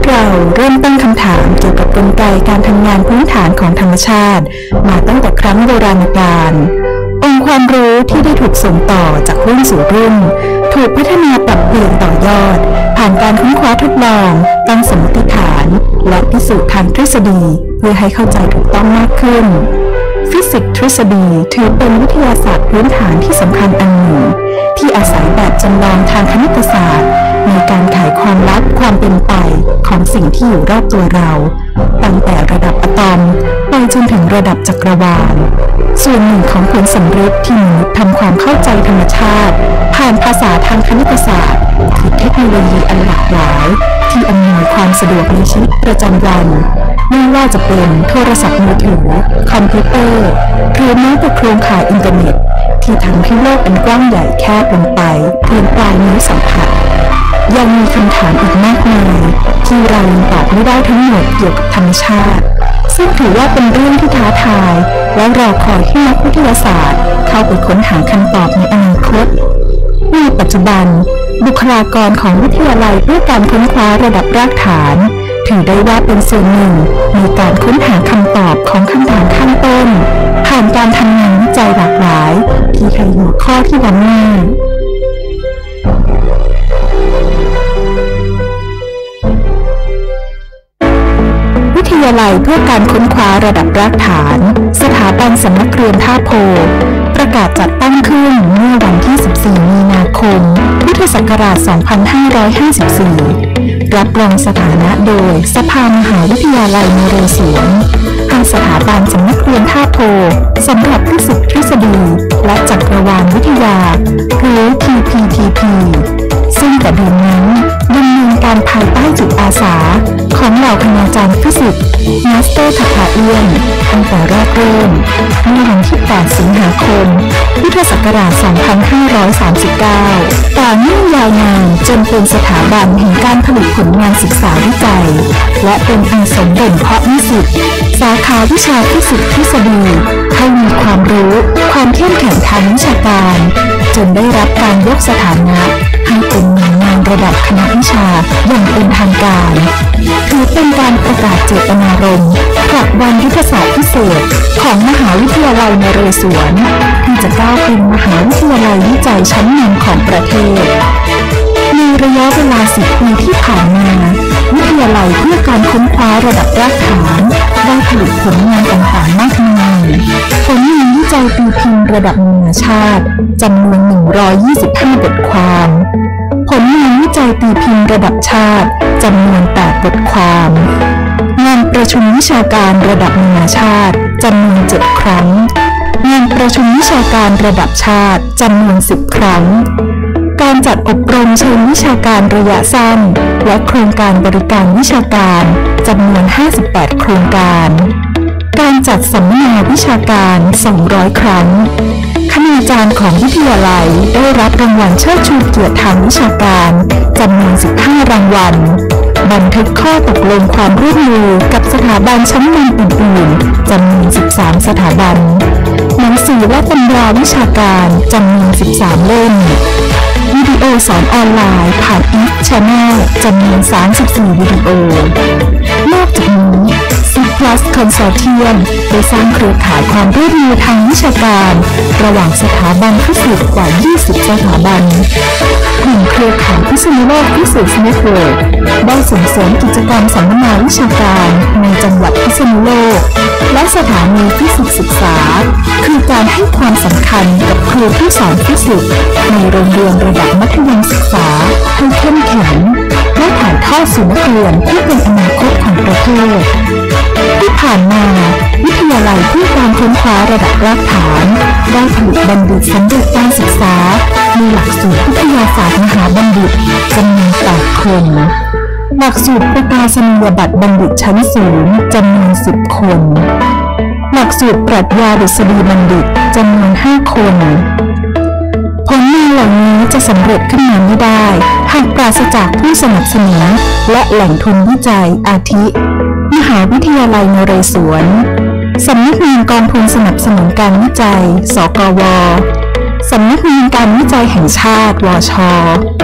เราเริ่มตั้งคำถามเกี่ยวกับกลไกการทำงานพื้นฐานของธรรมชาติมาตั้งแต่ครั้งโบราณกาลองค์ความรู้ที่ได้ถูกส่งต่อจากรุ่นสู่รุ่นถูกพัฒนาปรับเปลี่ยนต่อยอดผ่านการค้นคว้าทดลองตั้งสมมติฐานและพิสูจน์ทางทฤษฎีเพื่อให้เข้าใจถูกต้องมากขึ้นฟิสิกส์ทฤษฎีถือเป็นวิทยาศาสตร์พื้นฐานที่สำคัญอันหนึ่งที่อาศัยแบบจำลองทางคณิตศาสตร์ในการไขความลับความเป็นไปของสิ่งที่อยู่รอบตัวเราตั้งแต่ระดับอะตอมไปจนถึงระดับจักรวาลส่วนหนึ่งของผลสำเร็จที่มนุษย์ทำความเข้าใจธรรมชาติผ่านภาษาทางคณิตศาสตร์คือเทคโนโลยีอันหลากหลายที่อำนวยความสะดวกในชีวิตประจำวันไม่ว่าจะเป็นโทรศัพท์มือถือคอมพิวเตอร์หรือแม้แต่โครงข่ายอินเทอร์เน็ตที่ทำให้โลกอันกว้างใหญ่แคบลงไปเพียงปลายนิ้วสัมผัสยังมีคำถามอีกมากมายที่เรายังตอบไม่ได้ทั้งหมดเกี่ยวกับธรรมชาติซึ่งถือว่าเป็นเรื่องที่ท้าทายและรอคอยให้นักวิทยาศาสตร์เข้าไปค้นหาคำตอบในอนาคตในปัจจุบันบุคลากรของวิทยาลัยเพื่อการค้นคว้าระดับรากฐานถือได้ว่าเป็นส่วนหนึ่งในการค้นหาคำตอบของคำถามข้างต้นผ่านการทำงานวิจัยหลากหลายที่ให้หัวข้อที่ล้ำหน้าวิทยาลัยเพื่อการค้นคว้าระดับรากฐานสถาบันสำนักเรียนท่าโพประกาศจัดตั้งขึ้นเมื่อวันที่ 14 มีนาคม พุทธศักราช 2554 รับรองสถานะโดยสภามหาวิทยาลัยนเรศวรให้สถาบันสำนักเรียนท่าโพสำหรับฟิสิกส์ทฤษฎีและจักรวาลวิทยาหรือ TPTP ซึ่งแต่เดิมนั้นดำเนินการภายใต้จิตอาสาของเหล่าคณาจารย์ฟิสิกส์มาสเตอร์ถักษะเอี้ยนตั้งแต่แรกเริ่มเมื่อวันที่ 8 สิงหาคม พุทธศักราช 2539 ต่อเนื่องยาวนานจนเป็นสถาบันแห่งการผลิตผลงานศึกษาวิจัยและเป็นอาสมบ่มเพาะนิสิตสาขาวิชาฟิสิกส์ทฤษฎีให้มีความรู้ความเข้มแข็งทางวิชาการจนได้รับการยกสถานะให้เป็นหน่วยงานระดับคณะวิชาอย่างเป็นทางการถือเป็นการประกาศเจตนารมณ์ผลักดันยุทธศาสตร์พิเศษของมหาวิทยาลัยนเรศวรที่จะก้าวเป็นมหาวิทยาลัยวิจัยชั้นนำของประเทศในระยะเวลา 10 ปีที่ผ่านมาวิทยาลัยเพื่อการค้นคว้าระดับรากฐานได้ผลิตผลงานต่างๆมากมายผลงานวิจัยตีพิมพ์ระดับนานาชาติจำนวน 125 บทความผลงานวิจัยตีพิมพ์ระดับชาติจำนวน 8 บทความงานประชุมวิชาการระดับนานาชาติจำนวน 7 ครั้งงานประชุมวิชาการระดับชาติจำนวน 10 ครั้งการจัดอบรมเชิงวิชาการระยะสั้นและโครงการบริการวิชาการจำนวน 58 โครงการการจัดสัมมนาวิชาการ 200 ครั้งคณาจารย์ของวิทยาลัยได้รับรางวัลเชิดชูเกียรติทางวิชาการจำนวน 15 รางวัลบันทึกข้อตกลงความร่วมมือกับสถาบันชั้นนำอื่นๆจำนวน 13 สถาบันหนังสือและตำราวิชาการจำนวน 13 เล่มวิดีโอสอนออนไลน์ผ่านอีฟชาแนลจำนวน 34 วิดีโอนอกจากนี้ C+ Consortium ได้สร้างเครือข่ายความร่วมมือทางวิชาการระหว่างสถาบันฟิสิกส์กว่า 20 สถาบันกลุ่มเครือข่ายพิษณุโลกฟิสิกส์เน็ตเวิร์คได้ส่งเสริมกิจกรรมสัมมนาวิชาการในจังหวัดพิษณุโลกและสถานีฟิสิกส์ศึกษาคือการให้ความสำคัญกับครูผู้สอนฟิสิกส์ในโรงเรียนระดับมัธยมศึกษาให้เข้มแข็งและถ่ายทอดสู่นักเรียนที่เป็นอนาคตของประเทศที่ผ่านมาวิทยาลัยเพื่อการค้นคว้าระดับรากฐานได้ผลิตบัณฑิตสำเร็จการศึกษาในหลักสูตรวิทยาศาสตร์มหาบัณฑิตจำนวน 8 คนหลักสูตรประกาศนียบัตรบัณฑิตชั้นสูงจำนวน 10 คนหลักสูตรปรัชญาดุษฎีบัณฑิตจำนวน 5 คนผลงานเหล่านี้จะสำเร็จขึ้นมาไม่ได้หากปราศจากผู้สนับสนุนและแหล่งทุนวิจัยอาทิมหาวิทยาลัยนเรศวรสำนักงานกองทุนสนับสนุนการวิจัยสกว.สำนักงานการวิจัยแห่งชาติวช.ก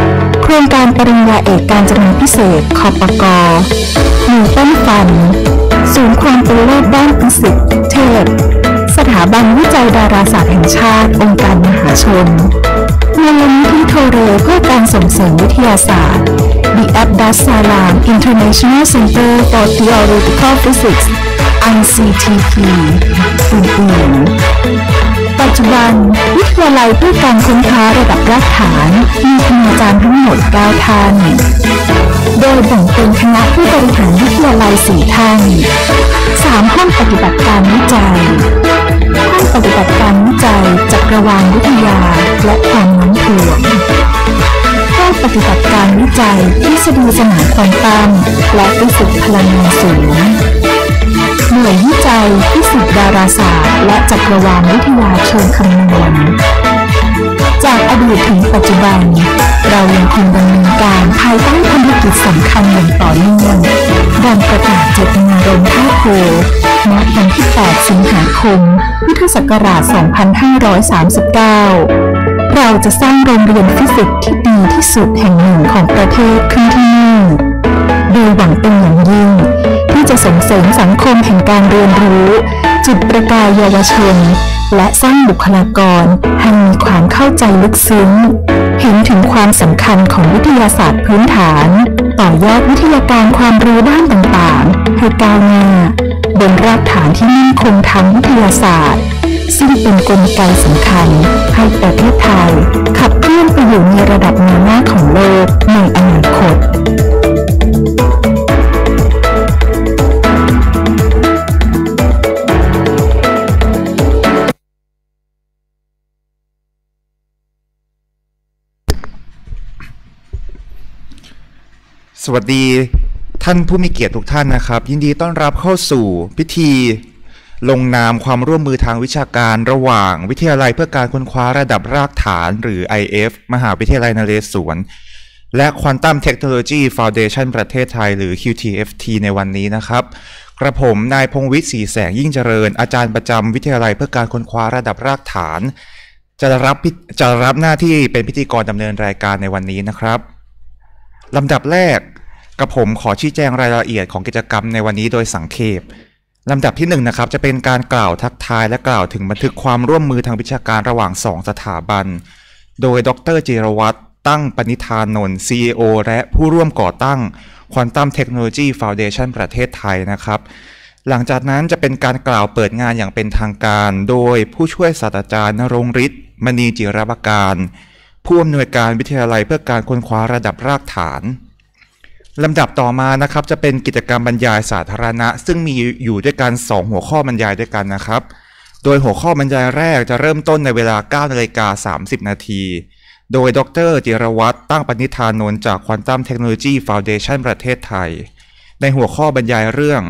โครงการปริญญาเอกการจนาพิเศษคปก.นิวตันฟันศูนย์ความเป็นเลิศด้านฟิสิกส์เทพสถาบันวิจัยดาราศาสตร์แห่งชาติองค์การมหาชนมูลนิธิโทเรเพื่อการส่งเสริมวิทยาศาสตร์ The Abdas Salam International Center for Theoretical Physics ICTP อื่นๆปัจจุบันวิทยาลัยเพื่อการค้นคว้าระดับรากฐานมีคณาจารย์ทั้งหมด9ท่านโดยแบ่งเป็นคณะผู้บริหารวิทยาลัย4ท่าน3ห้องปฏิบัติการวิจัยห้องปฏิบัติการวิจัยจักรวาลวิทยาและความโน้มถ่วงห้องปฏิบัติการวิจัยทฤษฎีสมองควอนตัมและฟิสิกส์พลังงานสูงหน่วยวิจัยฟิสิกส์ดาราศาสตร์และจักรวาลวิทยาเชิงคำนวณจากอดีตถึงปัจจุบันเรายังคงดำเนินการภายใต้พันธกิจสำคัญอย่างต่อเนื่องดังประกาศเจตนารมณ์ภาคโพณวันที่ 8 สิงหาคม พุทธศักราช 2539 เราจะสร้างโรงเรียนฟิสิกส์ที่ดีที่สุดแห่งหนึ่งของประเทศขึ้นที่นี่โดยหวังเป็นอย่างยิ่งที่จะส่งเสริมสังคมแห่งการเรียนรู้จุดประกายเยาวชนและสร้างบุคลากรให้มีความเข้าใจลึกซึ้งเห็นถึงความสำคัญของวิทยาศาสตร์พื้นฐานต่อยอดวิทยาการความรู้ด้านต่างๆให้ก้าวหน้าบนรากฐานที่มั่นคงทางวิทยาศาสตร์ซึ่งเป็นกลไกสำคัญให้ประเทศไทยขับเคลื่อนไปอยู่ในระดับแนวหน้าของโลกในอนาคตสวัสดีท่านผู้มีเกียรติทุกท่านนะครับยินดีต้อนรับเข้าสู่พิธีลงนามความร่วมมือทางวิชาการระหว่างวิทยาลัยเพื่อการค้นคว้าระดับรากฐานหรือ IF มหาวิทยาลัยนเรศวรและ Quantum Technology Foundation ประเทศไทยหรือ QTFT ในวันนี้นะครับกระผมนายพงษ์วิทย์ศรีแสงยิ่งเจริญอาจารย์ประจำวิทยาลัยเพื่อการค้นคว้าระดับรากฐานจะรับหน้าที่เป็นพิธีกรดำเนินรายการในวันนี้นะครับลำดับแรกกับผมขอชี้แจงรายละเอียดของกิจกรรมในวันนี้โดยสังเขปลำดับที่1นะครับจะเป็นการกล่าวทักทายและกล่าวถึงบันทึกความร่วมมือทางวิชาการระหว่าง2สถาบันโดยดร.จิรวัตรตั้งปณิธานนท์ CEO และผู้ร่วมก่อตั้ง Quantum Technology Foundation ประเทศไทยนะครับหลังจากนั้นจะเป็นการกล่าวเปิดงานอย่างเป็นทางการโดยผู้ช่วยศาสตราจารย์ณรงค์ฤทธิ์มณีจิรประการผู้อำนวยการวิทยาลัยเพื่อการค้นคว้าระดับรากฐานลำดับต่อมานะครับจะเป็นกิจกรรมบรรยายสาธารณะซึ่งมีอยู่ด้วยกัน2หัวข้อบรรยายด้วยกันนะครับโดยหัวข้อบรรยายแรกจะเริ่มต้นในเวลา 9:30 น.โดยดร.จิรวัตรตั้งปณิธานนท์จาก Quantum Technology Foundation ประเทศไทยในหัวข้อบรรยายเรื่อง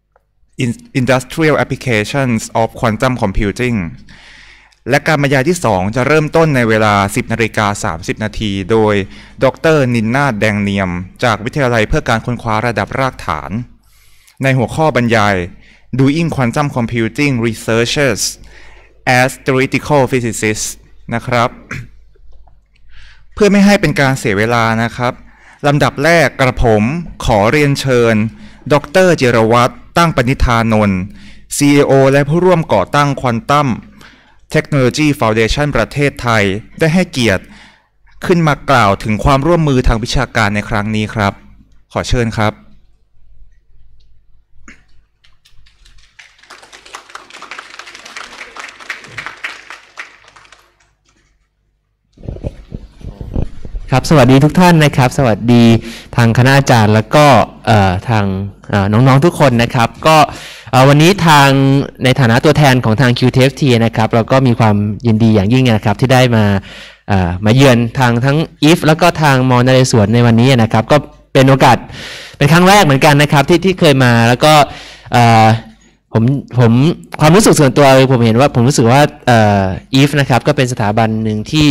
Industrial Applications of Quantum Computingและการบรรยายที่2จะเริ่มต้นในเวลา 10:30 น.โดยดร.นินนาถแดงเนียมจากวิทยาลัยเพื่อการค้นคว้าระดับรากฐานในหัวข้อบรรยาย Doing Quantum Computing Researches as Theoretical Physicists นะครับเพื่อไม่ให้เป็นการเสียเวลานะครับลำดับแรกกระผมขอเรียนเชิญดร.จิรวัตรตั้งปณิธานนท์ CEO และผู้ร่วมก่อตั้ง Quantum Technology Foundation ประเทศไทยได้ให้เกียรติขึ้นมากล่าวถึงความร่วมมือทางวิชาการในครั้งนี้ครับขอเชิญครับครับสวัสดีทุกท่านนะครับสวัสดีทางคณะอาจารย์แล้วก็ทางน้องๆทุกคนนะครับก็วันนี้ทางในฐานะตัวแทนของทาง QTFT นะครับเราก็มีความยินดีอย่างยิ่งนะครับที่ได้มาเยือนทางทั้ง IF แล้วก็ทางม.นเรศวรในวันนี้นะครับก็เป็นโอกาสเป็นครั้งแรกเหมือนกันนะครับที่เคยมาแล้วก็ผมความรู้สึกส่วนตัวผมเห็นว่าผมรู้สึกว่าIF นะครับก็เป็นสถาบันหนึ่งที่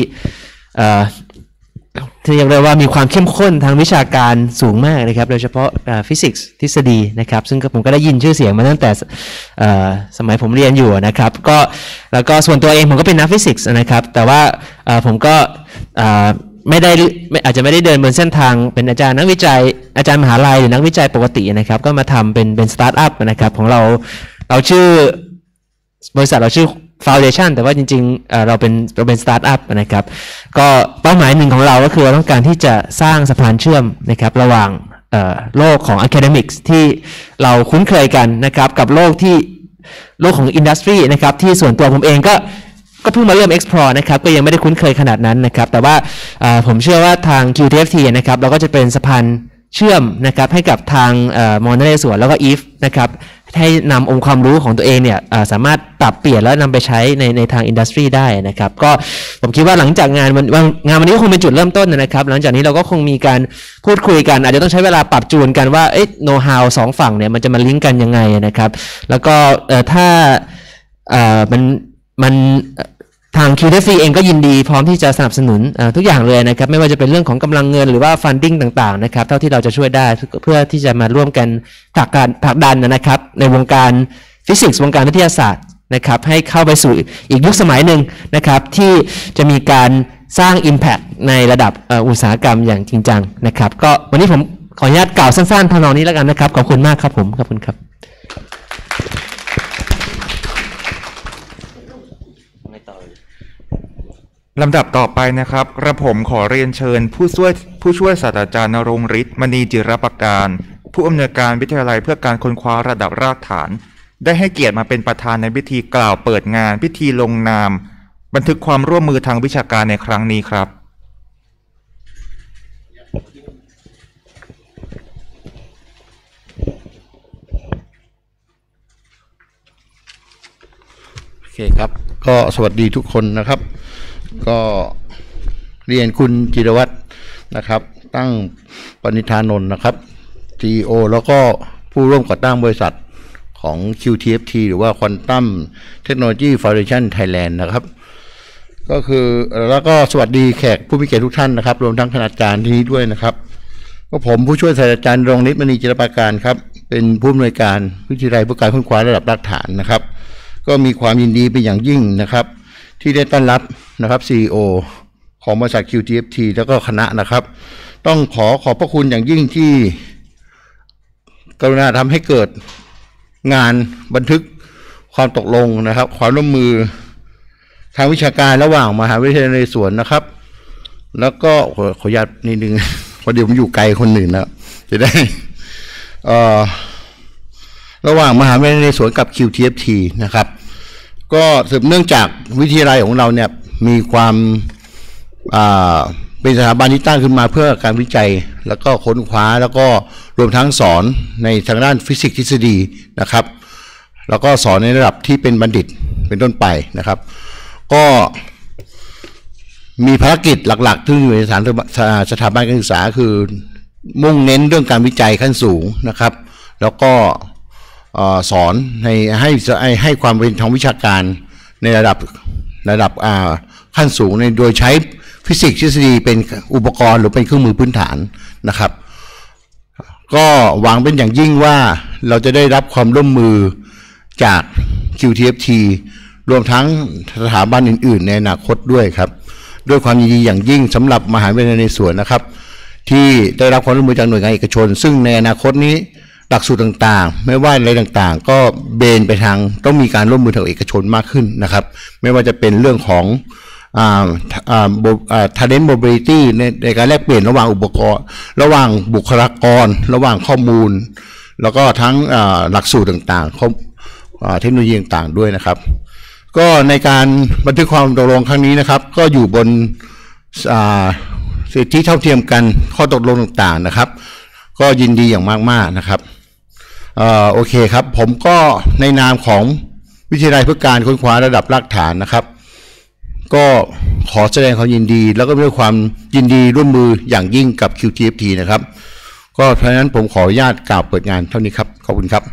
เรียกได้ว่ามีความเข้มข้นทางวิชาการสูงมากนะครับโดยเฉพาะฟิสิกส์ทฤษฎีนะครับซึ่งผมก็ได้ยินชื่อเสียงมาตั้งแต่สมัยผมเรียนอยู่นะครับก็แล้วก็ส่วนตัวเองผมก็เป็นนักฟิสิกส์นะครับแต่ว่าผมก็อาจจะไม่ได้เดินบนเส้นทางเป็นอาจารย์นักวิจัยอาจารย์มหาลัยหรือนักวิจัยปกตินะครับก็มาทำเป็นสตาร์ทอัพนะครับของเราชื่อบริษัทเราชื่อ Foundation แต่ว่าจริงๆเราเป็นสตาร์ทอัพนะครับก็เป้าหมายหนึ่งของเราก็คือเราต้องการที่จะสร้างสะพานเชื่อมนะครับระหว่างโลกของ academics ที่เราคุ้นเคยกันนะครับกับโลกของ industry นะครับที่ส่วนตัวผมเองก็เพิ่งมาเริ่ม explore นะครับก็ยังไม่ได้คุ้นเคยขนาดนั้นนะครับแต่ว่าผมเชื่อว่าทาง QTFT นะครับเราก็จะเป็นสะพานเชื่อมนะครับให้กับทางมอนเตเรสวนแล้วก็ IF นะครับให้นำองค์ความรู้ของตัวเองเนี่ยสามารถปรับเปลี่ยนแล้วนำไปใช้ในทางอินดัสทรีได้นะครับก็ผมคิดว่าหลังจากงานวันนี้ก็คงเป็นจุดเริ่มต้นนะครับหลังจากนี้เราก็คงมีการพูดคุยกันอาจจะต้องใช้เวลาปรับจูนกันว่าโน้ตฮาวสองฝั่งเนี่ยมันจะมาลิงก์กันยังไงนะครับแล้วก็ถ้ามันทาง QTFT เองก็ยินดีพร้อมที่จะสนับสนุนทุกอย่างเลยนะครับไม่ว่าจะเป็นเรื่องของกำลังเงินหรือว่า funding ต่างๆนะครับเท่าที่เราจะช่วยได้เพื่อที่จะมาร่วมกันผลักดันนะครับในวงการฟิสิกส์วงการวิทยาศาสตร์นะครับให้เข้าไปสู่อีกยุคสมัยหนึ่งนะครับที่จะมีการสร้าง impact ในระดับอุตสาหกรรมอย่างจริงจังนะครับก็วันนี้ผมขออนุญาตกล่าวสั้นๆทำนองนี้แล้วกันนะครับขอบคุณมากครับผมขอบคุณครับลำดับต่อไปนะครับกระผมขอเรียนเชิญผู้ช่วยศาสตราจารย์ณรงค์ฤทธิ์มณีจิรประการผู้อำนวยการวิทยาลัยเพื่อการค้นคว้าระดับรากฐานได้ให้เกียรติมาเป็นประธานในพิธีกล่าวเปิดงานพิธีลงนามบันทึกความร่วมมือทางวิชาการในครั้งนี้ครับโอเคครับก็สวัสดีทุกคนนะครับก็เรียนคุณจิรวัตรนะครับตั้งปณิธานนท์นะครับ CEO แล้วก็ผู้ร่วมก่อตั้งบริษัทของ QTFT หรือว่า Quantum Technology Foundation Thailand นะครับก็คือแล้วก็สวัสดีแขกผู้มีเกียรติทุกท่านนะครับรวมทั้งคณาจารย์ที่นี้ด้วยนะครับก็ผมผู้ช่วยศาสตราจารย์ณรงค์ฤทธิ์มณีจิรประการครับเป็นผู้อำนวยการวิทยาลัยเพื่อการค้นคว้าระดับรากฐานนะครับก็มีความยินดีเป็นอย่างยิ่งนะครับที่ได้ต้อนรับนะครับ CEO ของบริษัท QTFT แล้วก็คณะนะครับต้องขอบพระคุณอย่างยิ่งที่กรุณาทำให้เกิดงานบันทึกความตกลงนะครับความร่วมมือทางวิชาการระหว่างมหาวิทยาลัยนเรศวรนะครับแล้วก็ขออนุญาตนิดนึงพอดีผมอยู่ไกลคนหนึ่งนะจะได้ระหว่างมหาวิทยาลัยนเรศวรกับ QTFT นะครับก็สืบเนื่องจากวิทยาลัยของเราเนี่ยมีความเป็นสถาบันที่ตั้งขึ้นมาเพื่อการวิจัยแล้วก็ค้นคว้าแล้วก็รวมทั้งสอนในทางด้านฟิสิกส์ทฤษฎีนะครับแล้วก็สอนในระดับที่เป็นบัณฑิตเป็นต้นไปนะครับก็มีภารกิจหลักๆที่อยู่ในสถาบันการศึกษาคือมุ่งเน้นเรื่องการวิจัยขั้นสูงนะครับแล้วก็สอนให้ความเป็นทางวิชาการในระดับขั้นสูงโดยใช้ฟิสิกส์ทฤษฎีเป็นอุปกรณ์หรือเป็นเครื่องมือพื้นฐานนะครับก็หวังเป็นอย่างยิ่งว่าเราจะได้รับความร่วมมือจาก QTFT รวมทั้งสถาบันอื่นๆในอนาคตด้วยครับด้วยความยินดีอย่างยิ่งสำหรับมหาวิทยาลัยนเรศวรนะครับที่ได้รับความร่วมมือจากหน่วยงานเอกชนซึ่งในอนาคตนี้หลักสูตรต่างๆไม่ว่าอะไรต่างๆก็เบนไปทางต้องมีการร่วมมือทางเอกชนมากขึ้นนะครับไม่ว่าจะเป็นเรื่องของtalent mobility ในการแลกเปลี่ยนระหว่างอุปกรณ์ระหว่างบุคลากรระหว่างข้อมูลแล้วก็ทั้งหลักสูตรต่างๆเทคโนโลยีต่างๆด้วยนะครับก็ในการบันทึกความตกลงครั้งนี้นะครับก็อยู่บนสิทธิเท่าเทียมกันข้อตกลงต่างๆนะครับก็ยินดีอย่างมากๆนะครับโอเคครับผมก็ในนามของวิทยาลัยเพื่อการค้นคว้าระดับรากฐานนะครับก็ขอแสดงความยินดีแล้วก็ด้วยความยินดีร่วมมืออย่างยิ่งกับ QTFT นะครับก็เพราะฉะนั้นผมขออนุญาตกล่าวเปิดงานเท่านี้ครับขอบคุณครับ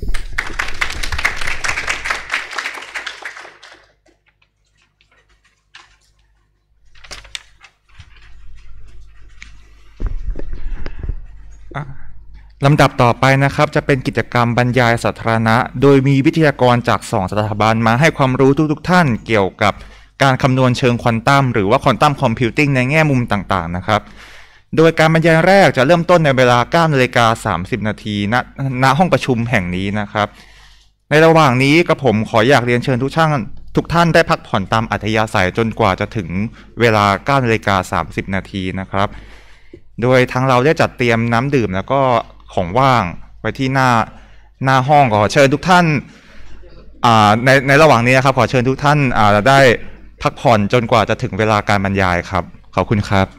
ลำดับต่อไปนะครับจะเป็นกิจกรรมบรรยายสาธารณะโดยมีวิทยากรจาก2สถาบันมาให้ความรู้ทุกท่านเกี่ยวกับการคำนวณเชิงควอนตัมหรือว่าควอนตัมคอมพิวติ้งในแง่มุมต่างๆนะครับโดยการบรรยายแรกจะเริ่มต้นในเวลา 9:30 น.ณห้องประชุมแห่งนี้นะครับในระหว่างนี้กระผมขออยากเรียนเชิญทุกท่านได้พักผ่อนตามอัธยาศัยจนกว่าจะถึงเวลา 9:30 น.นะครับโดยทางเราได้จัดเตรียมน้ำดื่มแล้วก็ของว่างไว้ที่หน้าห้องขอเชิญทุกท่านในระหว่างนี้นะครับขอเชิญทุกท่านได้พักผ่อนจนกว่าจะถึงเวลาการบรรยายครับขอบคุณครับ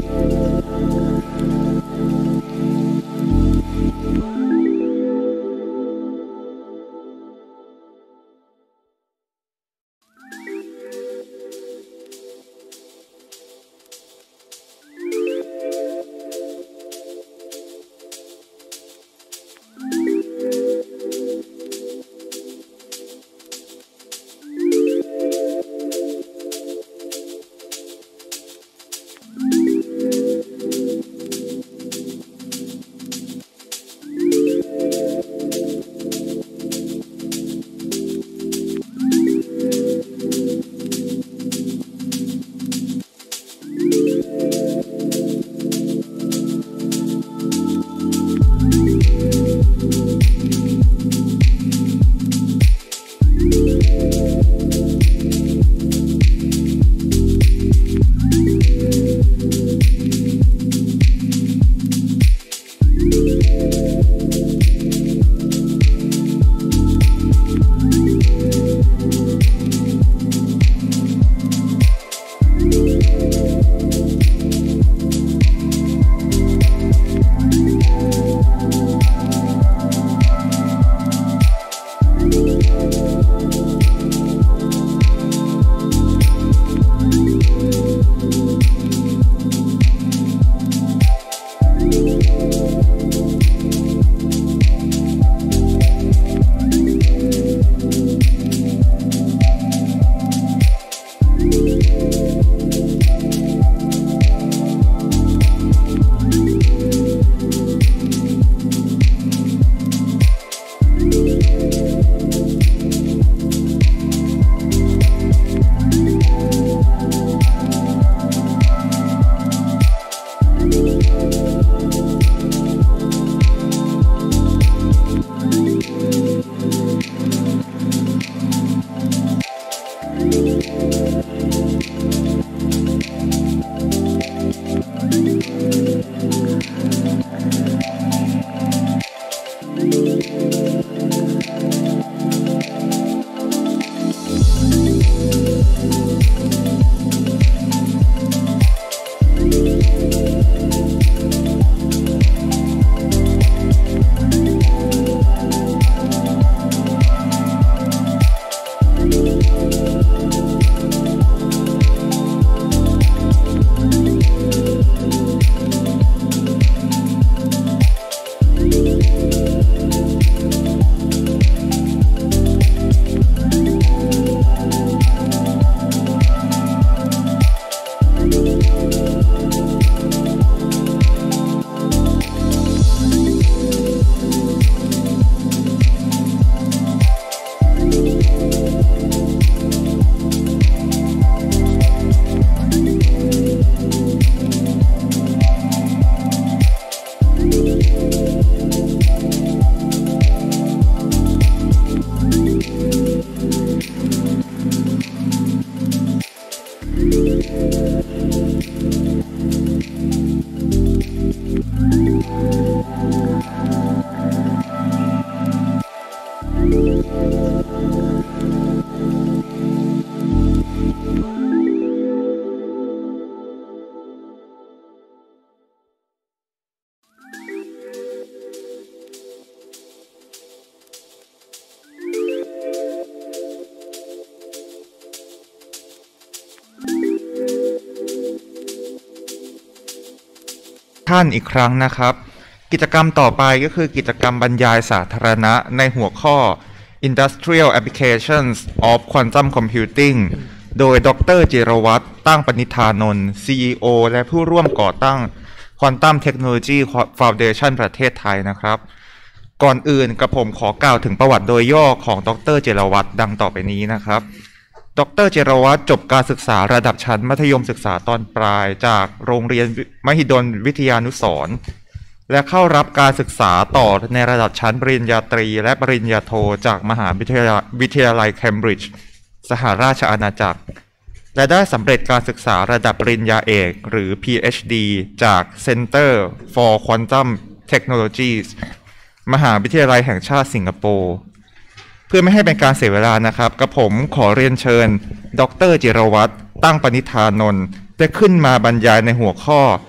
ท่านอีกครั้งนะครับกิจกรรมต่อไปก็คือกิจกรรมบรรยายสาธารณะในหัวข้อ Industrial Applications of Quantum Computing โดยดร.จิรวัตรตั้งปณิธานนท์ CEO และผู้ร่วมก่อตั้ง Quantum Technology Foundation ประเทศไทยนะครับก่อนอื่นกระผมขอกล่าวถึงประวัติโดยย่อของดร.จิรวัตรดังต่อไปนี้นะครับดร.จิรวัตรจบการศึกษาระดับชั้นมัธยมศึกษาตอนปลายจากโรงเรียนมหิดลวิทยานุสรณ์และเข้ารับการศึกษาต่อในระดับชั้นปริญญาตรีและปริญญาโทจากมหาวิทยาลัยเคมบริดจ์สหราชอาณาจักรและได้สำเร็จการศึกษาระดับปริญญาเอกหรือ PhD จาก Center for Quantum Technologies มหาวิทยาลัยแห่งชาติสิงคโปร์เพื่อไม่ให้เป็นการเสียเวลานะครับกระผมขอเรียนเชิญดร.จิรวัตรตั้งปณิธานนท์ได้ขึ้นมาบรรยายในหัวข้อ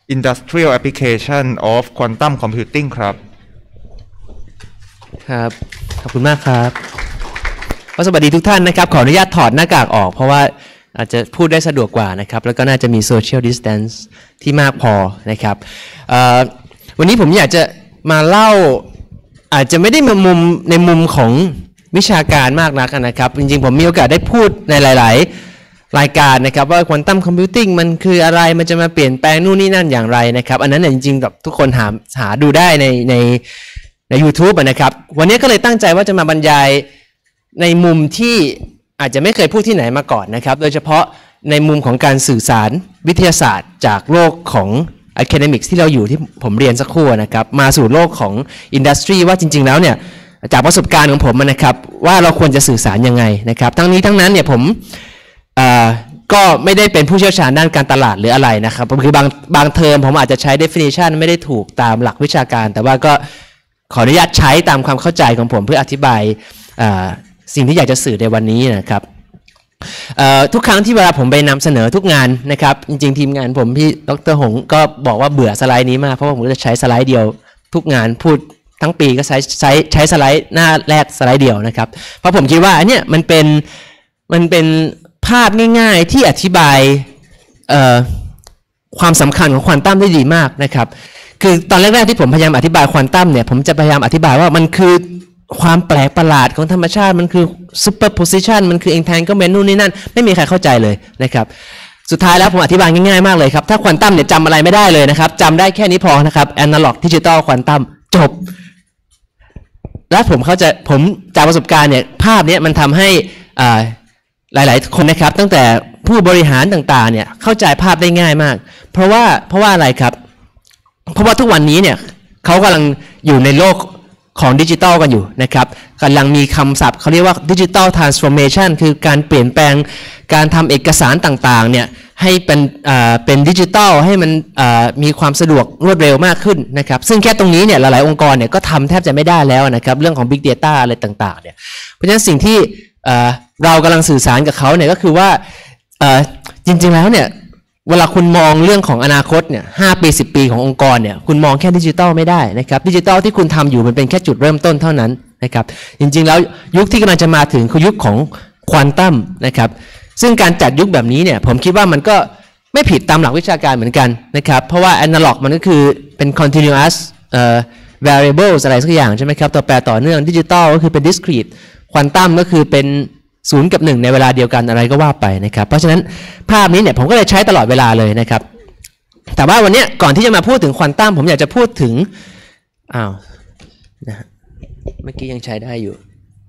Industrial Application of Quantum Computing ครับครับขอบคุณมากครับสวัสดีทุกท่านนะครับขออนุญาตถอดหน้ากากออกเพราะว่าอาจจะพูดได้สะดวกกว่านะครับแล้วก็น่าจะมี social distance ที่มากพอนะครับวันนี้ผมอยากจะมาเล่าอาจจะไม่ได้มาในมุมของวิชาการมากนักนะครับจริงๆผมมีโอกาสได้พูดในหลายๆรายการนะครับว่า Quantum Computing มันคืออะไรมันจะมาเปลี่ยนแปลงนู่นนี่นั่นอย่างไรนะครับอันนั้นจริงๆแบบทุกคนหาดูได้ใน YouTube นะครับวันนี้ก็เลยตั้งใจว่าจะมาบรรยายในมุมที่อาจจะไม่เคยพูดที่ไหนมาก่อนนะครับโดยเฉพาะในมุมของการสื่อสารวิทยาศาสตร์จากโลกของ academics ที่เราอยู่ที่ผมเรียนสักครู่นะครับมาสู่โลกของ industry ว่าจริงๆแล้วเนี่ยจากประสบการณ์ของผมนะครับว่าเราควรจะสื่อสารยังไงนะครับทั้งนี้ทั้งนั้นเนี่ยผมก็ไม่ได้เป็นผู้เชี่ยวชาญด้านการตลาดหรืออะไรนะครับคือบางเทอมผมอาจจะใช้ definition ไม่ได้ถูกตามหลักวิชาการแต่ว่าก็ขออนุญาตใช้ตามความเข้าใจของผมเพื่ออธิบายสิ่งที่อยากจะสื่อในวันนี้นะครับทุกครั้งที่เวลาผมไปนำเสนอทุกงานนะครับจริงๆทีมงานผมพี่ดร.หงก็บอกว่าเบื่อสไลด์นี้มากเพราะว่าผมจะใช้สไลด์เดียวทุกงานพูดทั้งปีก็ใช้สไลด์หน้าแรกสไลด์เดียวนะครับเพราะผมคิดว่าอันเนี้ยมันเป็นภาพง่ายๆที่อธิบายความสำคัญของควอนตัมได้ดีมากนะครับคือตอนแรกๆที่ผมพยายามอธิบายควอนตัมเนี่ยผมจะพยายามอธิบายว่ามันคือความแปลกประหลาดของธรรมชาติมันคือ superposition มันคือ entanglement นู่นนี่นั่นไม่มีใครเข้าใจเลยนะครับสุดท้ายแล้วผมอธิบายง่ายๆมากเลยครับถ้าควอนตัมเนี่ยจำอะไรไม่ได้เลยนะครับจำได้แค่นี้พอนะครับ analog digital quantum จบแล้วผมจากประสบการณ์เนี่ยภาพนี้มันทำให้หลายๆคนนะครับตั้งแต่ผู้บริหารต่างๆเนี่ยเข้าใจภาพได้ง่ายมากเพราะว่าอะไรครับเพราะว่าทุกวันนี้เนี่ยเขากำลังอยู่ในโลกของดิจิทัลกันอยู่นะครับกำลังมีคำศัพท์เขาเรียกว่าดิจิทัลทรานส์ฟอร์เมชันคือการเปลี่ยนแปลงการทำเอกสารต่างๆเนี่ยให้เป็นดิจิทัลให้มันมีความสะดวกรวดเร็วมากขึ้นนะครับซึ่งแค่ตรงนี้เนี่ยหลายๆองค์กรเนี่ยก็ทำแทบจะไม่ได้แล้วนะครับเรื่องของ Big Data อะไรต่างๆเนี่ยเพราะฉะนั้นสิ่งที่เรากำลังสื่อสารกับเขาเนี่ยก็คือว่าจริงๆแล้วเนี่ยเวลาคุณมองเรื่องของอนาคตเนี่ย5 ปี 10 ปีขององค์กรเนี่ยคุณมองแค่ดิจิทัลไม่ได้นะครับดิจิทัลที่คุณทำอยู่มันเป็นแค่จุดเริ่มต้นเท่านั้นนะครับจริงๆแล้วยุคที่กำลังจะมาถึงคือยุคของควอนตัมนะครับซึ่งการจัดยุคแบบนี้เนี่ยผมคิดว่ามันก็ไม่ผิดตามหลักวิชาการเหมือนกันนะครับเพราะว่า analog มันก็คือเป็น continuous variables อะไรสักอย่างใช่ไหมครับตัวแปรต่อเนื่องดิจิทัลก็คือเป็น discrete ควอนตัมก็คือเป็น0 กับ 1ในเวลาเดียวกันอะไรก็ว่าไปนะครับเพราะฉะนั้นภาพนี้เนี่ยผมก็เลยใช้ตลอดเวลาเลยนะครับแต่ว่าวันนี้ก่อนที่จะมาพูดถึงควอนตัมผมอยากจะพูดถึงนะเมื่อกี้ยังใช้ได้อยู่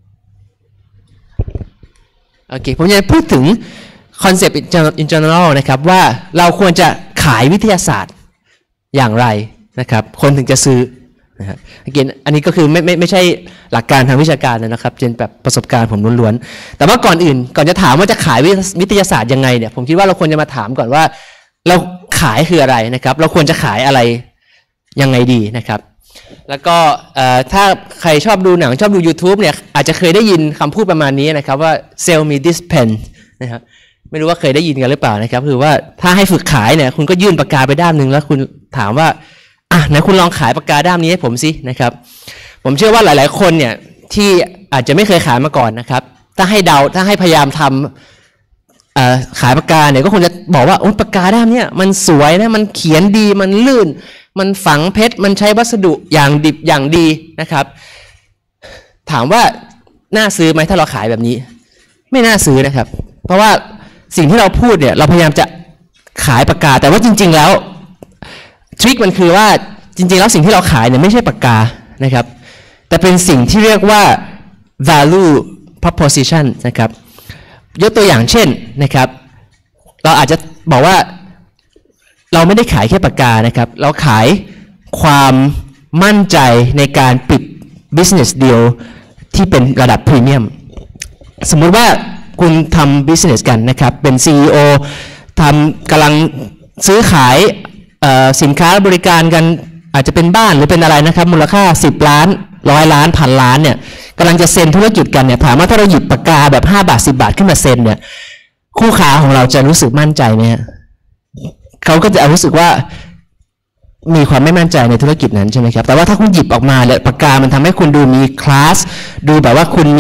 โอเคผมอยากจะพูดถึงคอนเซปต์ in general นะครับว่าเราควรจะขายวิทยาศาสตร์อย่างไรนะครับคนถึงจะซื้ออันนี้ก็คือไม่ใช่หลักการทางวิชาการนะครับเป็นแบบประสบการณ์ผมล้วนๆแต่ว่าก่อนจะถามว่าจะขายวิทยาศาสตร์ยังไงเนี่ยผมคิดว่าเราควรจะมาถามก่อนว่าเราขายคืออะไรนะครับเราควรจะขายอะไรยังไงดีนะครับแล้วก็ถ้าใครชอบดูหนังชอบดู YouTube เนี่ยอาจจะเคยได้ยินคำพูดประมาณนี้นะครับว่า sell me this pen นะครับไม่รู้ว่าเคยได้ยินกันหรือเปล่านะครับคือว่าถ้าให้ฝึกขายเนี่ยคุณก็ยื่นปากกาไปด้ามนึงแล้วคุณถามว่าไหนคุณลองขายปากกาด้ามนี้ให้ผมสินะครับผมเชื่อว่าหลายๆคนเนี่ยที่อาจจะไม่เคยขายมาก่อนนะครับถ้าให้พยายามทำขายปากกาเนี่ยก็คงจะบอกว่าโอ้ปากกาด้ามนี้มันสวยนะมันเขียนดีมันลื่นมันฝังเพชรมันใช้วัสดุอย่างดิบอย่างดีนะครับถามว่าน่าซื้อไหมถ้าเราขายแบบนี้ไม่น่าซื้อนะครับเพราะว่าสิ่งที่เราพูดเนี่ยเราพยายามจะขายปากกาแต่ว่าจริงๆแล้วทริคมันคือว่าจริงๆแล้วสิ่งที่เราขายเนี่ยไม่ใช่ปากกานะครับแต่เป็นสิ่งที่เรียกว่า value proposition นะครับยกตัวอย่างเช่นนะครับเราอาจจะบอกว่าเราไม่ได้ขายแค่ปากกานะครับเราขายความมั่นใจในการปิด business deal ที่เป็นระดับพรีเมียมสมมุติว่าคุณทำ business กันนะครับเป็น CEO กำลังซื้อขายสินค้าบริการกันอาจจะเป็นบ้านหรือเป็นอะไรนะครับมูลค่า10 ล้าน100 ล้าน1,000 ล้านเนี่ยกำลังจะเซ็นธุรกิจกันเนี่ยถามว่าถ้าเราหยิบปากกาแบบ5 บาท10 บาทขึ้นมาเซ็นเนี่ยคู่ค้าของเราจะรู้สึกมั่นใจไหมเขาก็จะรู้สึกว่ามีความไม่มั่นใจในธุรกิจนั้นใช่ไหมครับแต่ว่าถ้าคุณหยิบออกมาแล้วปากกามันทำให้คุณดูมีคลาสดูแบบว่าคุณ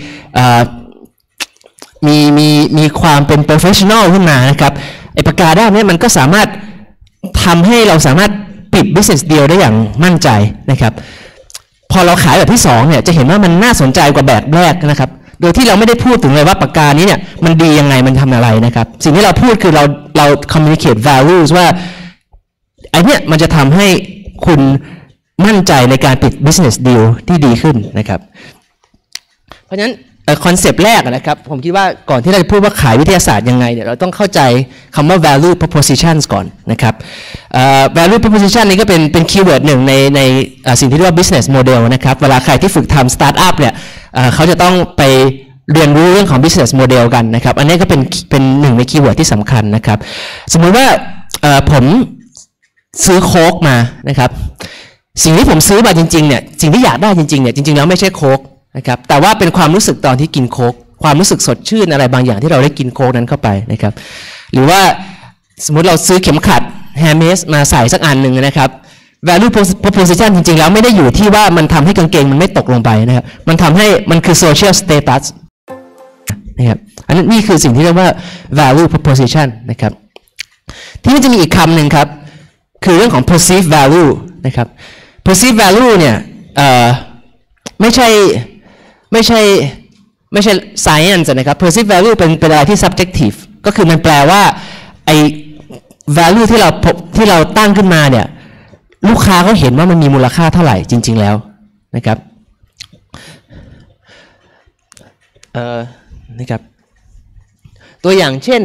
มีความเป็น professional ขึ้นมานะครับไอ้ปากกาด้านนี้มันก็สามารถทำให้เราสามารถปิด business deal ได้อย่างมั่นใจนะครับพอเราขายแบบที่2เนี่ยจะเห็นว่ามันน่าสนใจกว่าแบบแรกนะครับโดยที่เราไม่ได้พูดถึงเลยว่าปากกานี้เนี่ยมันดียังไงมันทำอะไรนะครับสิ่งที่เราพูดคือเรา communicate values ว่าไอ้เนี่ยมันจะทำให้คุณมั่นใจในการปิด business deal ที่ดีขึ้นนะครับเพราะฉะนั้นคอนเซปต์แรกนะครับผมคิดว่าก่อนที่เราจะพูดว่าขายวิทยาศาสตร์ยังไงเนี่ยเราต้องเข้าใจคำว่า value propositions ก่อนนะครับvalue proposition นี่ก็เป็นคีย์เวิร์ดหนึ่งในสิ่งที่เรียกว่า business model นะครับเวลาใครที่ฝึกทำ startup เนี่ยเขาจะต้องไปเรียนรู้เรื่องของ business model กันนะครับอันนี้ก็เป็นหนึ่งในคีย์เวิร์ดที่สำคัญนะครับสมมุติว่าผมซื้อโค้กมานะครับสิ่งที่ผมซื้อมาจริงๆเนี่ยสิ่งที่อยากได้จริงๆเนี่ยจริงๆแล้วไม่ใช่โค้กนะครับแต่ว่าเป็นความรู้สึกตอนที่กินโค้กความรู้สึกสดชื่นอะไรบางอย่างที่เราได้กินโค้กนั้นเข้าไปนะครับหรือว่าสมมุติเราซื้อเข็มขัด Hermes มาใส่สักอันหนึ่งนะครับ value proposition จริงๆแล้วไม่ได้อยู่ที่ว่ามันทำให้กางเกงมันไม่ตกลงไปนะครับมันทำให้มันคือ social status นะครับอันนั้นนี่คือสิ่งที่เรียกว่า value proposition นะครับที่มันจะมีอีกคำหนึ่งครับคือเรื่องของ perceived value นะครับ perceived value เนี่ยไม่ใช่ science นะครับ perceived value เป็นอะไรที่ subjective ก็คือมันแปลว่าไอ้ value ที่เราตั้งขึ้นมาเนี่ยลูกค้าเขาเห็นว่ามันมีมูลค่าเท่าไหร่จริงๆแล้วนะครับนะครับตัวอย่างเช่น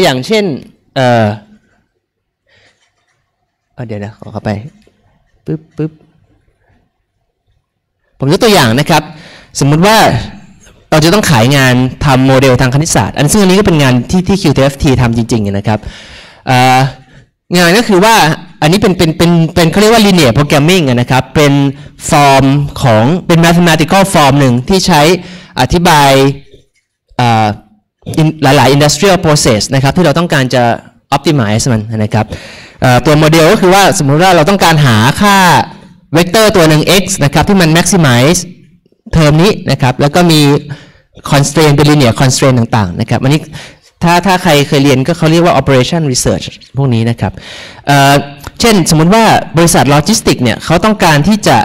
เดี๋ยวขอเข้าไปปึ๊บผมยกตัวอย่างนะครับสมมุติว่าเราจะต้องขายงานทำโมเดลทางคณิตศาสตร์ซึ่งอันนี้ก็เป็นงานที่ QTFT ทำจริงๆนะครับงานก็คือว่าอันนี้เป็นเขาเรียกว่า linear programming นะครับเป็นฟอร์มของเป็น mathematical form หนึ่งที่ใช้อธิบายหลายๆ industrial process นะครับที่เราต้องการจะ optimize มันนะครับตัวโมเดลก็คือว่าสมมุติว่าเราต้องการหาค่าเวกเตอร์ตัวหนึ่ง x นะครับที่มัน maximize เทอมนี้นะครับแล้วก็มี constraint เป็น linear constraint ต่างๆนะครับอันนี้ถ้าใครเคยเรียนก็เขาเรียกว่า operation research พวกนี้นะครับเช่นสมมุติว่าบริษัทโลจิสติกเนี่ยเขาต้องการที่จะ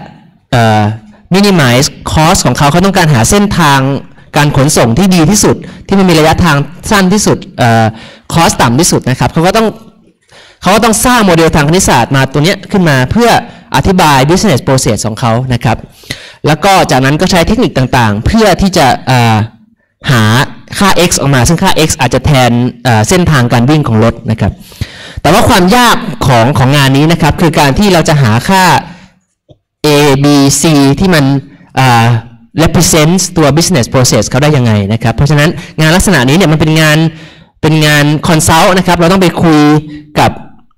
minimize cost ของเขาต้องการหาเส้นทางการขนส่งที่ดีที่สุดที่มันมีระยะทางสั้นที่สุดcost ต่ำที่สุดนะครับเขาก็ต้องสร้างโมเดลทางคณิตศาสตร์มาตัวนี้ขึ้นมาเพื่ออธิบาย business process ของเขานะครับแล้วก็จากนั้นก็ใช้เทคนิคต่างๆเพื่อที่จะหาค่า x ออกมาซึ่งค่า x อาจจะแทนเส้นทางการวิ่งของรถนะครับแต่ว่าความยากของงานนี้นะครับคือการที่เราจะหาค่า a b c ที่มันrepresent ตัว business process เขาได้ยังไงนะครับเพราะฉะนั้นงานลักษณะนี้เนี่ยมันเป็นงาน consult นะครับเราต้องไปคุยกับ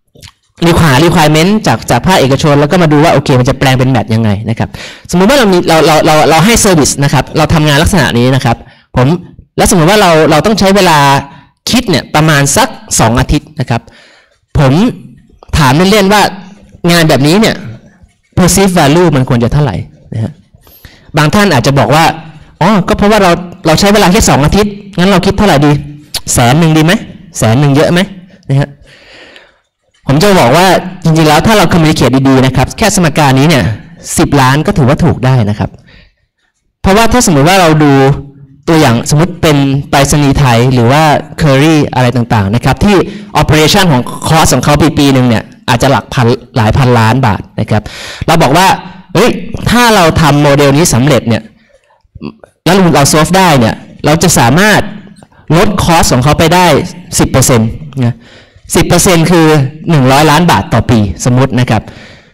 requirement จากภาคเอกชนแล้วก็มาดูว่าโอเคมันจะแปลงเป็นแมทยังไงนะครับสมมุติว่าเราให้ service นะครับเราทำงานลักษณะนี้นะครับแล้วสมมติว่าเราต้องใช้เวลาคิดเนี่ยประมาณสัก2อาทิตย์นะครับผมถามเล่นๆว่างานแบบนี้เนี่ย perceived value มันควรจะเท่าไหร่นะฮะบางท่านอาจจะบอกว่าอ๋อก็เพราะว่าเราใช้เวลาแค่2อาทิตย์งั้นเราคิดเท่าไหร่ดี100,000ดีไหม100,000เยอะไหมนะฮะผมจะบอกว่าจริงๆแล้วถ้าเรา communicate ดีๆนะครับแค่สมการนี้เนี่ย10 ล้านก็ถือว่าถูกได้นะครับเพราะว่าถ้าสมมติว่าเราดูตัวอย่างสมมติเป็นไปรษณีย์ไทยหรือว่าเคอรี่อะไรต่างๆนะครับที่ operation ของคอสของเขาปีหนึ่งเนี่ยอาจจะหลายพันล้านบาทนะครับเราบอกว่าเฮ้ยถ้าเราทำโมเดลนี้สำเร็จเนี่ยแล้วเรา solve ได้เนี่ยเราจะสามารถลดคอสของเขาไปได้ 10% นะ 10% คือ100 ล้านบาทต่อปีสมมตินะครับ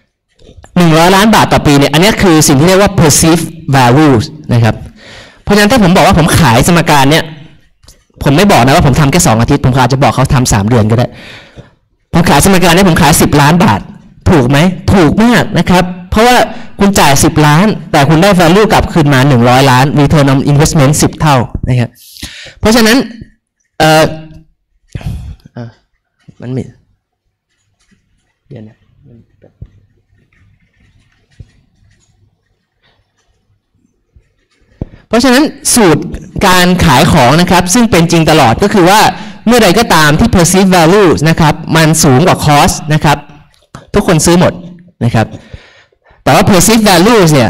100 ล้านบาทต่อปีเนี่ยอันนี้คือสิ่งที่เรียกว่า perceived value นะครับเพราะฉะนั้นถ้าผมบอกว่าผมขายสมการเนี่ยผมไม่บอกนะว่าผมทำแค่2อาทิตย์ผมอาจจะบอกเขาทำ3 เดือนก็ได้ผมขายสมการนี้ผมขาย10 ล้านบาทถูกไหมถูกมากนะครับเพราะว่าคุณจ่าย10 ล้านแต่คุณได้ value กลับคืนมา100 ล้าน return on investment 10 เท่านะครับเพราะฉะนั้นมันไม่เดี๋ยวนะเพราะฉะนั้นสูตรการขายของนะครับซึ่งเป็นจริงตลอดก็คือว่าเมื่อใดก็ตามที่ perceived value นะครับมันสูงกว่า cost นะครับทุกคนซื้อหมดนะครับแต่ว่า perceived values เนี่ย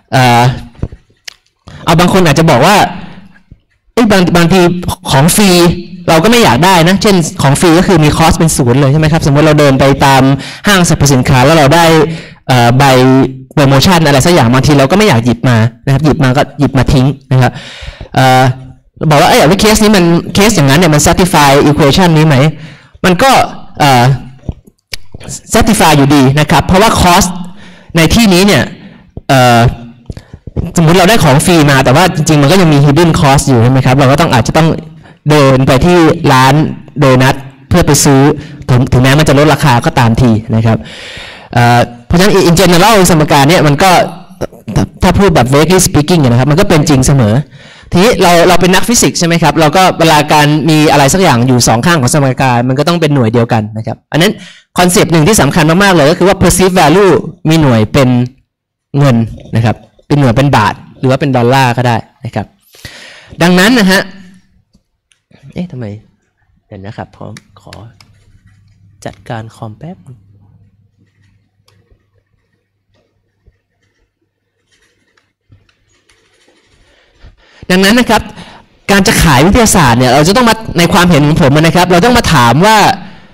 เอาบางคนอาจจะบอกว่าบางทีของฟรีเราก็ไม่อยากได้นะเช่นของฟรีก็คือมี cost เป็น0เลยใช่ไหมครับสมมติเราเดินไปตามห้างสรรพสินค้าแล้วเราได้ใบโปรโมชั่นอะไรสักอย่างบางทีเราก็ไม่อยากหยิบมานะครับหยิบมาก็หยิบมาทิ้งนะครับบอกว่าว่าเคสนี้มันเคสอย่างนั้นเนี่ยมัน satisfy equation นี้ไหมมันก็satisfy อยู่ดีนะครับเพราะว่า cost ในที่นี้เนี่ยสมมติเราได้ของฟรีมาแต่ว่าจริงๆมันก็ยังมี hidden cost อยู่ใช่ไหมครับเราก็อาจจะต้องเดินไปที่ร้านโดนัทเพื่อไปซื้อถึงแม้มันจะลดราคาก็ตามทีนะครับเพราะฉะนั้น in general สมการเนี่ยมันก็ถ้าพูดแบบ vaguely speaking นะครับมันก็เป็นจริงเสมอทีนี้เราเป็นนักฟิสิกส์ใช่ไหมครับเราก็เวลาการมีอะไรสักอย่างอยู่2ข้างของสมการมันก็ต้องเป็นหน่วยเดียวกันนะครับอันนั้นคอนเซปต์หนึ่งที่สำคัญมากๆเลยก็คือว่า perceived value มีหน่วยเป็นเงินนะครับเป็นหน่วยเป็นบาทหรือว่าเป็นดอลลาร์ก็ได้นะครับดังนั้นนะฮะทำไมเดี๋ยวนะครับผมขอจัดการคอมแป๊บดังนั้นนะครับการจะขายวิทยาศาสตร์เนี่ยเราจะต้องมาในความเห็นของผมนะครับเราต้องมาถามว่า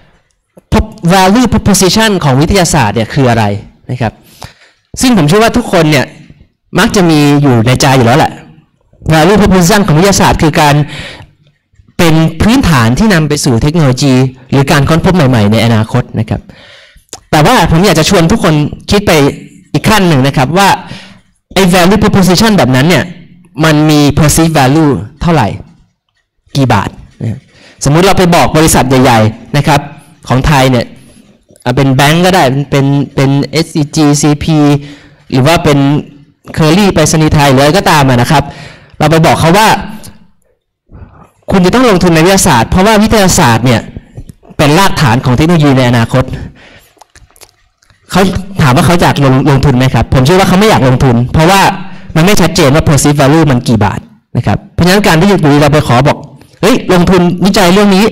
value proposition ของวิทยาศาสตร์เนี่ยคืออะไรนะครับซึ่งผมเชื่อว่าทุกคนเนี่ยมักจะมีอยู่ในใจอยู่แล้วแหละ value proposition ของวิทยาศาสตร์คือการเป็นพื้นฐานที่นำไปสู่เทคโนโลยีหรือการค้นพบใหม่ๆในอนาคตนะครับแต่ว่าผมอยากจะชวนทุกคนคิดไปอีกขั้นหนึ่งนะครับว่าไอ้ value proposition แบบนั้นเนี่ยมันมี perceived value เท่าไหร่กี่บาทนะสมมุติเราไปบอกบริษัทใหญ่ๆนะครับของไทยเนี่ยเป็นแบงก์ก็ได้เป็น SCG CP หรือว่าเป็นเคอรี่ไปรษณีย์ไทยหรืออะไรก็ตามนะครับเราไปบอกเขาว่าคุณจะต้องลงทุนในวิทยาศาสตร์เพราะว่าวิทยาศาสตร์เนี่ยเป็นรากฐานของเทคโนโลยีในอนาคตเขาถามว่าเขาอยากลงทุนไหมครับผมเชื่อว่าเขาไม่อยากลงทุนเพราะว่ามันไม่ชัดเจนว่า perceived value มันกี่บาทนะครับเพราะฉะนั้นการที่อยู่ดีเราไปขอบอกเฮ้ยลงทุนวิจัยเรื่องนี้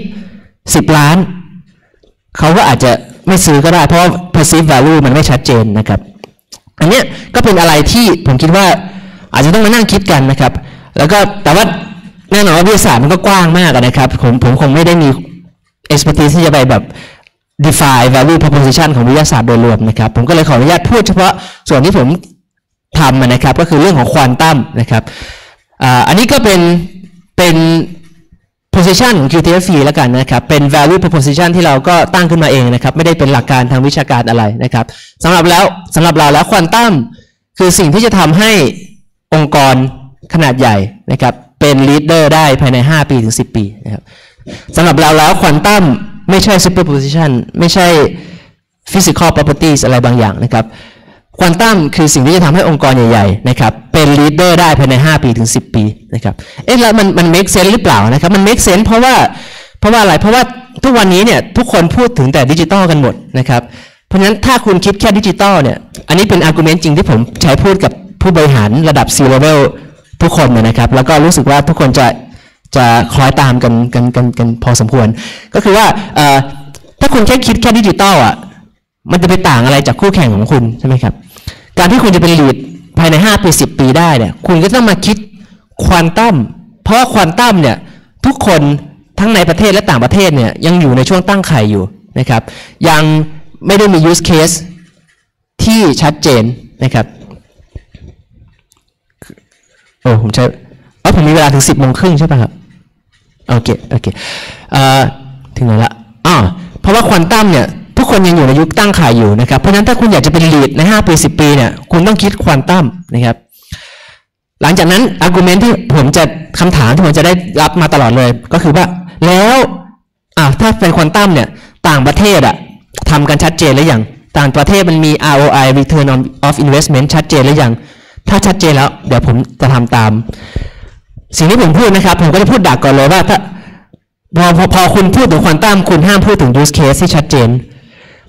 10 ล้านเขาก็อาจจะไม่ซื้อก็ได้เพราะว่า perceived value มันไม่ชัดเจนนะครับอันนี้ก็เป็นอะไรที่ผมคิดว่าอาจจะต้องมานั่งคิดกันนะครับแล้วก็แต่ว่าแน่นอนว่าวิทยาศาสตร์มันก็กว้างมากนะครับผมคงไม่ได้มี expertise ที่จะไปแบบ define value proposition ของวิทยาศาสตร์โดยรวมนะครับผมก็เลยขออนุญาตพูดเฉพาะส่วนที่ผมทำนะครับก็คือเรื่องของควอนตัมนะครับอันนี้ก็เป็น position ของ QTFE แล้วกันนะครับเป็น value proposition ที่เราก็ตั้งขึ้นมาเองนะครับไม่ได้เป็นหลักการทางวิชาการอะไรนะครับสำหรับเราแล้วควอนตัมคือสิ่งที่จะทำให้องค์กรขนาดใหญ่นะครับเป็น leader ได้ภายใน5 ปีถึง10 ปีนะครับสำหรับเราแล้วควอนตัมไม่ใช่ superposition ไม่ใช่ physical properties อะไรบางอย่างนะครับควอนตัมคือสิ่งที่จะทำให้องค์กรใหญ่ๆนะครับเป็น leader ได้ภายใน5 ปีถึง10 ปีนะครับแล้วมัน make sense หรือเปล่านะครับมัน make sense เพราะว่าอะไรเพราะว่าทุกวันนี้เนี่ยทุกคนพูดถึงแต่ดิจิตอลกันหมดนะครับเพราะฉะนั้นถ้าคุณคิดแค่ดิจิตอลเนี่ยอันนี้เป็น argument จริงที่ผมใช้พูดกับผู้บริหารระดับ C level ทุกคนนะครับแล้วก็รู้สึกว่าทุกคนจะคล้อยตามกันพอสมควรก็คือว่าถ้าคุณคิดแค่ดิจิตอลอ่ะมันจะไปต่างอะไรจากคู่แข่งของคุณใช่ไหมครับการที่คุณจะเป็นลีดภายใน5 ปี 10 ปีได้เนี่ยคุณก็ต้องมาคิดควอนตัมเพราะว่าควอนตัมเนี่ยทุกคนทั้งในประเทศและต่างประเทศเนี่ยยังอยู่ในช่วงตั้งไข่อยู่นะครับยังไม่ได้มี use case ที่ชัดเจนนะครับผมใช้ผมมีเวลาถึง 10:30 ใช่ป่ะครับโอเคถึงไหนละเพราะว่าควอนตัมเนี่ยทุกคนยังอยู่ในยุคตั้งขายอยู่นะครับเพราะฉะนั้นถ้าคุณอยากจะเป็นลีดใน5 ปี 10 ปีเนี่ยคุณต้องคิดควอนตัมนะครับหลังจากนั้น argument ที่ผมจะคำถามที่ผมจะได้รับมาตลอดเลยก็คือว่าแล้วถ้าเป็นควอนตัมเนี่ยต่างประเทศทำกันชัดเจนหรือยังต่างประเทศมันมี ROI Return of Investment ชัดเจนหรือยังถ้าชัดเจนแล้วเดี๋ยวผมจะทำตามสิ่งที่ผมพูดนะครับผมก็จะพูดดักก่อนเลยว่าถ้าพอคุณพูดถึงควอนตัมคุณห้ามพูดถึง use case ที่ชัดเจน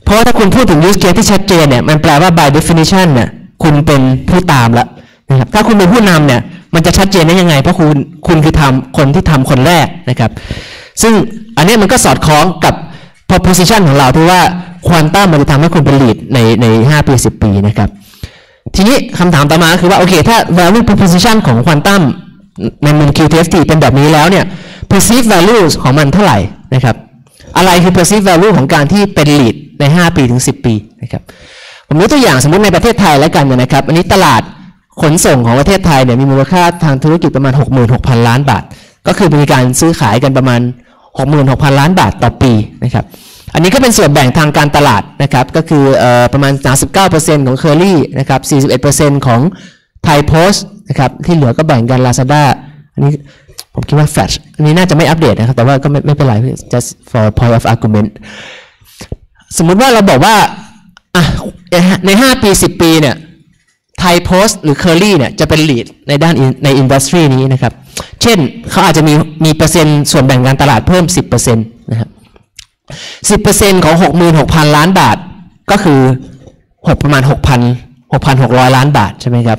เพราะว่าถ้าคุณพูดถึง use case ที่ชัดเจนเนี่ยมันแปลว่า by definition เนี่ยคุณเป็นผู้ตามแล้วนะครับถ้าคุณเป็นผู้นำเนี่ยมันจะชัดเจนได้ยังไงเพราะคุณคือคนที่ทำคนแรกนะครับซึ่งอันนี้มันก็สอดคล้องกับ proposition ของเราที่ว่าควอนตัมมันจะทำให้คุณเป็น lead ใน5 ปี 10 ปีนะครับทีนี้คำถามต่อมาคือว่าโอเคถ้า value proposition ของควอนตัมในมุม QTFT เป็นแบบนี้แล้วเนี่ย perceived value ของมันเท่าไหร่นะครับอะไรคือ perceived value ของการที่เป็น lead ใน5 ปีถึง 10 ปีนะครับผมยกตัวอย่างสมมติในประเทศไทยแล้วกันนะครับอันนี้ตลาดขนส่งของประเทศไทยเนี่ยมีมูลค่าทางธุรกิจประมาณ 66,000 ล้านบาทก็คือมีการซื้อขายกันประมาณ 66,000 ล้านบาทต่อปีนะครับอันนี้ก็เป็นส่วนแบ่งทางการตลาดนะครับก็คือประมาณ 39% ของ Curly นะครับ 41% ของ Thai Post นะครับที่เหลือก็แบ่งกัน Lazada อันนี้ผมคิดว่า Flash อันนี้น่าจะไม่อัปเดตนะครับแต่ว่าก็ไม่เป็นไร just for point of argument สมมุติว่าเราบอกว่าใน5 ปี 10 ปีเนี่ย Thai Post หรือ Curly เนี่ยจะเป็น lead ในด้านในอินดัสทรีนี้นะครับเช่นเขาอาจจะมีเปอร์เซ็นต์ส่วนแบ่งการตลาดเพิ่ม 10% นะครับ 10% ของ 66,000 ล้านบาทก็คือประมาณ 6,600 ล้านบาทใช่ไหมครับ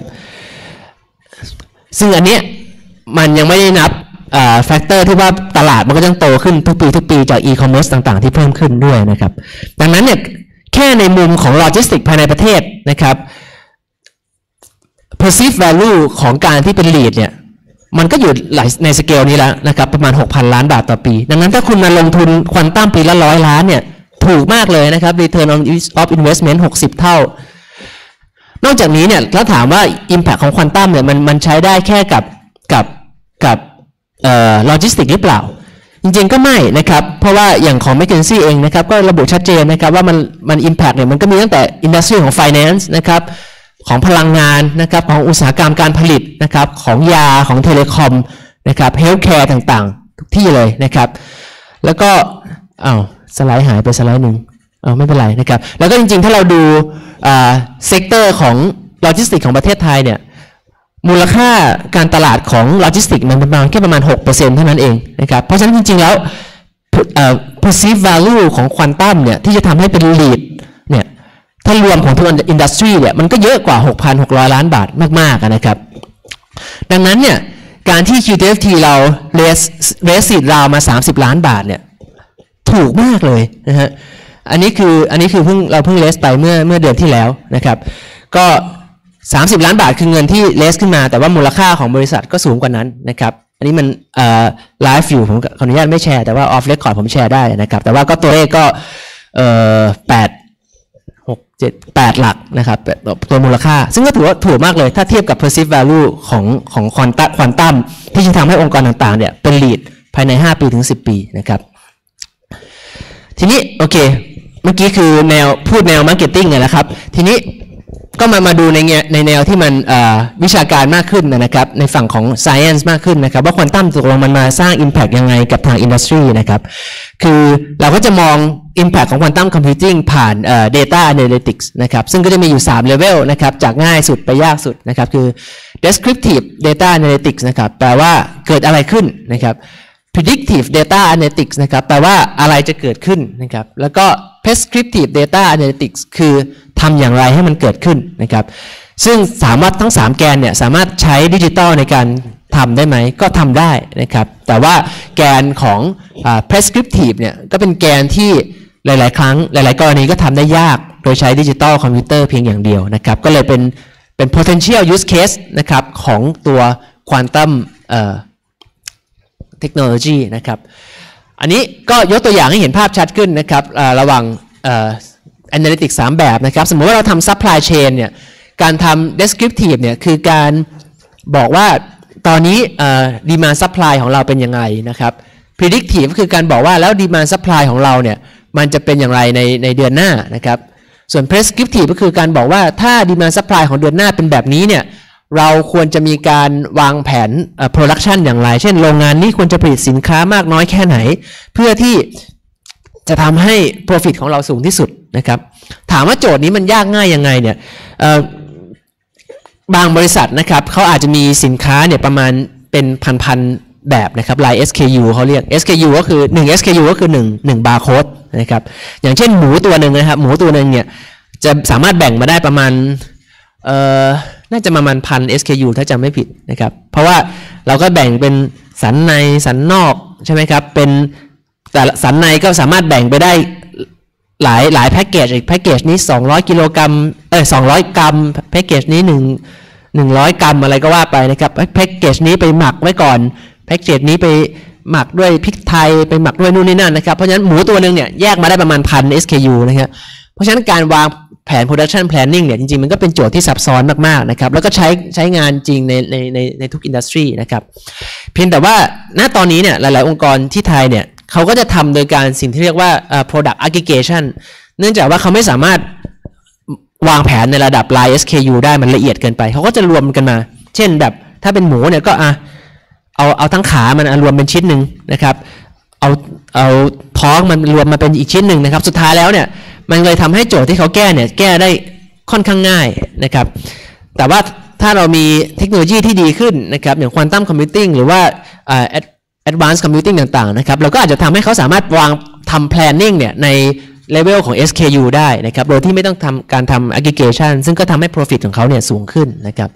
ซึ่งอันเนี้ยมันยังไม่ได้นับแฟกเตอร์ที่ว่าตลาดมันก็ยังโตขึ้นทุกปีจากอีคอมเมิร์ซต่างๆที่เพิ่มขึ้นด้วยนะครับดังนั้นเนี่ยแค่ในมุมของโลจิสติกภายในประเทศนะครับ perceived value ของการที่เป็น lead เนี่ยมันก็อยู่ในสเกลนี้แล้วนะครับประมาณ 6,000 ล้านบาทต่อปีดังนั้นถ้าคุณมาลงทุนควอนตัมปีละ100 ล้านเนี่ยถูกมากเลยนะครับ return of investment 60 เท่านอกจากนี้เนี่ยถ้าถามว่า impact ของควอนตัมเนี่ยมันใช้ได้แค่กับโลจิสติกหรือเปล่าจริงๆก็ไม่นะครับเพราะว่าอย่างของ McKinsey เองนะครับก็ระบุชัดเจนนะครับว่ามัน impact เนี่ยมันก็มีตั้งแต่ industry ของ finance นะครับของพลังงานนะครับของอุตสาหกรรมการผลิตนะครับของยาของเทเลคอมนะครับเฮลท์แคร์ต่างๆทุกที่เลยนะครับแล้วก็สไลด์หายไปสไลด์หนึ่งไม่เป็นไรนะครับแล้วก็จริงๆถ้าเราดูเซกเตอร์ของโลจิสติกของประเทศไทยเนี่ยมูลค่าการตลาดของโลจิสติกมันแค่ประมาณ 6% เท่านั้นเองนะครับเพราะฉะนั้นจริงๆแล้วperceived value ของควอนตัมเนี่ยที่จะทำให้เป็น lead เนี่ยถ้ารวมของทุกอินดัสทรีเนี่ยมันก็เยอะกว่า 6,600 ล้านบาทมากๆนะครับดังนั้นเนี่ยการที่ QTFT เรา raise seed round มา30 ล้านบาทเนี่ยถูกมากเลยนะฮะอันนี้คือเราเพิ่ง raise ไปเมื่อเดือนที่แล้วนะครับก็30 ล้านบาทคือเงินที่ raise ขึ้นมาแต่ว่ามูลค่าของบริษัทก็สูงกว่านั้นนะครับอันนี้มันไลฟ์อยู่ผมขออนุญาตไม่แชร์แต่ว่า off record ผมแชร์ได้นะครับแต่ว่าก็ตัวเลขก็8 หลักนะครับตัวมูลค่าซึ่งก็ถือว่าถูกมากเลยถ้าเทียบกับ perceived value ของควอนตัมที่จะทำให้องค์กรต่างๆเนี่ยเป็น lead ภายใน5 ปีถึง 10 ปีนะครับทีนี้โอเคเมื่อกี้คือแนว marketing เนี่ยนะครับทีนี้ก็มาดูในแนวที่มันวิชาการมากขึ้นนะครับในฝั่งของ science มากขึ้นนะครับว่าควอนตัมตกลงมันมาสร้าง impact ยังไงกับทาง industry นะครับคือเราก็จะมอง impact ของ quantum computing ผ่านdata analytics นะครับซึ่งก็จะมีอยู่3 level นะครับจากง่ายสุดไปยากสุดนะครับคือ descriptive data analytics นะครับแปลว่าเกิดอะไรขึ้นนะครับ predictive data analytics นะครับแปลว่าอะไรจะเกิดขึ้นนะครับแล้วก็ prescriptive data analytics คือทำอย่างไรให้มันเกิดขึ้นนะครับซึ่งสามารถทั้ง3แกนเนี่ยสามารถใช้ดิจิตอลในการทำได้ไหมก็ทำได้นะครับแต่ว่าแกนของ prescriptive เนี่ยก็เป็นแกนที่หลายๆครั้งหลายๆกรณีก็ทำได้ยากโดยใช้ดิจิตอลคอมพิวเตอร์เพียงอย่างเดียวนะครับก็เลยเป็น potential use case นะครับของตัว quantum technology นะครับอันนี้ก็ยกตัวอย่างให้เห็นภาพชัดขึ้นนะครับระหว่างanalytics 3 แบบนะครับสมมติว่าเราทำ supply chain เนี่ยการทำ descriptive เนี่ยคือการบอกว่าตอนนี้demand supply ของเราเป็นยังไงนะครับ predictive ก็คือการบอกว่าแล้ว demand supply ของเราเนี่ยมันจะเป็นอย่างไรในเดือนหน้านะครับส่วน prescriptive ก็คือการบอกว่าถ้า demand supply ของเดือนหน้าเป็นแบบนี้เนี่ยเราควรจะมีการวางแผนproduction อย่างไรเช่นโรงงานนี้ควรจะผลิตสินค้ามากน้อยแค่ไหนเพื่อที่จะทำให้ profit ของเราสูงที่สุดนะครับถามว่าโจทย์นี้มันยากง่ายยังไงเนี่ยบางบริษัทนะครับเขาอาจจะมีสินค้าเนี่ยประมาณเป็นพันแบบนะครับลาย SKU เขาเรียก SKU ก็คือ1 SKU ก็คือ1 barcode นะครับอย่างเช่นหมูตัวหนึ่งนะครับหมูตัวหนึ่งเนี่ยจะสามารถแบ่งมาได้ประมาณน่าจะประมาณ1,000 SKU ถ้าจำไม่ผิดนะครับเพราะว่าเราก็แบ่งเป็นสันในสันนอกใช่ไหมครับเป็นแต่สันในก็สามารถแบ่งไปได้หลายแพ็กเกจอีกแพ็กเกจนี้200 กิโลกรัม200 กรัมแพ็กเกจนี้100 กรัมอะไรก็ว่าไปนะครับแพ็กเกจนี้ไปหมักไว้ก่อนแพ็กเกจนี้ไปหมักด้วยพริกไทยไปหมักด้วยนู่นนี่นั่นนะครับเพราะฉะนั้นหมูตัวนึงเนี่ยแยกมาได้ประมาณ1,000 SKU นะครับเพราะฉะนั้นการวางแผน production planning เนี่ยจริงๆมันก็เป็นโจทย์ที่ซับซ้อนมากๆนะครับแล้วก็ใช้งานจริงในทุกอินดัสทรีนะครับเพียงแต่ว่าณตอนนี้เนี่ยหลายๆองค์กรที่ไทยเนี่ยเขาก็จะทำโดยการสิ่งที่เรียกว่าproduct aggregation เนื่องจากว่าเขาไม่สามารถวางแผนในระดับ line SKU ได้มันละเอียดเกินไปเขาก็จะรวมกันมาเช่นแบบถ้าเป็นหมูเนี่ยก็เอาทั้งขามันรวมเป็นชิ้นหนึ่งนะครับเอาท้องมันรวมมาเป็นอีกชิ้นหนึ่งนะครับสุดท้ายแล้วเนี่ยมันเลยทำให้โจทย์ที่เขาแก้เนี่ยแก้ได้ค่อนข้างง่ายนะครับแต่ว่าถ้าเรามีเทคโนโลยีที่ดีขึ้นนะครับอย่าง Quantum Computing หรือว่าAdvanced Computing ต่างๆนะครับเราก็อาจจะทำให้เขาสามารถทำ planning เนี่ยใน level ของ SKU ได้นะครับโดยที่ไม่ต้องการทำ aggregation ซึ่งก็ทำให้ profit ของเขาเนี่ยสูงขึ้นนะครับ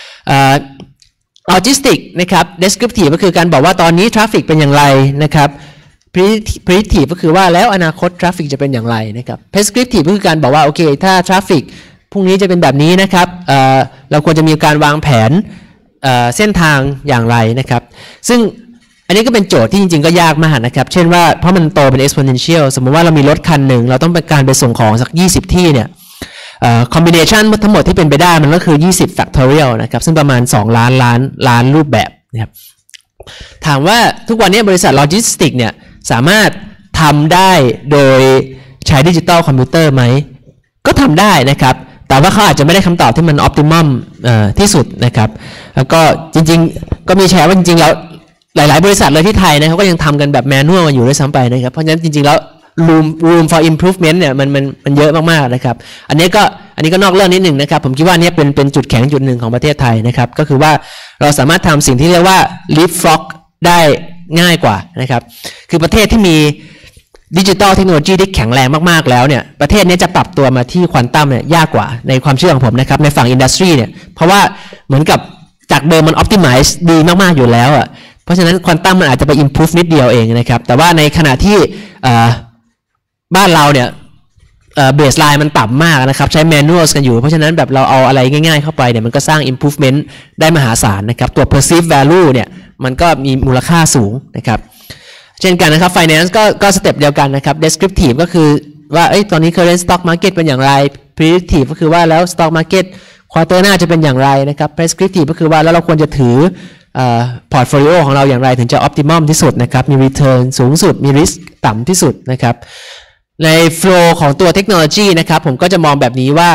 Logistics นะครับ Descriptive ก็คือการบอกว่าตอนนี้ traffic เป็นอย่างไรนะครับ Predictive ก็คือว่าแล้วอนาคต traffic จะเป็นอย่างไรนะครับ Prescriptive ก็คือการบอกว่าโอเคถ้า traffic พรุ่งนี้จะเป็นแบบนี้นะครับเราควรจะมีการวางแผนเส้นทางอย่างไรนะครับซึ่งอันนี้ก็เป็นโจทย์ที่จริงๆก็ยากมากนะครับเช่นว่าเพราะมันโตเป็น exponential สมมติว่าเรามีรถคันหนึ่งเราต้องการไปส่งของสัก20ที่เนี่ยcombination ทั้งหมดที่เป็นไปได้มันก็คือ20 factorial นะครับซึ่งประมาณ2 ล้านรูปแบบนะครับถามว่าทุกวันนี้บริษัทโลจิสติกเนี่ยสามารถทำได้โดยใช้ดิจิตอลคอมพิวเตอร์ไหมก็ทำได้นะครับแต่ว่าเขาอาจจะไม่ได้คำตอบที่มัน optimum ที่สุดนะครับแล้วก็จริงๆก็มีแชร์ว่าจริงๆแล้วหลายๆบริษัทเลยที่ไทยนะเขาก็ยังทำกันแบบแมนนวลอยู่ด้วยซ้ำไปนะครับเพราะฉะนั้นจริงๆแล้ว room for improvement เนี่ยมันเยอะมากๆนะครับอันนี้ก็นอกเรื่องนิดหนึ่งนะครับผมคิดว่านี่เป็นจุดแข็งจุดหนึ่งของประเทศไทยนะครับก็คือว่าเราสามารถทำสิ่งที่เรียกว่า leapfrog ได้ง่ายกว่านะครับคือประเทศที่มีดิจิตอลเทคโนโลยีที่แข็งแรงมากๆแล้วเนี่ยประเทศนี้จะปรับตัวมาที่ควอนตัมเนี่ยยากกว่าในความเชื่อของผมนะครับในฝั่งอินดัสทรีเนี่ยเพราะว่าเหมือนกับจากเดิมมัน optimize ดีมากๆอยู่แล้วอ่ะเพราะฉะนั้นควอนตัมมันอาจจะไป improve นิดเดียวเองนะครับแต่ว่าในขณะที่บ้านเราเนี่ยเบสไลน์มันต่ำมากนะครับใช้แมนนวลกันอยู่เพราะฉะนั้นแบบเราเอาอะไรง่ายๆเข้าไปเนี่ยมันก็สร้าง improvement ได้มหาศาลนะครับตัว perceived value เนี่ยมันก็มีมูลค่าสูงนะครับเช่นกันนะครับ finance ก็สเต็ปเดียวกันนะครับ descriptive ก็คือว่าตอนนี้ current stock market เป็นอย่างไร predictive ก็คือว่าแล้ว stock market quarter หน้าจะเป็นอย่างไรนะครับ prescriptive ก็คือว่าแล้วเราควรจะถือportfolio ของเราอย่างไรถึงจะ optimum ที่สุดนะครับมี return สูงสุดมี risk ต่ำที่สุดนะครับใน flow ของตัวเทคโนโลยีนะครับผมก็จะมองแบบนี้ว่า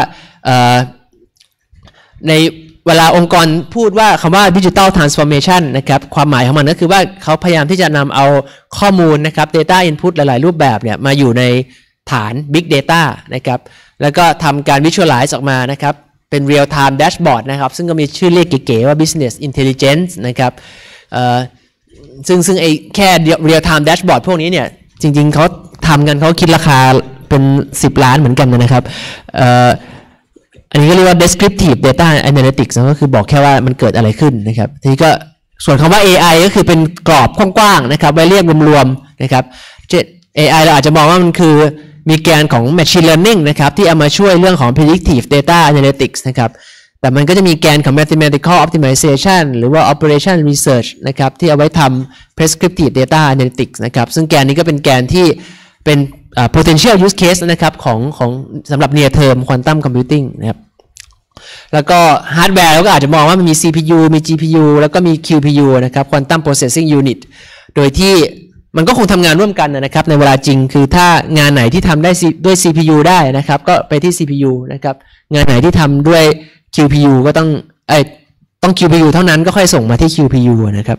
ในเวลาองค์กรพูดว่าคำว่า digital transformation นะครับความหมายของมันก็คือว่าเขาพยายามที่จะนำเอาข้อมูลนะครับ data input หลายๆรูปแบบเนี่ยมาอยู่ในฐาน big data นะครับแล้วก็ทำการ visualize ออกมานะครับเป็น real time dashboard นะครับซึ่งก็มีชื่อเรียกเก๋ๆว่า business intelligence นะครับซึ่งไอ้แค่ real time dashboard พวกนี้เนี่ยจริงๆเขาทำกันเขาคิดราคาเป็น10 ล้านเหมือนกันนะครับอันนี้ก็เรียกว่า descriptive data analytics ก็คือบอกแค่ว่ามันเกิดอะไรขึ้นนะครับทีนี้ก็ส่วนคำว่า AI ก็คือเป็นกรอบกว้างๆนะครับไว้เรียกรวมๆนะครับ AI เราอาจจะมองว่ามันคือมีแกนของ machine learning นะครับที่เอามาช่วยเรื่องของ predictive data analytics นะครับแต่มันก็จะมีแกนของ mathematical optimization หรือว่า operation research นะครับที่เอาไว้ทำ prescriptive data analytics นะครับซึ่งแกนนี้ก็เป็นแกนที่เป็นpotential use case นะครับของสำหรับ near term quantum computing นะครับแล้วก็ฮาร์ดแวร์เราก็อาจจะมองว่ามันมี CPU มี GPU แล้วก็มี QPU นะครับ quantum processing unit โดยที่มันก็คงทำงานร่วมกันนะครับในเวลาจริงคือถ้างานไหนที่ทำได้ด้วย CPU ได้นะครับก็ไปที่ CPU นะครับงานไหนที่ทำด้วย QPU ก็ต้อง QPU เท่านั้นก็ค่อยส่งมาที่ QPU นะครับ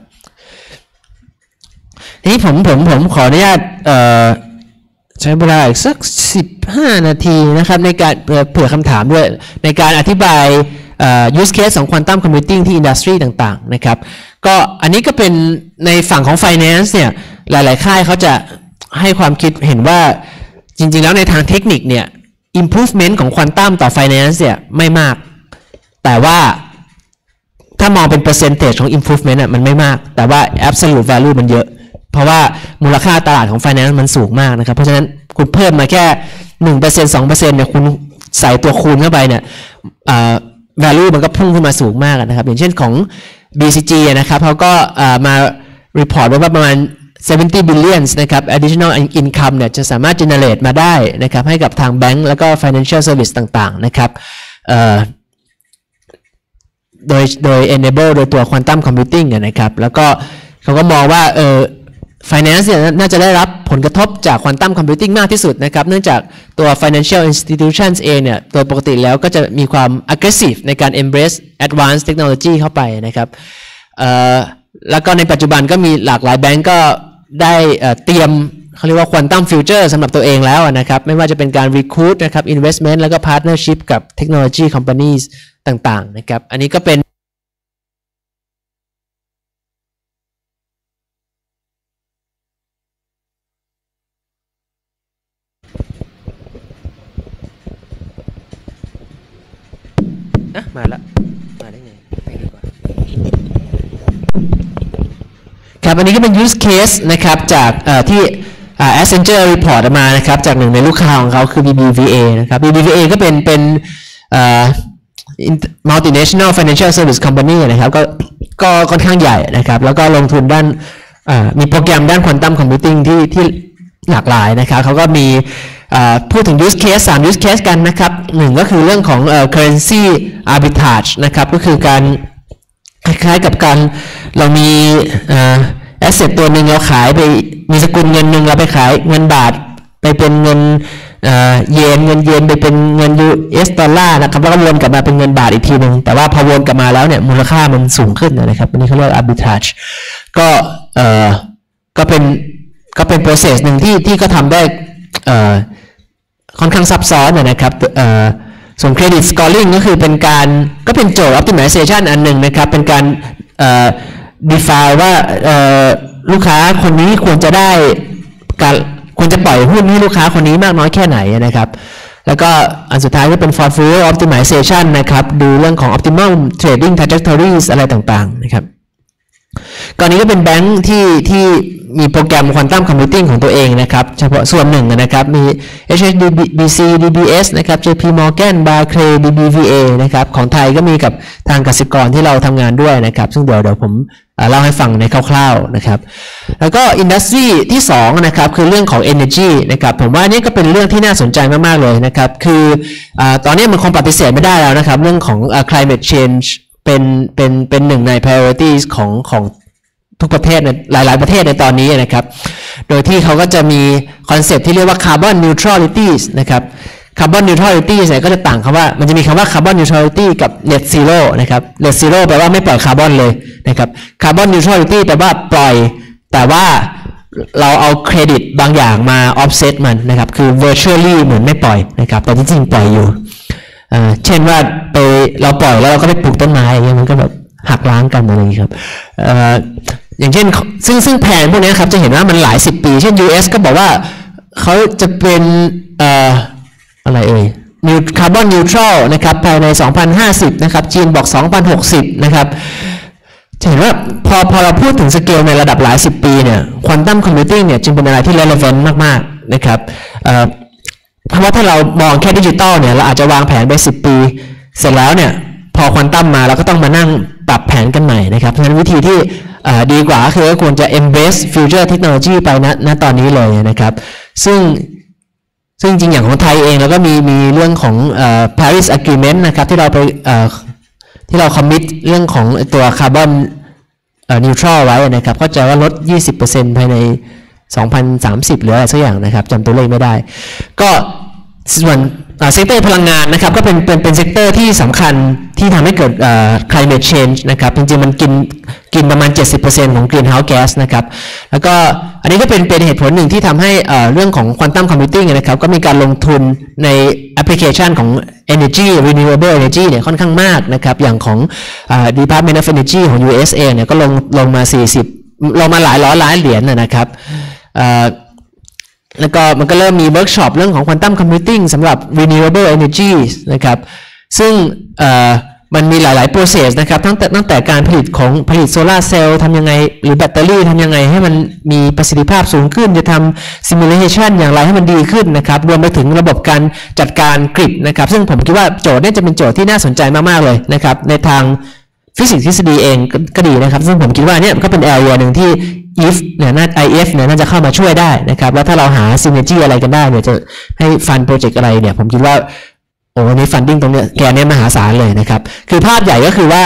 ทีนี้ผมขออนุญาตใช้เวลาอีกสัก15 นาทีนะครับในการเผื่อคำถามด้วยในการอธิบายuse case ของ quantum computing ที่ industry ต่างๆนะครับก็อันนี้ก็เป็นในฝั่งของ finance เนี่ยหลายๆค่ายเขาจะให้ความคิดเห็นว่าจริงๆแล้วในทางเทคนิคเนี่ย improvement ของควอนตัมต่อ finance เนี่ยไม่มากแต่ว่าถ้ามองเป็น percentage ของ improvement มันไม่มากแต่ว่า absolute value มันเยอะเพราะว่ามูลค่าตลาดของ finance มันสูงมากนะครับเพราะฉะนั้นคุณเพิ่มมาแค่ 1% 2% เนี่ยคุณใส่ตัวคูณเข้าไปเนี่ยvalue มันก็พุ่งขึ้นมาสูงมากนะครับอย่างเช่นของ BCG นะครับเขาก็มา report ว่าประมาณ70 billions นะครับ additional income เนี่ยจะสามารถ generate มาได้นะครับให้กับทางแบงก์แล้วก็ financial service ต่างๆนะครับโดย enable โดยตัว quantum computing นะครับแล้วก็เขาก็มองว่าfinance เนี่ยน่าจะได้รับผลกระทบจาก quantum computing มากที่สุดนะครับเนื่องจากตัว financial institutions เองเนี่ยโดยปกติแล้วก็จะมีความ aggressive ในการ embrace advanced technology เข้าไปนะครับแล้วก็ในปัจจุบันก็มีหลากหลายแบงก์ก็ได้เตรียมเขาเรียกว่า quantum future สำหรับตัวเองแล้วนะครับไม่ว่าจะเป็นการ recruit นะครับ investment แล้วก็ partnership กับ technology companies ต่างๆนะครับอันนี้ก็เป็นมาได้ไงไปดีกว่าครับอันนี้ก็เป็น use case นะครับจากที่Accenture report มานะครับจากหนึ่งในลูกค้าของเขาคือ BBVA นะครับ BBVA ก็เป็นmultinational financial service company นะครับก็ค่อนข้างใหญ่นะครับแล้วก็ลงทุนด้านมีโปรแกรมด้าน quantum computing ที่หลากหลายนะครับเขาก็มีพูดถึง use case 3 use case กันนะครับหนึ่งก็คือเรื่องของcurrency arbitrage นะครับก็คือการคล้ายๆกับการเรามีasset ตัวหนึ่งเราขายไปมีสกุลเงินหนึ่งเราไปขายเงินบาทไปเป็นเงินเยนเงินเยนไปเป็นเงิน US ดอลลาร์นะครับแล้วก็วนกลับมาเป็นเงินบาทอีกทีหนึ่งแต่ว่าพอวนกลับมาแล้วเนี่ยมูลค่ามันสูงขึ้นนะครับอันนี้เขาเรียก arbitrage ก็เป็น process หนึ่งที่ก็ทำได้ค่อนข้างซับซ้อนนะครับส่วน credit scoring ก็คือเป็นโจทย์ optimization อันหนึ่งนะครับเป็นการdefine ว่าลูกค้าคนนี้ควรจะปล่อยหุ้นให้ลูกค้าคนนี้มากน้อยแค่ไหนนะครับแล้วก็อันสุดท้ายก็เป็น portfolio optimization นะครับดูเรื่องของ optimum trading trajectories อะไรต่างๆนะครับก่อนนี้ก็เป็นแบงค์ที่มีโปรแกรม Quantum Computing ของตัวเองนะครับเฉพาะส่วนหนึ่งนะครับมี HSBC DBS นะครับ JP Morgan Barclays BBVA นะครับของไทยก็มีกับทางกสิกรที่เราทำงานด้วยนะครับซึ่งเดี๋ยวผมเล่าให้ฟังในคร่าวๆนะครับแล้วก็อินดัสทรีที่2นะครับคือเรื่องของ Energy นะครับผมว่านี่ก็เป็นเรื่องที่น่าสนใจมากๆเลยนะครับคือตอนนี้มันคงปฏิเสธไม่ได้แล้วนะครับเรื่องของ climate change เป็นหนึ่งใน priorities ของทุกประเทศหลายๆประเทศในตอนนี้นะครับโดยที่เขาก็จะมีคอนเซปต์ที่เรียกว่า carbon neutrality นะครับ carbon neutrality เนี่ยก็จะต่างคำว่ามันจะมีคำว่า carbon neutrality กับ net zero นะครับ net zero แปลว่าไม่ปล่อยคาร์บอนเลยนะครับ carbon neutrality แปลว่าปล่อยแต่ว่าเราเอาเครดิตบางอย่างมา offset มันนะครับคือ virtually เหมือนไม่ปล่อยนะครับแต่ที่จริงปล่อยอยู่เช่นว่าเราปล่อยแล้วเราก็ไปปลูกต้นไม้อย่างเงี้ยมันก็แบบหักล้างกันอะไรอย่างนี้ครับอย่างเช่นซึ่งแผนพวกนี้ครับจะเห็นว่ามันหลาย10 ปีเช่น US ก็บอกว่าเขาจะเป็นอะไรคาร์บอนนิวทรัลนะครับภายใน2050นะครับจีนบอก2060นะครับจะเห็นว่าพอเราพูดถึงสเกลในระดับหลาย10 ปีเนี่ยควอนตัมคอมพิวติ้งเนี่ยจึงเป็นอะไรที่ relevant มากๆนะครับเพราะว่าถ้าเรามองแค่ดิจิตอลเนี่ยเราอาจจะวางแผนไป10 ปีเสร็จแล้วเนี่ยพอควอนตัมมาเราก็ต้องมานั่งปรับแผนกันใหม่นะครับเพราะฉะนั้นวิธีที่ดีกว่าคือควรจะ embrace future technology ไปณตอนนี้เลยนะครับซึ่งจริงอย่างของไทยเองเราก็มีเรื่องของParis Agreement นะครับที่เราคอมมิตเรื่องของตัวคาร์บอนนิวทรัลไว้นะครับเข้าใจว่าลด 20% ภายใน2030หรืออะไรสักอย่างนะครับจำตัวเลขไม่ได้ก็ส่วนเซกเตอร์พลังงานนะครับก็เป็นเซกเตอร์ที่สำคัญที่ทำให้เกิดclimate change นะครับจริงๆมันกินประมาณ 70% ของ greenhouse gas นะครับแล้วก็อันนี้ก็เป็นเหตุผลหนึ่งที่ทำให้เรื่องของ quantum computing นะครับก็มีการลงทุนในแอปพลิเคชันของ energy renewable energy เนี่ยค่อนข้างมากนะครับอย่างของDepartment of Energy ของ US เองเนี่ยก็ลงมาลงมาหลายร้อยล้านเหรียญนะครับแล้วก็มันก็เริ่มมีเวิร์กช็อปเรื่องของ Quantum Computing สำหรับ Renewable Energy นะครับซึ่งมันมีหลายๆ process นะครับตั้งแต่การผลิตโซลาร์เซลล์ทำยังไงหรือแบตเตอรี่ทำยังไงให้มันมีประสิทธิภาพสูงขึ้นจะทำ simulation อย่างไรให้มันดีขึ้นนะครับรวมไปถึงระบบการจัดการกริดนะครับซึ่งผมคิดว่าโจทย์นี้จะเป็นโจทย์ที่น่าสนใจมากๆเลยนะครับในทางฟิสิกส์ทฤษฎีเองก็ดีนะครับซึ่งผมคิดว่าเนี่ยก็เป็น area หนึ่งที่ IF เนี่ยน่าจะเข้ามาช่วยได้นะครับแล้วถ้าเราหา synergy อะไรกันได้เนี่ยจะให้ฟันโปรเจกต์อะไรเนี่ยผมคิดว่าวันนี้ฟันดิ้งตรงเนี้ยแกเนี่ยมหาศาลเลยนะครับคือภาพใหญ่ก็คือว่า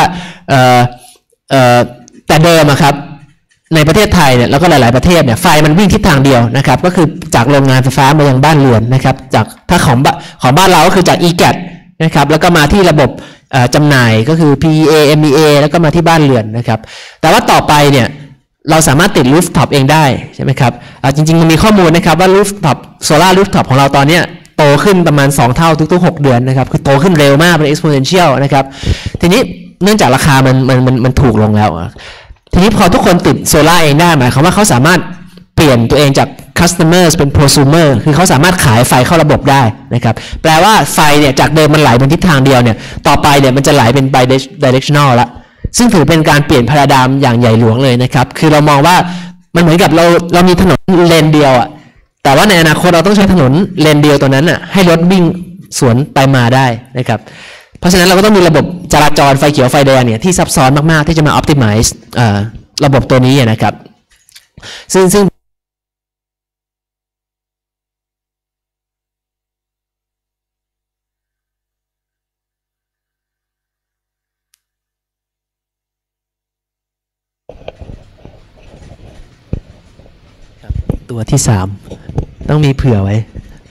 แต่เดิมครับในประเทศไทยเนี่ยแล้วก็หลายๆประเทศเนี่ยไฟมันวิ่งทิศทางเดียวนะครับก็คือจากโรงงานไฟฟ้ามายังบ้านเรือนนะครับจากถ้าของบ้านเราก็คือจาก EGAT นะครับแล้วก็มาที่ระบบจำหน่ายก็คือ PEA MEA แล้วก็มาที่บ้านเรือนนะครับแต่ว่าต่อไปเนี่ยเราสามารถติด rooftop เองได้ใช่ไหมครับจริงๆมันมีข้อมูลนะครับว่า rooftop solar rooftop ของเราตอนนี้โตขึ้นประมาณ2เท่าทุกๆ6เดือนนะครับคือโตขึ้นเร็วมากเป็น exponential นะครับทีนี้เนื่องจากราคามันถูกลงแล้วทีนี้พอทุกคนติดโซล่าเองได้หมายความว่าเขาสามารถเปลี่ยนตัวเองจาก customers เป็น prosumer คือเขาสามารถขายไฟเข้าระบบได้นะครับแปลว่าไฟเนี่ยจากเดิมมันไหลเป็นทิศทางเดียวเนี่ยต่อไปเนี่ยมันจะไหลเป็น bidirectional ละซึ่งถือเป็นการเปลี่ยนพาราไดม์อย่างใหญ่หลวงเลยนะครับคือเรามองว่ามันเหมือนกับเรามีถนนเลนเดียวแต่ว่าในอนาคตเราต้องใช้ถนนเลนเดียวตัวนั้นให้รถวิ่งสวนไปมาได้นะครับเพราะฉะนั้นเราก็ต้องมีระบบจราจรไฟเขียวไฟแดงเนี่ยที่ซับซ้อนมากๆที่จะมา optimize ระบบตัวนี้นะครับซึ่งตัวที่3ต้องมีเผื่อไว้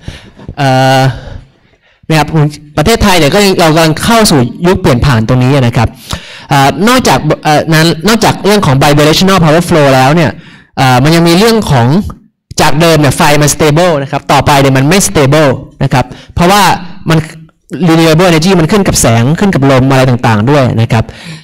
นะครับประเทศไทยเนี่ยก็เรากำลังเข้าสู่ยุคเปลี่ยนผ่านตรงนี้นะครับนอกจากเรื่องของ bidirectional power flow แล้วเนี่ยมันยังมีเรื่องของจากเดิมเนี่ยไฟมัน stable นะครับต่อไปเนี่ยมันไม่ stable นะครับเพราะว่ามัน renewable energy มันขึ้นกับแสงขึ้นกับลมอะไรต่างๆด้วยนะครับ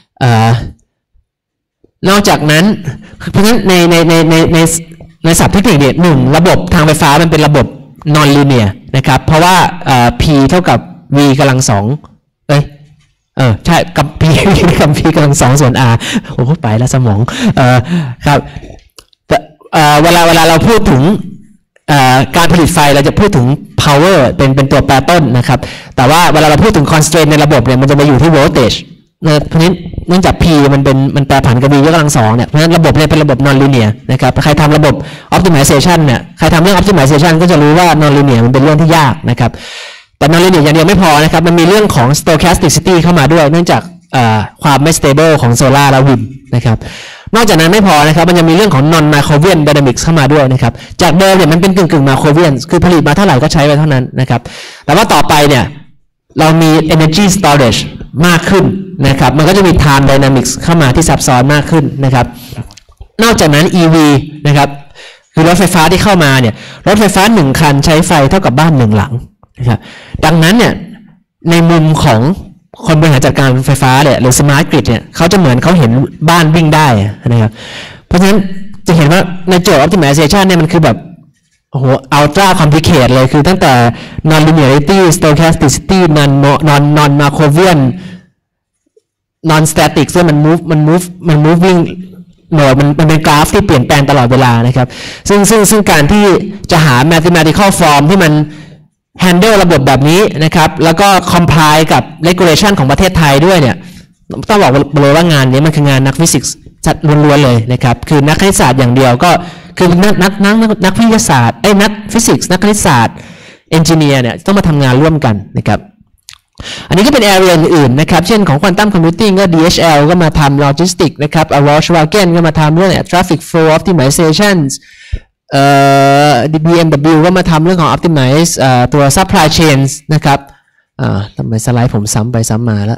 นอกจากนั้นเพราะฉะนั้นในศัพท์เทคนิคเนี่ยระบบทางไฟฟ้ามันเป็นระบบ non linear นะครับเพราะว่าP เท่ากับ V กำลัง2ใช่กับ P กับ P กำลัง2ส่วน R โอ้โหไปแล้วสมองครับเวลาเราพูดถึงการผลิตไฟเราจะพูดถึง power เป็นตัวแปรต้นนะครับแต่ว่าเวลาเราพูดถึง constraint ในระบบเนี่ยมันจะมาอยู่ที่ voltage เพราะฉะนั้นเนื่องจาก P มันแปรผันกับ V ยกกำลัง2เนี่ยเพราะฉะนั้นระบบเนี่ยเป็นระบบ non linear นะครับใครทำระบบ optimization เนี่ยใครทำเรื่อง optimization ก็จะรู้ว่า non linear มันเป็นเรื่องที่ยากนะครับแต่ non linear อย่างเดียวไม่พอนะครับมันมีเรื่องของ stochasticity เข้ามาด้วยเนื่องจากความไม่ stable ของโซล่าและวินนะครับนอกจากนั้นไม่พอนะครับมันยังมีเรื่องของ non Markovian dynamics เข้ามาด้วยนะครับจากเดิมเนี่ยมันเป็นกึ่ง Markovian คือผลิตมาเท่าไหร่ก็ใช้ไปเท่านั้นนะครับแต่ว่าต่อไปเนี่ยเรามี energy storage มากขึ้นนะครับมันก็จะมี time dynamics เข้ามาที่ซับซ้อนมากขึ้นนะครับนอกจากนั้น EV นะครับคือรถไฟฟ้าที่เข้ามาเนี่ยรถไฟฟ้า1คันใช้ไฟเท่ากับบ้าน1หลังนะครับดังนั้นเนี่ยในมุมของคนบริหารจัดการไฟฟ้าเนี่ยหรือ smart grid เนี่ยเขาจะเหมือนเขาเห็นบ้านวิ่งได้นะครับเพราะฉะนั้นจะเห็นว่าในโจทย์ optimization เนี่ยมันคือแบบโอ้โห ultra complicate เลยคือตั้งแต่ non linearity stochasticity non Markovian non static ซึ่งมัน moving โหนดมันเป็นกราฟที่เปลี่ยนแปลงตลอดเวลานะครับซึ่งการที่จะหา mathematical form ที่มันhandle ระบบแบบนี้นะครับแล้วก็ comply กับ regulation ของประเทศไทยด้วยเนี่ยต้องบอกเลยว่างานนี้มันคืองานนักฟิสิกส์ล้วนๆเลยนะครับคือนักคณิตศาสตร์อย่างเดียวก็คือนักวิทยาศาสตร์นักฟิสิกส์นักคณิตศาสตร์เอนจิเนียร์เนี่ยต้องมาทำงานร่วมกันนะครับอันนี้ก็เป็น area อื่นๆนะครับเช่นของ quantum computing ก็ DHL ก็มาทำ logistics นะครับ Volkswagen ก็มาทำเรื่อง traffic flow optimization BMW ก็มาทำเรื่องของ optimize ตัว supply chains นะครับทำไมสไลด์ผมซ้ำไปซ้ำมาแล้ว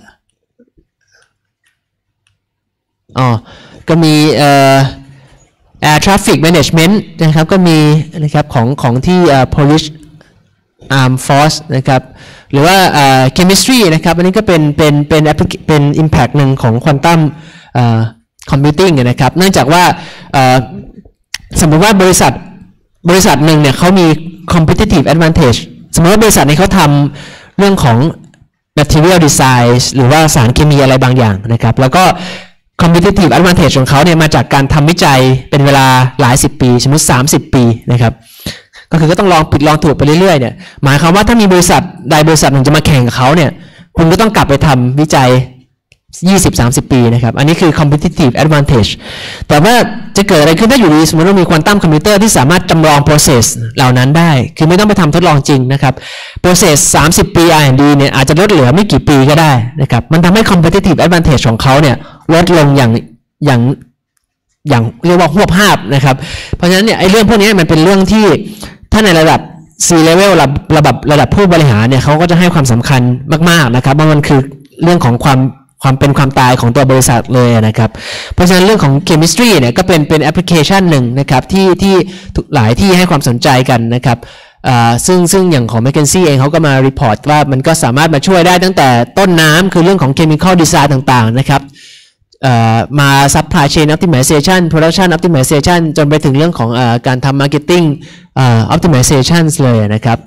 ก็มีair traffic management นะครับก็มีนะครับของที่ Polish Armed Force นะครับหรือว่า chemistry นะครับอันนี้ก็เป็น impact หนึ่งของ quantum computing นะครับเนื่องจากว่าสมมติว่าบริษัทบริษัทหนึ่งเนี่ยเขามี competitive advantage สมมติว่าบริษัทนี้เขาทำเรื่องของ material design หรือว่าสารเคมีอะไรบางอย่างนะครับแล้วก็ competitive advantage ของเขาเนี่ยมาจากการทำวิจัยเป็นเวลาหลาย10 ปีสมมติ30 ปีนะครับก็คือก็ต้องลองผิดลองถูกไปเรื่อยๆเนี่ยหมายความว่าถ้ามีบริษัทใดบริษัทหนึ่งจะมาแข่งกับเขาเนี่ยคุณก็ต้องกลับไปทำวิจัย20-30 ปีนะครับอันนี้คือ competitive advantage แต่ว่าจะเกิดอะไรขึ้นถ้าอยู่ดีสมมติว่ามีควอนตัมคอมพิวเตอร์ที่สามารถจำลอง process เหล่านั้นได้คือไม่ต้องไปทำทดลองจริงนะครับ process 30 ปี R&D เนี่ยอาจจะลดเหลือไม่กี่ปีก็ได้นะครับมันทำให้ competitive advantage ของเขาเนี่ยลดลงอย่างเรียกว่าหวบภาพนะครับเพราะฉะนั้นเนี่ยไอ้เรื่องพวกนี้มันเป็นเรื่องที่ถ้าในระดับ C level ระดับผู้บริหารเนี่ยเขาก็จะให้ความสำคัญมากๆนะครับว่ามันคือเรื่องของความเป็นความตายของตัวบริษัทเลยนะครับเพราะฉะนั้นเรื่องของ chemistry เนี่ยก็เป็นแอปพลิเคชันหนึ่งนะครับที่หลายที่ให้ความสนใจกันนะครับซึ่งอย่างของ McKinsey เองเขาก็มา report ว่ามันก็สามารถมาช่วยได้ตั้งแต่ต้นน้ำคือเรื่องของ chemical design ต่างๆนะครับมา supply chain optimization production optimization จนไปถึงเรื่องของการทำ marketing optimization เลยนะครับ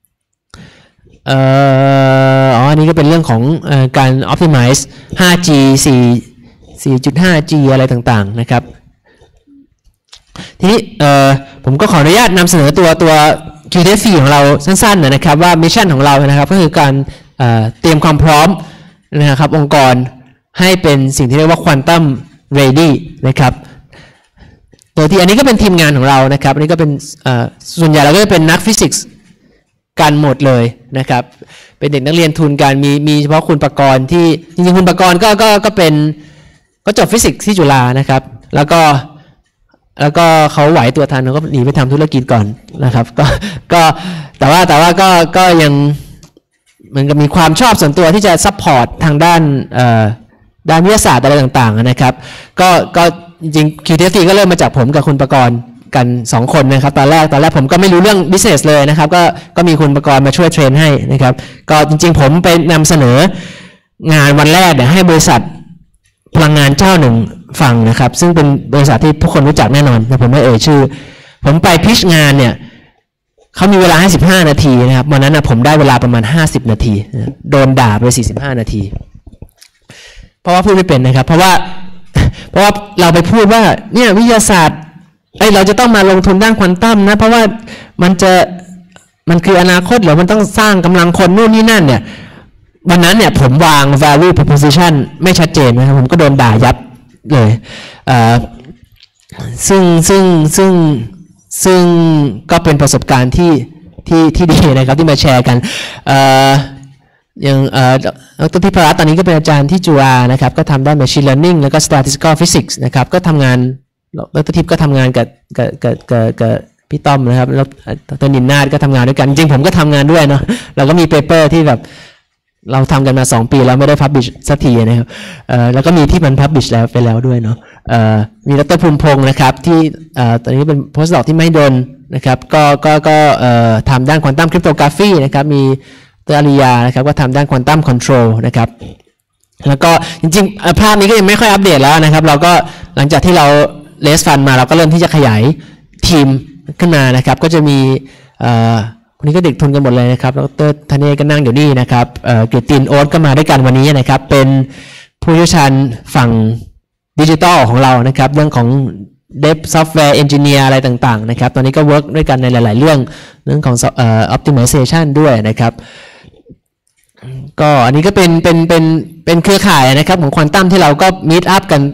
อันนี้ก็เป็นเรื่องของการ optimize 5G 4.5G อะไรต่างๆนะครับทีนี้ผมก็ขออนุญาตนำเสนอตัว QTF ของเราสั้นๆนะครับว่ามิชชั่นของเรานะครับก็คือการเตรียมความพร้อมนะครับองค์กรให้เป็นสิ่งที่เรียกว่า Quantum Ready นะครับโดยที่อันนี้ก็เป็นทีมงานของเรานะครับอันนี้ก็เป็นส่วนใหญ่เราก็จะเป็นนักฟิสิกส์กันหมดเลยนะครับเป็นเด็กนักเรียนทุนกันมีเฉพาะคุณประกรณ์ที่จริงๆคุณประกรณ์ก็จบฟิสิกส์ที่จุฬานะครับแล้วก็เขาไหวตัวทันเขาก็หนีไปทำธุรกิจก่อนนะครับก็แต่ว่าก็ยังมันก็มีความชอบส่วนตัวที่จะซัพพอร์ตทางด้านวิทยาศาสตร์อะไรต่างๆนะครับก็จริงๆ QTF ก็เริ่มมาจากผมกับคุณประกรณ์กัน2 คนนะครับตอนแรกผมก็ไม่รู้เรื่อง business เลยนะครับก็มีคุณประกรณ์มาช่วยเทรนให้นะครับก็จริงๆผมไปนำเสนองานวันแรกเนี่ยให้บริษัทพลังงานเจ้าหนึ่งฟังนะครับซึ่งเป็นบริษัทที่ทุกคนรู้จักแน่นอนแต่ผมไม่เอ่ยชื่อผมไปพิชงานเนี่ยเขามีเวลาให้15 นาทีนะครับวันนั้นผมได้เวลาประมาณ50 นาทีโดนด่าไป45 นาทีเพราะว่าพูดไม่เป็นนะครับเพราะว่าเราไปพูดว่าเนี่ยวิทยาศาสตร์เราจะต้องมาลงทุนด้านควอนตัมนะเพราะว่ามันคืออนาคตหรือมันต้องสร้างกำลังคนนู่นนี่นั่นเนี่ยวันนั้นเนี่ยผมวาง value proposition ไม่ชัดเจนนะครับผมก็โดนด่ายับเลยซึ่งก็เป็นประสบการณ์ที่ดีนะครับที่มาแชร์กันอย่างดร.ทิพรัตน์ตอนนี้ก็เป็นอาจารย์ที่จุฬานะครับก็ทำด้าน machine learning แล้วก็ statistical physics นะครับก็ทำงานดร.ทิพย์ก็ทำงานกับพี่ต้อมนะครับแล้วดร.นินนาถก็ทำงานด้วยกันจริงผมก็ทำงานด้วยเนาะเราก็มีเปเปอร์ที่แบบเราทำกันมา2 ปีแล้วไม่ได้ publish สักทีนะครับแล้วก็มีที่มัน publish แล้วไปแล้วด้วยเนาะมีดร.ภูมิพงศ์นะครับที่ตอนนี้เป็น postdoc ที่ไม่โดนนะครับก็ทำด้าน quantum cryptography นะครับมีดร.อาริยานะครับก็ทำด้าน quantum control นะครับแล้วก็จริงๆภาพนี้ก็ยังไม่ค่อยอัปเดตแล้วนะครับเราก็หลังจากที่เราเลสฟันมาเราก็เริ่มที่จะขยายทีมขึ้นมานะครับก็จะมีคนนี้ก็เด็กทุนกันหมดเลยนะครับดร.ธเนศก็นั่งอยู่นี่นะครับเกียรตินโอ๊ตก็มาด้วยกันวันนี้นะครับเป็นผู้เชี่ยวชาญฝั่งดิจิทัลของเรานะครับเรื่องของDev Software Engineer อะไรต่างๆนะครับตอนนี้ก็เวิร์กด้วยกันในหลายๆเรื่องของoptimization ด้วยนะครับก็อันนี้ก็เป็นเครือข่ายนะครับของควอนตัมที่เราก็มีตอัพกัน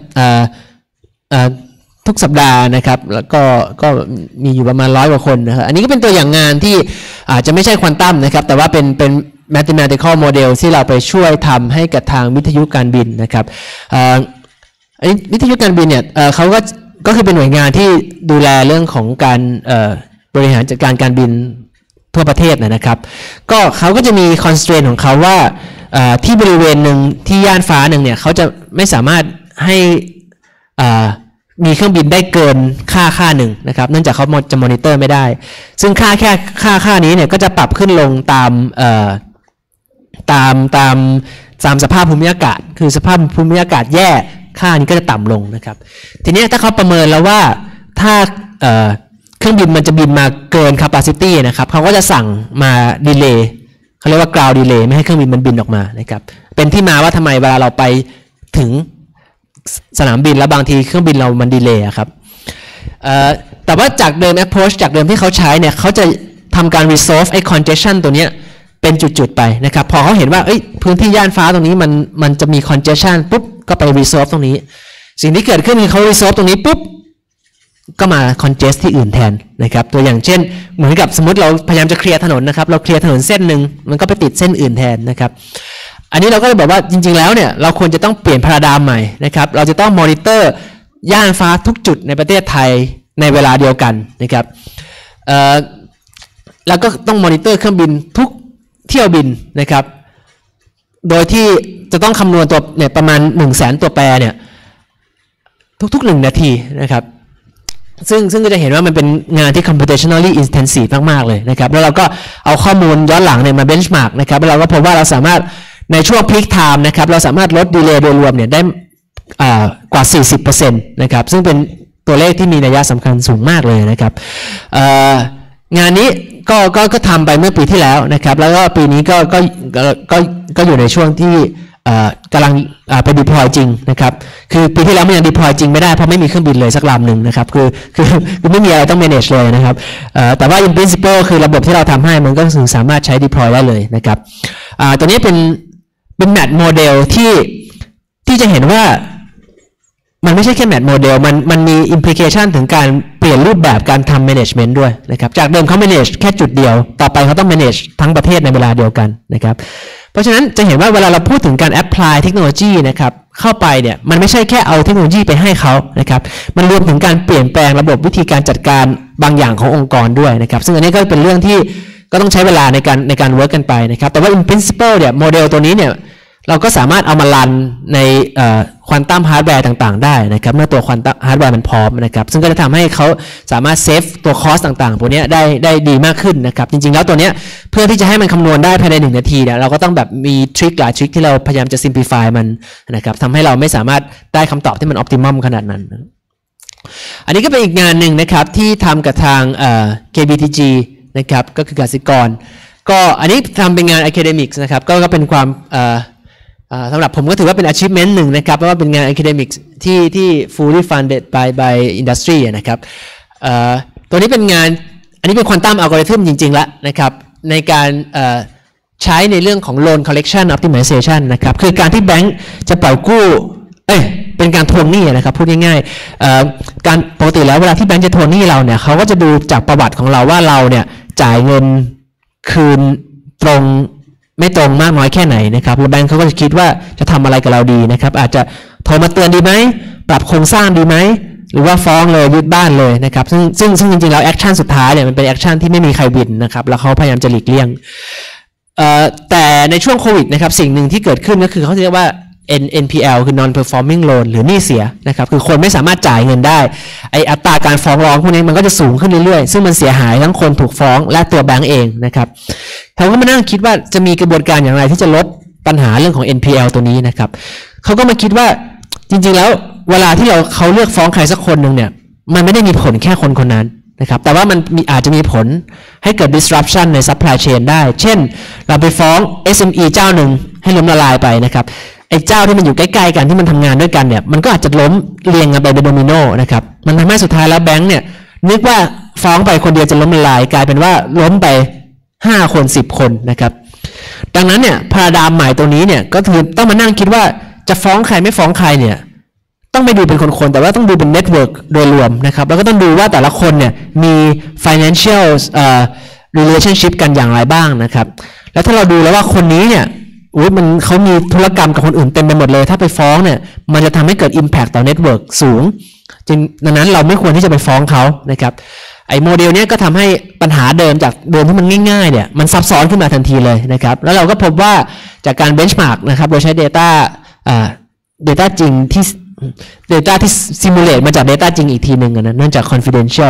ทุกสัปดาห์นะครับแล้วก็มีอยู่ประมาณ100 กว่าคนนะครับอันนี้ก็เป็นตัวอย่างงานที่อาจจะไม่ใช่ควอนตัมนะครับแต่ว่าเป็น mathematical model ที่เราไปช่วยทำให้กับทางวิทยุการบินนะครับวิทยุการบินเนี่ยเขาก็คือเป็นหน่วยงานที่ดูแลเรื่องของการบริหารจัดการการบินทั่วประเทศนะครับก็เขาก็จะมี constraint ของเขาว่าที่บริเวณหนึ่งที่ย่านฟ้าหนึ่งเนี่ยเขาจะไม่สามารถให้มีเครื่องบินได้เกินค่าหนึ่งนะครับเนื่องจากเขาจะมอนิเตอร์ไม่ได้ซึ่งค่านี้เนี่ยก็จะปรับขึ้นลงตามสภาพภูมิอากาศคือสภาพภูมิอากาศแย่ค่านี้ก็จะต่ำลงนะครับทีนี้ถ้าเขาประเมินแล้วว่าถ้าเครื่องบินมันจะบินมาเกิน capacity นะครับเขาก็จะสั่งมาดีเลย์เขาเรียกว่า ground delay ไม่ให้เครื่องบินมันบินออกมานะครับเป็นที่มาว่าทำไมเวลาเราไปถึงสนามบินแล้วบางทีเครื่องบินเรามันดีเลย์ครับแต่ว่าจากเดิม approach จากเดิมที่เขาใช้เนี่ยเขาจะทำการ resolve ไอ้ congestion ตัวเนี้ยเป็นจุดๆไปนะครับพอเขาเห็นว่าพื้นที่ย่านฟ้าตรงนี้มันจะมี congestion ปุ๊บก็ไป resolve ตรงนี้สิ่งที่เกิดขึ้นคือเขา resolve ตรงนี้ปุ๊บก็มา congest ที่อื่นแทนนะครับตัวอย่างเช่นเหมือนกับสมมติเราพยายามจะเคลียร์ถนนนะครับเราเคลียร์ถนนเส้นหนึ่งมันก็ไปติดเส้นอื่นแทนนะครับอันนี้เราก็เลยบอกว่าจริงๆแล้วเนี่ยเราควรจะต้องเปลี่ยนพาราไดม์ใหม่นะครับเราจะต้องมอนิเตอร์ย่านฟ้าทุกจุดในประเทศไทยในเวลาเดียวกันนะครับแล้วก็ต้องมอนิเตอร์เครื่องบินทุกเที่ยวบินนะครับโดยที่จะต้องคำนวณตัวเนี่ยประมาณ 100,000 ตัวแปรเนี่ยทุกๆ1 นาทีนะครับซึ่งก็จะเห็นว่ามันเป็นงานที่ computationally intensive มากๆเลยนะครับแล้วเราก็เอาข้อมูลย้อนหลังเนี่ยมา benchmark นะครับแล้วเราก็พบว่าเราสามารถในช่วง peak time นะครับเราสามารถลด delay โดยรวมเนี่ยได้กว่า 40% นะครับซึ่งเป็นตัวเลขที่มีนัยสำคัญสูงมากเลยนะครับงานนี้ก็ทำไปเมื่อปีที่แล้วนะครับแล้วก็ปีนี้ก็อยู่ในช่วงที่กำลังไป deploy จริงนะครับคือปีที่แล้วมันยัง deploy จริงไม่ได้เพราะไม่มีเครื่องบินเลยสักลำหนึ่งนะครับคือไม่มีอะไรต้อง manage เลยนะครับแต่ว่า in principle คือระบบที่เราทำให้มันก็สามารถใช้ deploy ได้เลยนะครับตัวนี้เป็น MAT โมเดลที่จะเห็นว่ามันไม่ใช่แค่ MAT โมเดลมันมี implication ถึงการเปลี่ยนรูปแบบการทำ management ด้วยนะครับจากเดิมเขา manage แค่จุดเดียวต่อไปเขาต้อง manage ทั้งประเทศในเวลาเดียวกันนะครับเพราะฉะนั้นจะเห็นว่าเวลาเราพูดถึงการ apply เทคโนโลยีนะครับเข้าไปเนี่ยมันไม่ใช่แค่เอาเทคโนโลยีไปให้เขานะครับมันรวมถึงการเปลี่ยนแปลงระบบวิธีการจัดการบางอย่างขององค์กรด้วยนะครับซึ่งอันนี้ก็เป็นเรื่องที่ก็ต้องใช้เวลาในการ work กันไปนะครับแต่ว่า in principle เนี่ยโมเดลตัวนี้เนี่ยเราก็สามารถเอามารันในควอนตัมฮาร์ดแวร์ต่างๆได้นะครับเมื่อตัวควอนตัมฮาร์ดแวร์มันพร้อมนะครับซึ่งก็จะทำให้เขาสามารถเซฟตัวคอสต่างๆพวกนี้ได้ดีมากขึ้นนะครับจริงๆแล้วตัวเนี้ยเพื่อที่จะให้มันคำนวณได้ภายใน1 นาทีเนี่ยเราก็ต้องแบบมีทริคหลายทริคที่เราพยายามจะ simplify มันนะครับทำให้เราไม่สามารถได้คำตอบที่มัน optimum ขนาดนั้นอันนี้ก็เป็นอีกงานหนึ่งนะครับที่ทำกับทางKBTG นะครับก็คือกสิกรก็อันนี้ทำเป็นงาน academics นะครับก็เป็นความสำหรับผมก็ถือว่าเป็น achievement หนึ่งนะครับเพราะว่าเป็นงาน academics ที่ fully funded by industry นะครับตัวนี้เป็นงานอันนี้เป็น quantum algorithm จริงๆแล้วนะครับในการใช้ในเรื่องของ loan collection optimization นะครับคือการที่แบงก์จะปล่อยกู้เป็นการทวงหนี้นะครับพูดง่ายๆการปกติแล้วเวลาที่แบงก์จะทวงหนี้เราเนี่ยเขาก็จะดูจากประวัติของเราว่าเราเนี่ยจ่ายเงินคืนตรงไม่ตรงมากน้อยแค่ไหนนะครับแล้วแบงก์เขาก็จะคิดว่าจะทำอะไรกับเราดีนะครับอาจจะโทรมาเตือนดีไหมปรับโครงสร้างดีไหมหรือว่าฟ้องเลยยึดบ้านเลยนะครับซึ่งจริงๆแล้วแอคชั่นสุดท้ายเนี่ยมันเป็นแอคชั่นที่ไม่มีใครวินนะครับแล้วเขาพยายามจะหลีกเลี่ยงแต่ในช่วงโควิดนะครับสิ่งหนึ่งที่เกิดขึ้นก็คือเขาเรียกว่า NPL คือ non performing loan หรือหนี้เสียนะครับคือคนไม่สามารถจ่ายเงินได้ไออัตราการฟ้องร้องพวกนี้มันก็จะสูงขึ้นเรื่อยๆซึ่งมันเสียหายทั้งคนถูกฟ้องและตัวแบงก์เองนะครับเขาก็มานั่งคิดว่าจะมีกระบวนการอย่างไรที่จะลดปัญหาเรื่องของ NPL ตัวนี้นะครับเขาก็มาคิดว่าจริงๆแล้วเวลาที่เขาเลือกฟ้องใครสักคนหนึ่งเนี่ยมันไม่ได้มีผลแค่คนคนนั้นนะครับแต่ว่ามันอาจจะมีผลให้เกิด disruption ใน supply chain ได้เช่นเราไปฟ้อง SME เจ้าหนึ่งให้ล้มละลายไปนะครับไอ้เจ้าที่มันอยู่ใกล้ๆกันที่มันทำงานด้วยกันเนี่ยมันก็อาจจะล้มเรียงกันไปเป็นโดมิโนนะครับมันทำให้สุดท้ายแล้วแบงก์เนี่ยนึกว่าฟ้องไปคนเดียวจะล้มละลายกลายเป็นว่าล้มไป5 คน 10 คนนะครับดังนั้นเนี่ยพาราไดม์ใหม่ตัวนี้เนี่ยก็คือต้องมานั่งคิดว่าจะฟ้องใครไม่ฟ้องใครเนี่ยต้องไม่ดูเป็นคนๆแต่ว่าต้องดูเป็นเน็ตเวิร์กโดยรวมนะครับแล้วก็ต้องดูว่าแต่ละคนเนี่ยมี financial relationship กันอย่างไรบ้างนะครับแล้วถ้าเราดูแล้วว่าคนนี้เนี่ยเขามีธุรกรรมกับคนอื่นเต็มไปหมดเลยถ้าไปฟ้องเนี่ยมันจะทำให้เกิด impact ต่อเน็ตเวิร์กสูงจึงดังนั้นเราไม่ควรที่จะไปฟ้องเขานะครับไอ้โมเดลเนี้ยก็ทำให้ปัญหาเดิมจากเดิมที่มันง่ายๆเนี่ยมันซับซ้อนขึ้นมาทันทีเลยนะครับแล้วเราก็พบว่าจากการ benchmark นะครับโดยใช้ data จริงที่ data ที่ simulate มาจาก data จริงอีกทีหนึ่งนะเนื่องจาก confidential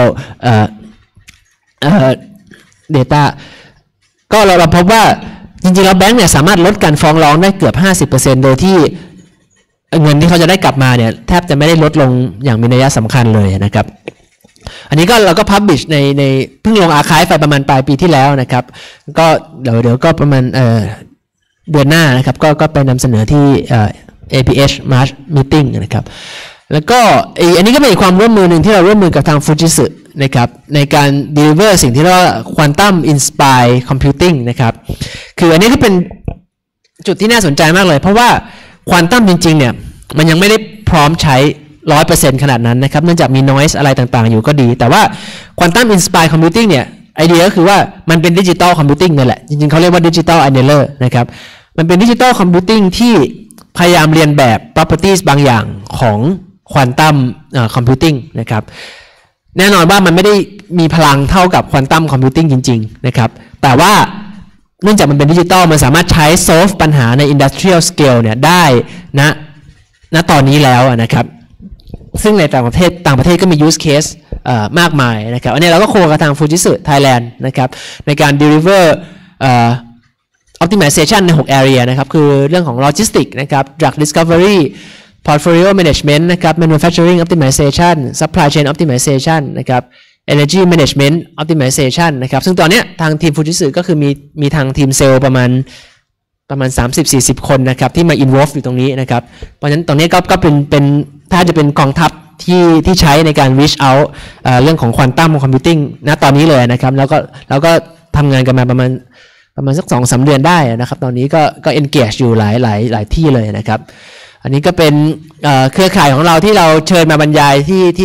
data ก็เราพบว่าจริงๆแล้วแบงก์เนี่ยสามารถลดการฟ้องร้องได้เกือบ 50% โดยที่เงินที่เขาจะได้กลับมาเนี่ยแทบจะไม่ได้ลดลงอย่างมีนัยสำคัญเลยนะครับอันนี้ก็เราก็ publish ในเพิ่งลง archive ไปประมาณปลายปีที่แล้วนะครับก็เดี๋ยวก็ประมาณเดือนหน้านะครับก็ไปนำเสนอที่APH March Meeting นะครับแล้วก็อันนี้ก็เป็นความร่วมมือหนึ่งที่เราร่วมมือกับทาง Fujitsu นะครับในการ deliver สิ่งที่เรียกว่า Quantum Inspired Computing นะครับคืออันนี้ก็เป็นจุดที่น่าสนใจมากเลยเพราะว่าควอนตัมจริงๆเนี่ยมันยังไม่ได้พร้อมใช้ 100% ขนาดนั้นนะครับเนื่องจากมี noise อะไรต่างๆอยู่ก็ดีแต่ว่า Quantum Inspired Computing เนี่ยไอเดียก็คือว่ามันเป็นดิจิตอลคอมพิวติ้งนั่นแหละจริงๆเขาเรียกว่าดิจิตอลอันเนลเลอร์นะครับมันเป็นดิจิตอลคอมพิวติ้งที่พยายามเรียนแบบ properties บางอย่างของควอนตัมคอมพิวติ้งนะครับแน่นอนว่ามันไม่ได้มีพลังเท่ากับควอนตัมคอมพิวติ้งจริงๆนะครับแต่ว่าเนื่องจากมันเป็นดิจิตอลมันสามารถใช้ solve ปัญหาใน industrial scale เนี่ยได้ณตอนนี้แล้วนะครับซึ่งในต่างประเทศก็มี use case มากมายนะครับอันนี้เราก็โคกับทาง Fujitsu Thailand นะครับในการ deliver optimization ใน6 area นะครับคือเรื่องของ logistics นะครับ drug discovery portfolio management นะครับ manufacturing optimization supply chain optimization นะครับ energy management optimization นะครับซึ่งตอนนี้ทางทีม Fujitsu ก็คือมีทางทีมเซลล์ประมาณ 30-40 คนนะครับที่มา involve อยู่ตรงนี้นะครับเพราะฉะนั้นตรงนี้ก็เป็นถ้าจะเป็นกองทัพที่ใช้ในการ reach out เรื่องของ quantum computing ณตอนนี้เลยนะครับแล้วก็ทำงานกันมาประมาณสัก 2-3 เดือนได้นะครับตอนนี้ก็ engage อยู่หลายที่เลยนะครับอันนี้ก็เป็นเครือข่ายของเราที่เราเชิญมาบรรยาย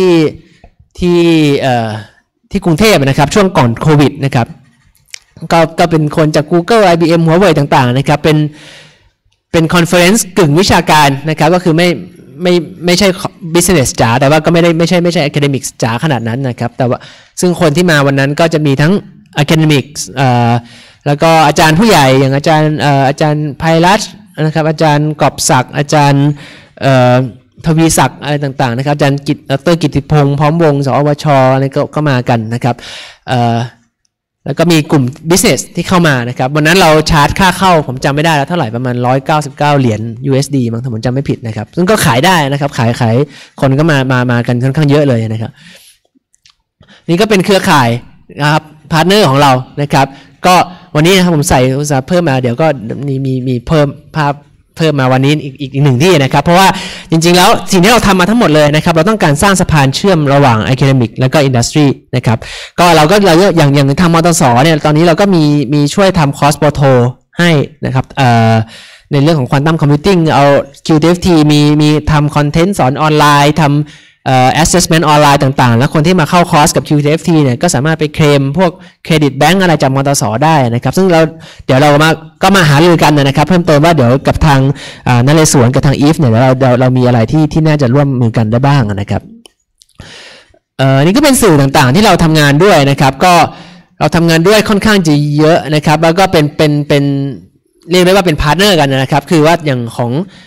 ที่กรุงเทพนะครับช่วงก่อนโควิดนะครับก็เป็นคนจาก Google IBM Huawei ต่างๆนะครับเป็นคอนเฟอเรนซ์กึ่งวิชาการนะครับก็คือไม่ใช่ business จ๋าแต่ว่าก็ไม่ใช่ academics จ๋าขนาดนั้นนะครับแต่ว่าซึ่งคนที่มาวันนั้นก็จะมีทั้ง academics แล้วก็อาจารย์ผู้ใหญ่อย่างอาจารย์ไพรัชนะครับอาจารย์กอบศักดิ์อาจารย์ทวีศักดิ์อะไรต่างๆนะครับอาจารย์ดร.กิตติพงษ์พร้อมวงศ์สอวช.อะไรก็มากันนะครับแล้วก็มีกลุ่ม business ที่เข้ามานะครับวันนั้นเราชาร์จค่าเข้าผมจำไม่ได้แล้วเท่าไหร่ประมาณ199เหรียญ USD มั้งถ้าผมจำไม่ผิดนะครับซึ่งก็ขายได้นะครับขายคนก็มากันค่อนข้างเยอะเลยนะครับนี่ก็เป็นเครือข่ายนะครับพาร์ทเนอร์ของเรานะครับก็วันนี้นะครับผมใส่อุตสาห์เพิ่มมาเดี๋ยวก็มีเพิ่มภาพเพิ่มมาวันนี้อีกหนึ่งที่นะครับเพราะว่าจริงๆแล้วสิ่งที่เราทำมาทั้งหมดเลยนะครับเราต้องการสร้างสะพานเชื่อมระหว่าง academic แล้วก็ industry นะครับก็เราอย่างทางมตสเนี่ยตอนนี้เราก็มีช่วยทำคอร์สโปรโทให้นะครับในเรื่องของ quantum computing เอา QTFT มีทำคอนเทนต์สอนออนไลน์ทำassessment ออนไลน์ต่างๆแล้วคนที่มาเข้าคอร์สกับ QTFT เนี่ยก็สามารถไปเคลมพวกเครดิตแบงก์อะไรจากมตสได้นะครับซึ่งเดี๋ยวเรามาหารือกันนะครับเพิ่มเติมว่าเดี๋ยวกับทางนเรศวรกับทาง IF เนี่ยเรามีอะไรที่น่าจะร่วมมือกันได้บ้างนะครับนี่ก็เป็นสื่อต่างๆที่เราทำงานด้วยนะครับก็เราทำงานด้วยค่อนข้างจะเยอะนะครับแล้วก็เป็นเรียกได้ว่าเป็นพาร์ทเนอร์กันนะครับคือว่าอย่างของ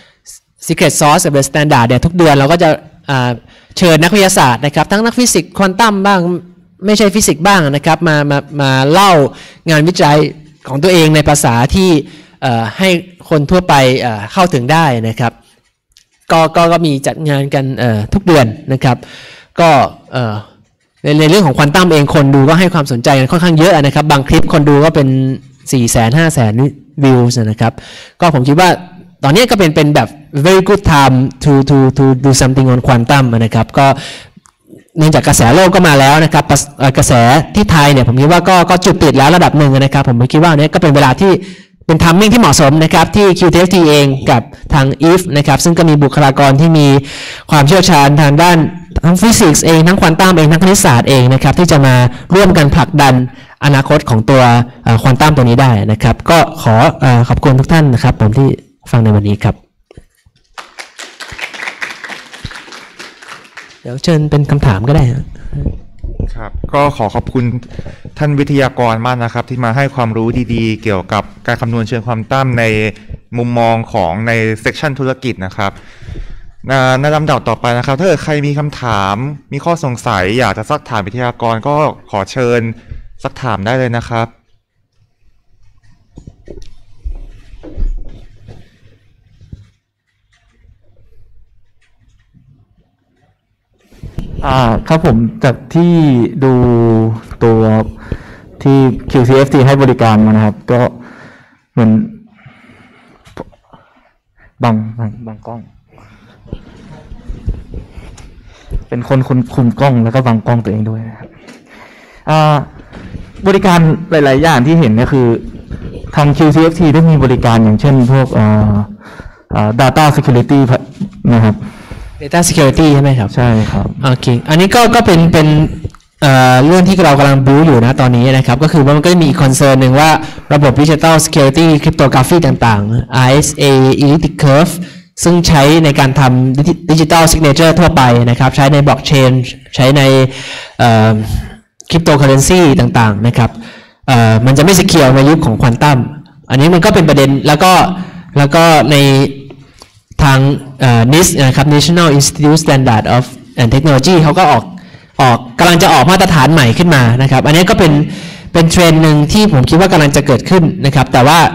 Secret Sauce กับ The Standard เนี่ยทุกเดือนเราก็จะเชิญนักวิทยาศาสตร์นะครับทั้งนักฟิสิกส์ควอนตัมบ้างไม่ใช่ฟิสิกส์บ้างนะครับมาเล่างานวิจัยของตัวเองในภาษาที่ให้คนทั่วไปเข้าถึงได้นะครับก็มีจัดงานกันทุกเดือนนะครับก็ในเรื่องของควอนตัมเองคนดูก็ให้ความสนใจกันค่อนข้างเยอะนะครับบางคลิปคนดูก็เป็น 400,000-500,000 วิวนะครับก็ผมคิดว่าตอนนี้ก็เป็นแบบ very good time to do something on quantum นะครับก็เนื่องจากกระแสโลกก็มาแล้วนะครับกระแสที่ไทยเนี่ยผมคิดว่าก็จุดติดแล้วระดับหนึ่งนะครับผมคิดว่าเนี่ยก็เป็นเวลาที่เป็นทัมมิ่งที่เหมาะสมนะครับที่ QTFT เองกับทาง IF นะครับซึ่งก็มีบุคลากรที่มีความเชี่ยวชาญทางด้านทั้งฟิสิกส์เองทั้งควอนตัมเองทั้งคณิตศาสตร์เองนะครับที่จะมาร่วมกันผลักดันอนาคตของตัวควอนตัมตัวนี้ได้นะครับก็ขอบคุณทุกท่านนะครับผมที่ฟังในวันนี้ครับเดี๋ยวเชิญเป็นคำถามก็ได้ครับก็ขอบคุณท่านวิทยากรมากนะครับที่มาให้ความรู้ดีๆเกี่ยวกับการคำนวณเชิงควอนตัมในมุมมองของในเซกชันธุรกิจนะครับในลำดับต่อไปนะครับถ้าเกิดใครมีคำถามมีข้อสงสัยอยากจะซักถามวิทยากรก็ขอเชิญซักถามได้เลยนะครับครับผมจากที่ดูตัวที่ QTFT ให้บริการมานะครับก็เหมือนบางกล้องเป็นคนคุมกล้องแล้วก็บังกล้องตัวเองด้วยนะครับบริการหลายๆอย่างที่เห็นก็คือทาง QTFT ได้มีบริการอย่างเช่นพวกdata security นะครับ data security ใช่ไหมครับใช่ครับโอเคอันนี้ก็เป็นเรื่องที่เรากำลังบู๊อยู่นะตอนนี้นะครับก็คือว่ามันก็จะมีอีกคอนเซิร์นหนึ่งว่าระบบ digital security cryptography ต่างๆ RSA elliptic curve ซึ่งใช้ในการทำ digital signature ทั่วไปนะครับใช้ใน blockchain ใช้ในcryptocurrency ต่างๆนะครับมันจะไม่ secure ในยุคของควอนตัมอันนี้มันก็เป็นประเด็นแล้วก็ในทาง NIST นะครับ National Institute Standard of and Technology เขาก็กำลังจะออกมาตรฐานใหม่ขึ้นมานะครับอันนี้ก็เป็นเทรนด์หนึ่งที่ผมคิดว่ากำลังจะเกิดขึ้นนะครับแต่ว่า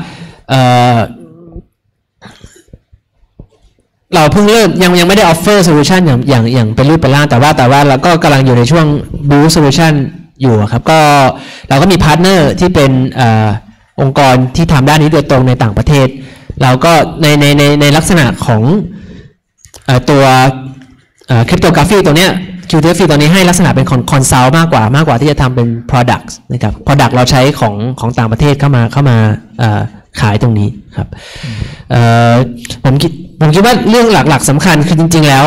เราเพิ่งเริ่มยังไม่ได้ offer solution อย่างเป็นรูปเป็นร่างแต่ว่าเราก็กำลังอยู่ในช่วง build solution อยู่ครับก็เราก็มีพาร์ทเนอร์ที่เป็นองค์กรที่ทำด้านนี้โดยตรงในต่างประเทศเราก็ในลักษณะของตัวcryptography ตัวเนี้ย QTFT ตัวนี้ให้ลักษณะเป็นคอนซัลท์มากกว่าที่จะทำเป็น products นะครับ product เราใช้ของต่างประเทศเข้ามาขายตรงนี้ครับผมคิดว่าเรื่องหลักๆสำคัญคือจริงๆแล้ว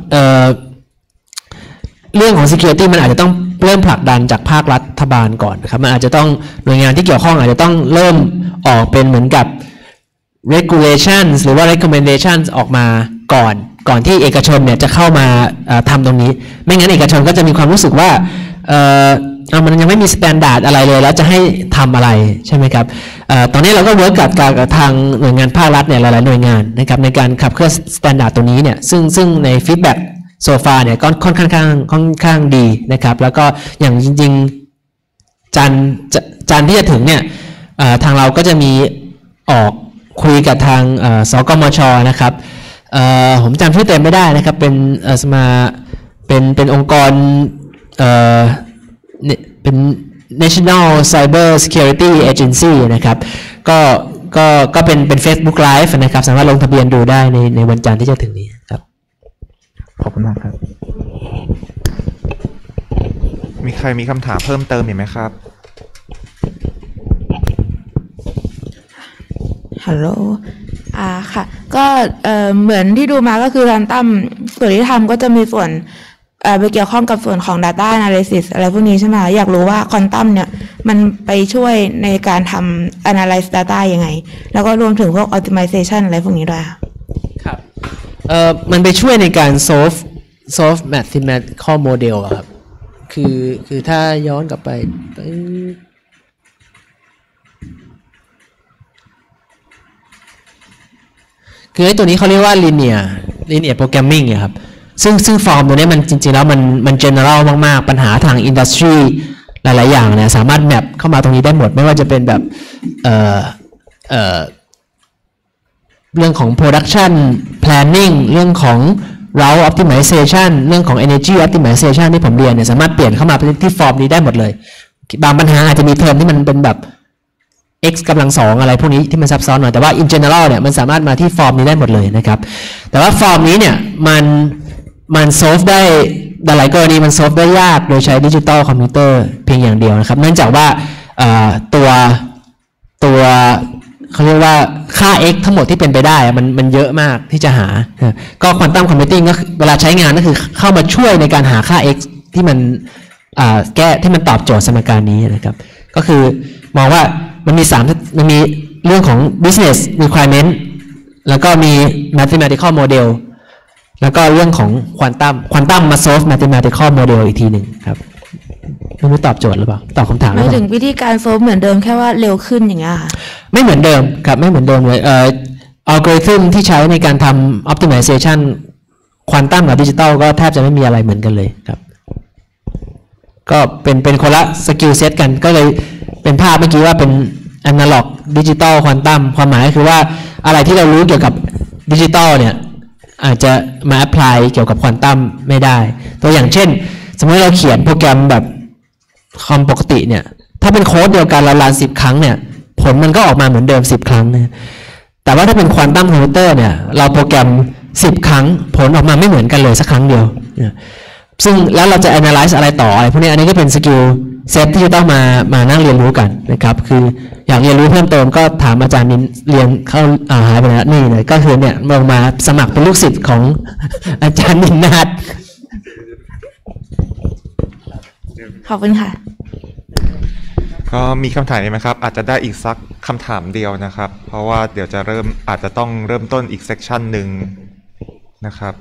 เรื่องของ security มันอาจจะต้องเริ่มผลักดันจากภาครัฐบาลก่อนนะครับมันอาจจะต้องหน่วยงานที่เกี่ยวข้องอาจจะต้องเริ่มออกเป็นเหมือนกับ regulations หรือว่า recommendations ออกมาก่อนที่เอกชนเนี่ยจะเข้ามาทำตรงนี้ไม่งั้นเอกชนก็จะมีความรู้สึกว่ามันยังไม่มี standard อะไรเลยแล้วจะให้ทำอะไรใช่ไหมครับตอนนี้เราก็เวิร์กกับทางหน่วยงานภาครัฐเนี่ยหลายๆหน่วยงานนะครับในการขับเคลื่อน standard ตัวนี้เนี่ยซึ่งใน feedback โซฟาเนี่ยก็ค่อนข้างดีนะครับแล้วก็อย่างจริงๆจันที่จะถึงเนี่ยทางเราก็จะมีออกคุยกับทางสกมช.นะครับผมจำชื่อเต็มไม่ได้นะครับเป็นองค์กรเป็น National Cyber Security Agency นะครับก็เป็น Facebook Live นะครับสามารถลงทะเบียนดูได้ในวันจันทร์ที่จะถึงนี้ครับขอบคุณมากครับมีใครมีคำถามเพิ่มเติมอีกไหมครับฮัลโหลค่ะก็เหมือนที่ดูมาก็คือควอนตัมส่วนที่ทำก็จะมีส่วนไปเกี่ยวข้องกับส่วนของ data analysis อะไรพวกนี้ใช่ไหมอยากรู้ว่าควอนตัมเนี่ยมันไปช่วยในการทำ analyze data ยังไงแล้วก็รวมถึงพวก optimization อะไรพวกนี้ด้วยครับมันไปช่วยในการ solve mathematical model อะครับคือถ้าย้อนกลับไปคือไอ้ตัวนี้เขาเรียกว่า linear programming ครับซึ่งฟอร์มตัวนี้มันจริงๆแล้วมัน general มากๆปัญหาทาง industry หลายๆอย่างเนี่ยสามารถแมปเข้ามาตรงนี้ได้หมดไม่ว่าจะเป็นแบบเรื่องของ production planning เรื่องของ route optimization เรื่องของ energy optimization ที่ผมเรียนเนี่ยสามารถเปลี่ยนเข้ามาเป็นที่ฟอร์มนี้ได้หมดเลยบางปัญหาอาจจะมีเทอมที่มันเป็นแบบ x กำลัง2อะไรพวกนี้ที่มันซับซ้อนหน่อยแต่ว่า in general เนี่ยมันสามารถมาที่ฟอร์มนี้ได้หมดเลยนะครับแต่ว่าฟอร์มนี้เนี่ยมัน solve ได้หลายกรณีมัน solve ได้ยากโดยใช้ดิจิตอลคอมพิวเตอร์เพียงอย่างเดียวนะครับเนื่องจากว่าตัวเขาเรียกว่าค่า x ทั้งหมดที่เป็นไปได้มันเยอะมากที่จะหาก็ควอนตัมคอมพิวติ้งก็เวลาใช้งานก็คือเข้ามาช่วยในการหาค่า x ที่มันแก้ที่มันตอบโจทย์สมการนี้นะครับก็คือมองว่ามันมีเรื่องของ business requirement แล้วก็มี mathematical model แล้วก็เรื่องของควอนตัมมา solve mathematical model อีกทีหนึ่งครับไม่รู้ตอบโจทย์หรือเปล่าตอบคำถามหรือเปล่าไม่ถึงวิธีการ solve เหมือนเดิมแค่ว่าเร็วขึ้นอย่างเงี้ยค่ะไม่เหมือนเดิมครับไม่เหมือนเดิมเลยอัลกอริทึมที่ใช้ในการทำ optimization ควอนตัมกับดิจิตอลก็แทบจะไม่มีอะไรเหมือนกันเลยครับก็เป็นคนละสกิลเซตกันก็เลยเป็นภาพเมื่อกี้ว่าเป็น analog digital quantum ความหมายก็คือว่าอะไรที่เรารู้เกี่ยวกับดิจิตอลเนี่ยอาจจะมาแอพพลายเกี่ยวกับควอนตัมไม่ได้ตัวอย่างเช่นสมมติเราเขียนโปรแกรมแบบคอมปกติเนี่ยถ้าเป็นโค้ดเดียวกันเรารัน10 ครั้งเนี่ยผลมันก็ออกมาเหมือนเดิม10 ครั้งนะแต่ว่าถ้าเป็นควอนตัมคอมพิวเตอร์เนี่ยเราโปรแกรม10 ครั้งผลออกมาไม่เหมือนกันเลยสักครั้งเดียวซึ่งแล้วเราจะ analyze อะไรต่ออะไรพวกนี้อันนี้ก็เป็นสกิลเซตที่จะต้องมานั่งเรียนรู้กันนะครับคืออยากเรียนรู้เพิ่มเติมก็ถามอาจารย์นินเรียนเข้าหายไปแล้วนี่เลยก็คือเนี่ยมาสมัครเป็นลูกศิษย์ของอาจารย์นินนาถขอบคุณค่ะก็มีคำถามไหมครับอาจจะได้อีกสักคำถามเดียวนะครับเพราะว่าเดี๋ยวจะอาจจะต้องเริ่มต้นอีกเซกชันหนึ่งนะครับ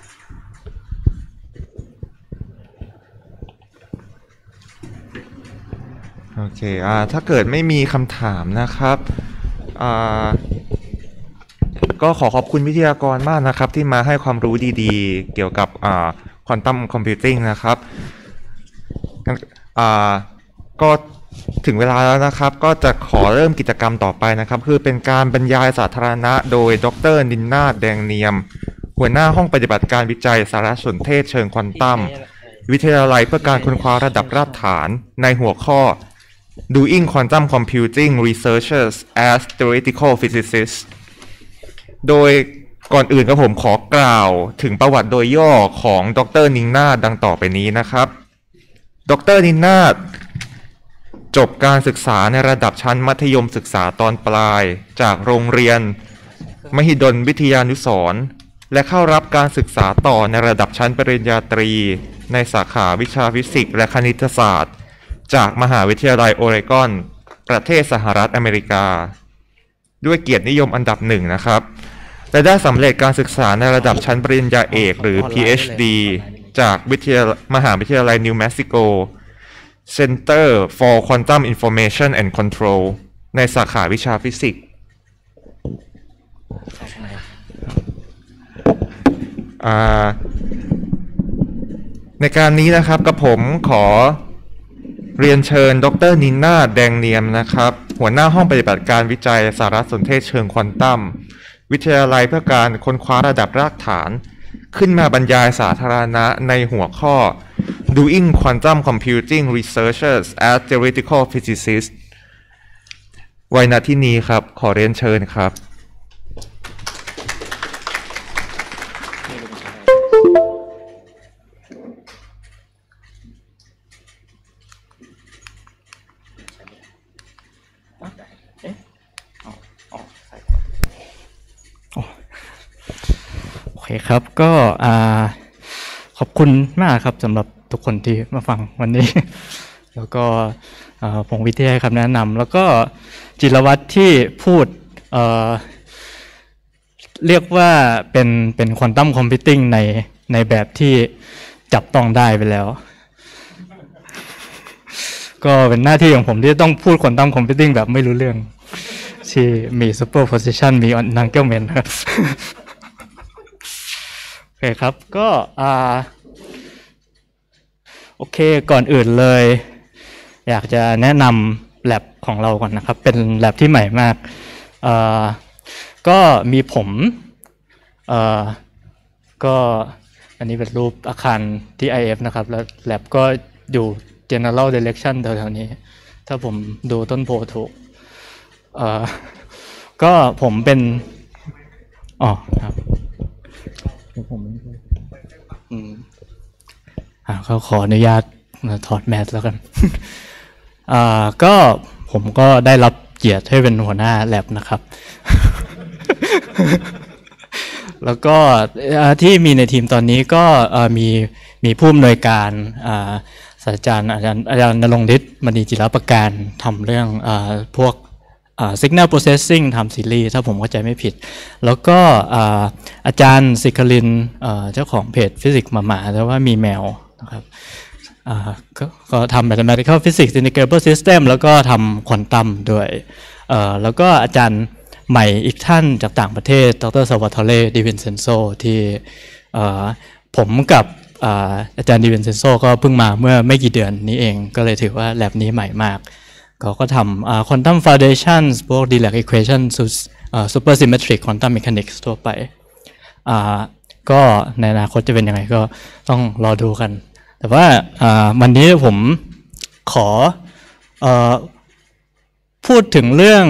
โอเคถ้าเกิดไม่มีคำถามนะครับก็ขอบคุณวิทยากรมากนะครับที่มาให้ความรู้ดีๆเกี่ยวกับควอนตัมคอมพิวติ้งนะครับก็ถึงเวลาแล้วนะครับก็จะขอเริ่มกิจกรรมต่อไปนะครับคือเป็นการบรรยายสาธารณะโดยดร.นินนาถแดงเนียมหัวหน้าห้องปฏิบัติการวิจัยสารสนเทศเชิงควอนตัมวิทยาลัยเพื่อการค้นคว้าระดับรากฐานในหัวข้อ Doing Quantum Computing Researchers as Theoretical Physicists โดยก่อนอื่นก็ผมขอกล่าวถึงประวัติโดยย่อของดร.นินนาถดังต่อไปนี้นะครับดร.นินนาถจบการศึกษาในระดับชั้นมัธยมศึกษาตอนปลายจากโรงเรียนมหิดลวิทยานุสรณ์และเข้ารับการศึกษาต่อในระดับชั้นปริญญาตรีในสาขาวิชาฟิสิกส์และคณิตศาสตร์จากมหาวิทยาลัยโอเรกอนประเทศสหรัฐอเมริกาด้วยเกียรตินิยมอันดับหนึ่งนะครับและได้สำเร็จการศึกษาในระดับชั้นปริญญาเอกหรือ PhD จากมหาวิทยาลัยนิวเม็กซิโกCenter for Quantum Information and Control ในสาขาวิชาฟิสิกส์ในการนี้นะครับกับผมขอเรียนเชิญดร.นินนาถแดงเนียมนะครับหัวหน้าห้องปฏิบัติการวิจัยสารสนเทศเชิงควอนตัมวิทยาลัยเพื่อการค้นคว้าระดับรากฐานขึ้นมาบรรยายสาธารณะในหัวข้อ Doing Quantum Computing Researchers as Theoretical Physicists ไว้ณที่นี้ครับขอเรียนเชิญครับโอเคครับก็ขอบคุณมากครับสำหรับทุกคนที่มาฟังวันนี้ แล้วก็ผมวิทยาคำแนะนำแล้วก็จิรวัตรที่พูดเรียกว่าเป็นควอนตัมคอมพิวติ้งในแบบที่จับต้องได้ไปแล้ว ก็เป็นหน้าที่ของผมที่ต้องพูดควอนตัมคอมพิวติ้งแบบไม่รู้เรื่องที่มีซูเปอร์โพซิชันมีนังเกิลเมนครับ โอเคครับก็โอเคก่อนอื่นเลยอยากจะแนะนำ lab ของเราก่อนนะครับเป็น lab ที่ใหม่มากก็มีผมก็อันนี้เป็นรูปอาคารที่ IF นะครับแล้ว lab ก็อยู่ general direction แถวๆนี้ถ้าผมดูต้นโพถูกก็ผมเป็นครับผมเขาขออนุญาตถอดแมสแล้วกันก็ผมก็ได้รับเกียรติให้เป็นหัวหน้าแลบนะครับ แล้วก็ที่มีในทีมตอนนี้ก็มีผู้อำนวยการศาสตราจารย์อาจารย์ณรงค์ฤทธิ์มณีจิรประการทำเรื่องพวกsignal processing ทำซีรีส์ถ้าผมเข้าใจไม่ผิดแล้วก็อาจารย์ศิครินเจ้าของเพจฟิสิกส์หมาแต่ว่ามีแมวนะครับก็ทำ mathematical physics integrable system แล้วก็ทำควอนตัมด้วยแล้วก็อาจารย์ใหม่อีกท่านจากต่างประเทศดร. ซาวาทอเร่ ดิวินเซนโซที่ผมกับอาจารย์ดิวินเซนโซก็เพิ่งมาเมื่อไม่กี่เดือนนี้เองก็เลยถือว่า lab นี้ใหม่มากก็ทำquantum foundations พวก Dirac equation supersymmetric quantum mechanics ทั่วไปก็ในอนาคตจะเป็นยังไงก็ต้องรอดูกันแต่ว่าวันนี้ผมขอพูดถึงเรื่อง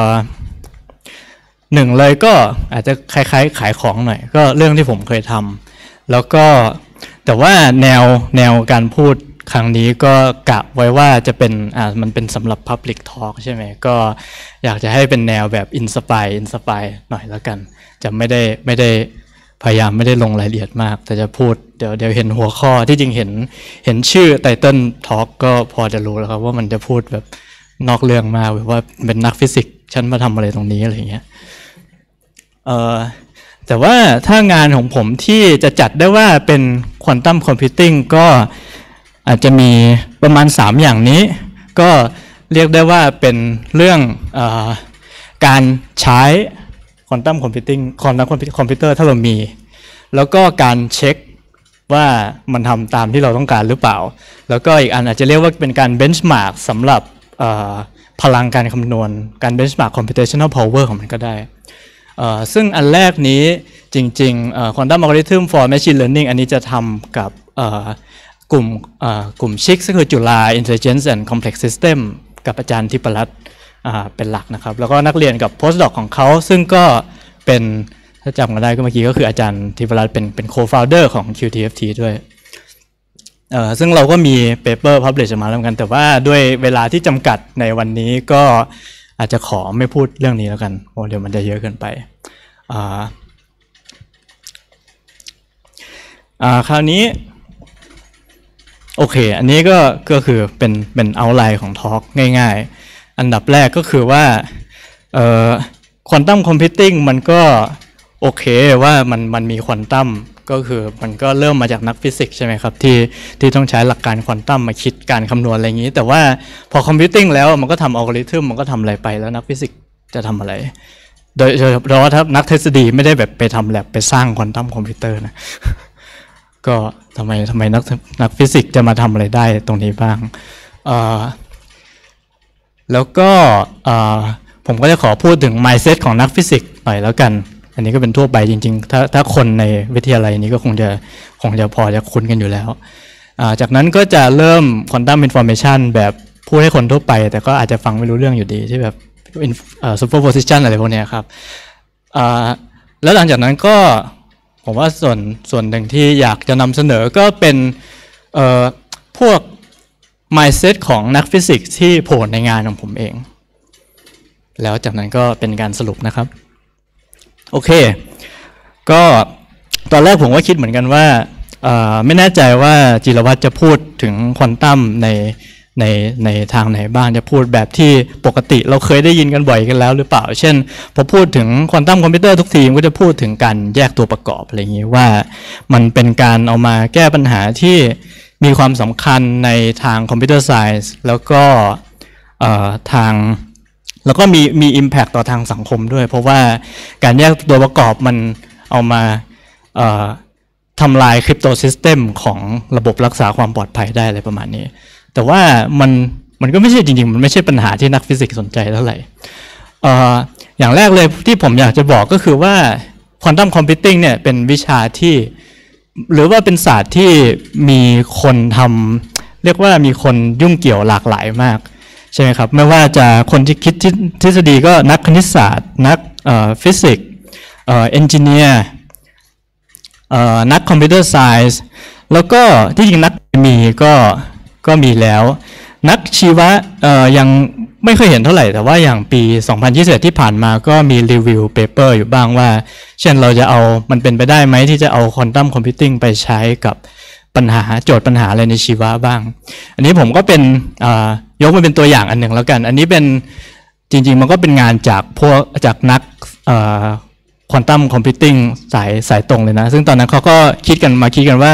หนึ่งเลยก็อาจจะคล้ายๆขายของหน่อยก็เรื่องที่ผมเคยทำแล้วก็แต่ว่าแนวการพูดครั้งนี้ก็กะไว้ว่าจะเป็นมันเป็นสำหรับ Public Talk ใช่ไหมก็อยากจะให้เป็นแนวแบบ Inspire หน่อยแล้วกันจะไม่ได้พยายามไม่ได้ลงรายละเอียดมากแต่จะพูดเดี๋ยวเห็นหัวข้อที่จริงเห็นชื่อ Title Talk ก็พอจะรู้แล้วครับว่ามันจะพูดแบบนอกเรื่องมากแบบว่าเป็นนักฟิสิกส์ฉันมาทำอะไรตรงนี้อะไรอย่างเงี้ยแต่ว่าถ้างานของผมที่จะจัดได้ว่าเป็นควอนตัมคอมพิวติ้งก็อาจจะมีประมาณ3อย่างนี้ก็เรียกได้ว่าเป็นเรื่องการใช้ควอนตัมคอมพิวติ้งคอมพิวเตอร์ถ้าเรามีแล้วก็การเช็คว่ามันทำตามที่เราต้องการหรือเปล่าแล้วก็อีกอันอาจจะเรียกว่าเป็นการเบนช์มาร์กสำหรับพลังการคำนวณการเบนช์มาร์ก computational power ของมันก็ได้ซึ่งอันแรกนี้จริงๆ quantum algorithm for machine learning อันนี้จะทำกับกลุ่มชิกซึ่งคือจุฬา intelligence and complex system กับอาจารย์ทิพรัตน์เป็นหลักนะครับแล้วก็นักเรียนกับ postdoc ของเขาซึ่งก็เป็นถ้าจำกันได้ก็เมื่อกี้ก็คืออาจารย์ทิพรัตน์เป็น co-founder ของ QTFT ด้วยซึ่งเราก็มี paper publish มาแล้วกันแต่ว่าด้วยเวลาที่จำกัดในวันนี้ก็อาจจะขอไม่พูดเรื่องนี้แล้วกันเพราะเดี๋ยวมันจะเยอะเกินไปคราวนี้โอเคอันนี้ก็คือเป็นเอาไลน์ของทอล์กง่ายๆอันดับแรกก็คือว่าควอนตัมคอมพิวติ้งมันก็โอเคว่ามันมีควอนตัมก็คือมันก็เริ่มมาจากนักฟิสิกส์ใช่ไหมครับที่ต้องใช้หลักการควอนตัมมาคิดการคำนวณอะไรอย่างนี้แต่ว่าพอคอมพิวติ้งแล้วมันก็ทำอัลกอริทึมมันก็ทำอะไรไปแล้วนักฟิสิกส์จะทำอะไรโดยเฉพาะถ้านักทฤษฎีไม่ได้แบบไปทำแลบไปสร้างควอนตัมคอมพิวเตอร์นะ ก็ทำไมนักฟิสิกส์จะมาทำอะไรได้ตรงนี้บ้างแล้วก็ผมก็จะขอพูดถึง mindset ของนักฟิสิกส์หน่อยแล้วกันอันนี้ก็เป็นทั่วไปจริงๆถ้าคนในวิทยาลัยนี้ก็คงจะพอจะคุ้นกันอยู่แล้วจากนั้นก็จะเริ่ม quantum information แบบพูดให้คนทั่วไปแต่ก็อาจจะฟังไม่รู้เรื่องอยู่ดีที่แบบsuperposition อะไรพวกนี้ครับแล้วหลังจากนั้นก็ผมว่าส่วนหนึ่งที่อยากจะนำเสนอก็เป็นพวก mindset ของนักฟิสิกส์ที่โผล่ในงานของผมเองแล้วจากนั้นก็เป็นการสรุปนะครับโอเคก็ตอนแรกผมก็คิดเหมือนกันว่าไม่แน่ใจว่าจิรวัตรจะพูดถึงควอนตัมในทางไหนบ้างจะพูดแบบที่ปกติเราเคยได้ยินกันบ่อยกันแล้วหรือเปล่าเช่นพอพูดถึงควอนตัมคอมพิวเตอร์ทุกทีก็จะพูดถึงการแยกตัวประกอบอะไรอย่างนี้ว่ามันเป็นการเอามาแก้ปัญหาที่มีความสำคัญในทางคอมพิวเตอร์ไซน์แล้วก็แล้วก็มี impact ต่อทางสังคมด้วยเพราะว่าการแยกตัวประกอบมันเอามาทำลายคริปโตซิสเต็มของระบบรักษาความปลอดภัยได้อะไรประมาณนี้แต่ว่ามันก็ไม่ใช่จริงๆมันไม่ใช่ปัญหาที่นักฟิสิกส์สนใจเท่าไหร่อย่างแรกเลยที่ผมอยากจะบอกก็คือว่าควอนตัมคอมพิวติ้งเนี่ยเป็นวิชาที่หรือว่าเป็นศาสตร์ที่มีคนทำเรียกว่ามีคนยุ่งเกี่ยวหลากหลายมากใช่ไหมครับไม่ว่าจะคนที่คิดทฤษฎีก็นักคณิตศาสตร์นักฟิสิกส์เอนจิเนียร์นักคอมพิวเตอร์ไซน์แล้วก็ที่จริงนักเคมีก็มีแล้วนักชีวะยังไม่เคยเห็นเท่าไหร่แต่ว่าอย่างปี 2021 ที่ผ่านมาก็มีรีวิวเปเปอร์อยู่บ้างว่าเช่นเราจะเอามันเป็นไปได้ไหมที่จะเอาควอนตัมคอมพิวติ้งไปใช้กับโจทย์ปัญหาอะไรในชีวะบ้างอันนี้ผมก็เป็นยกมาเป็นตัวอย่างอันหนึ่งแล้วกันอันนี้เป็นจริงๆมันก็เป็นงานจากนักควอนตัมคอมพิวติ้งสายตรงเลยนะซึ่งตอนนั้นเขาก็คิดกันว่า